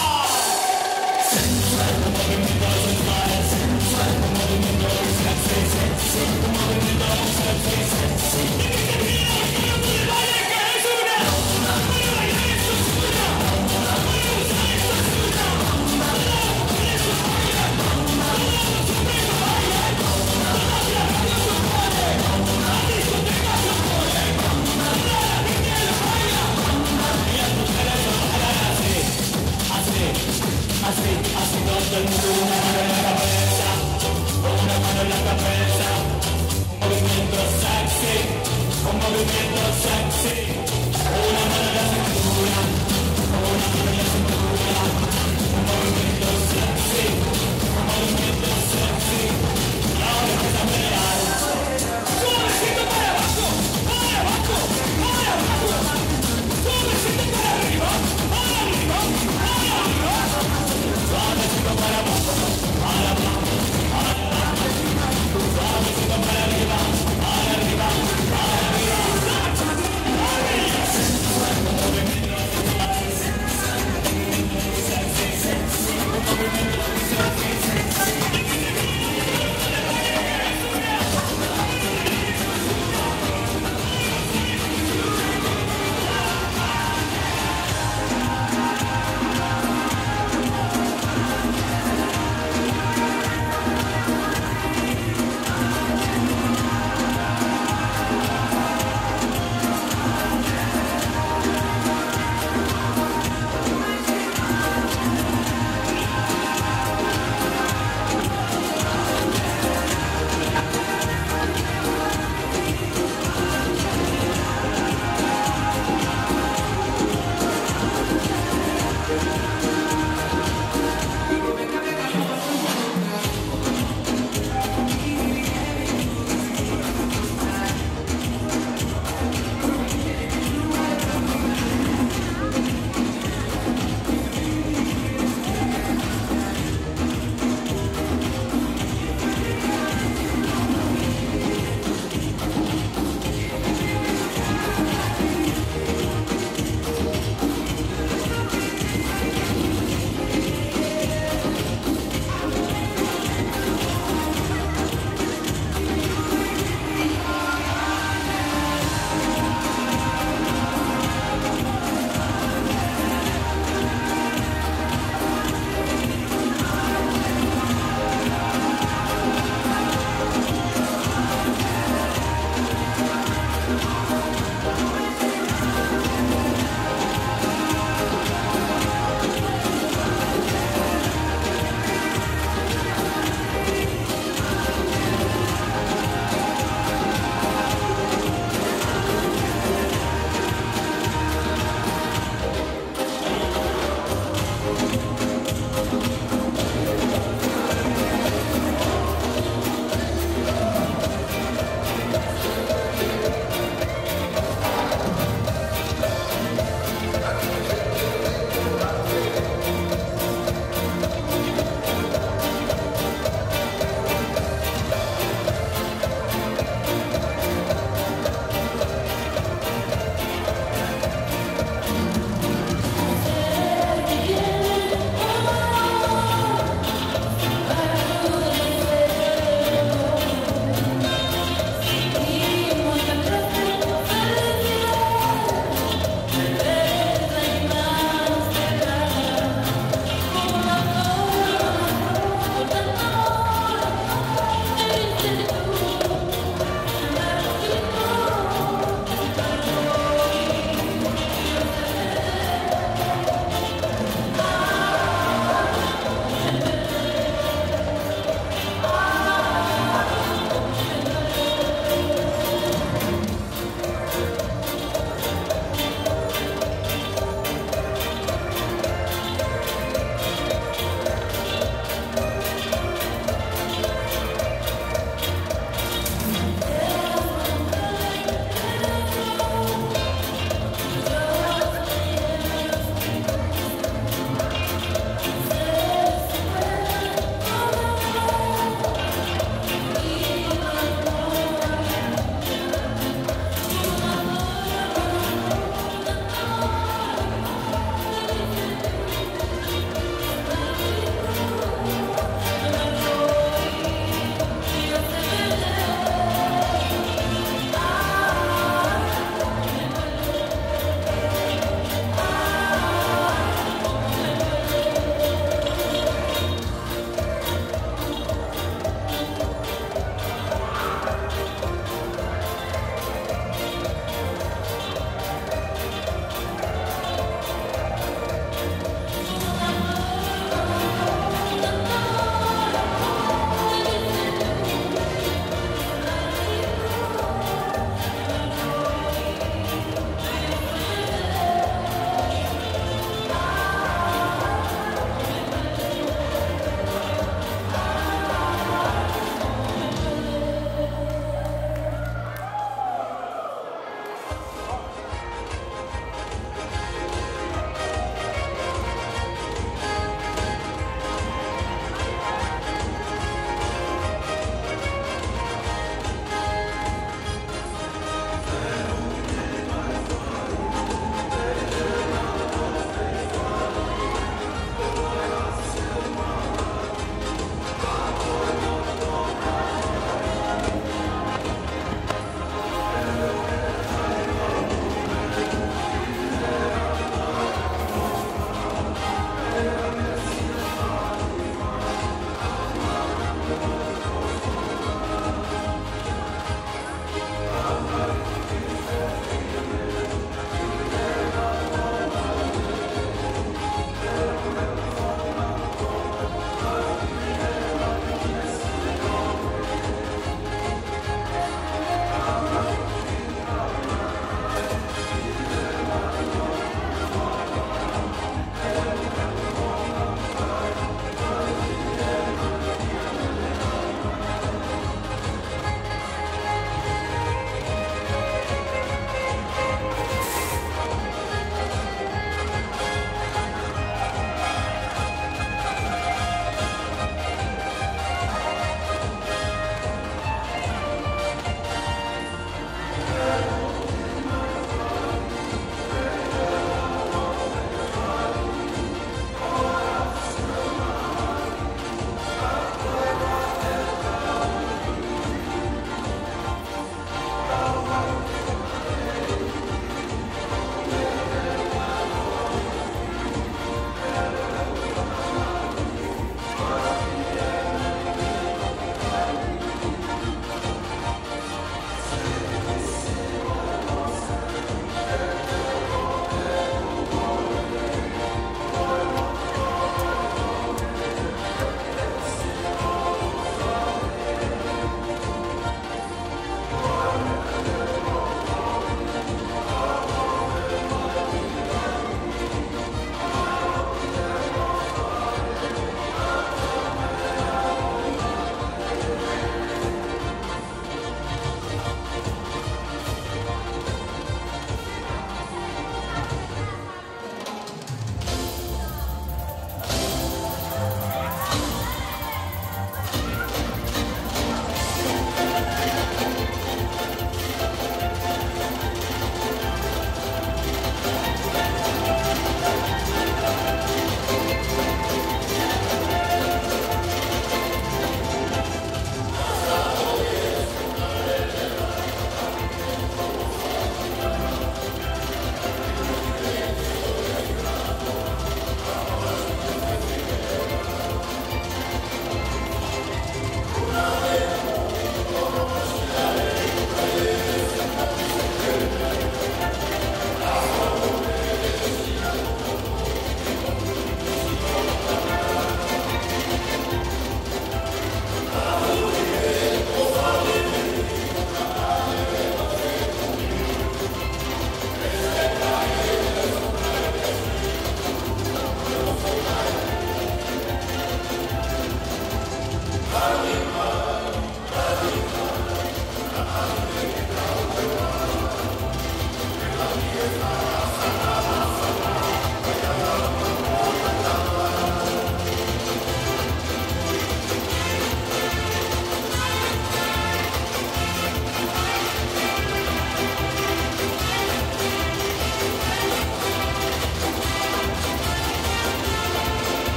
Sensual, un movimiento sensual, sensual, un movimiento sexy, sexy, un movimiento sexy, sexy. Y que se viene aplicando el baile que es una, para bailar esto es una, para gozar esto es una, para las mujeres no bailan, para los hombres no bailan, todas las radios no ponen, las discotecas no ponen, toda la gente lo baila, y las mujeres no bailan así, así, así, así todo el mundo una mano en la cabeza, una mano en la cabeza, un movimiento sexy, un movimiento sexy, una mano en la cintura, una mano en la cintura, un movimiento sexy, un movimiento sexy, y ahora empieza a pelear, suavecito para abajo, para abajo, para abajo, suavecito para arriba, para arriba, para arriba, suavecito para abajo, para abajo, para abajo, suavecito para arriba, para arriba, para arriba. Sensual, un movimiento sexy, sensual, un movimiento sexy.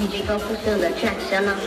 D J 高富秀的 track 声呢？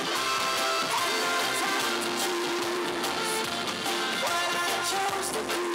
What I chose to do.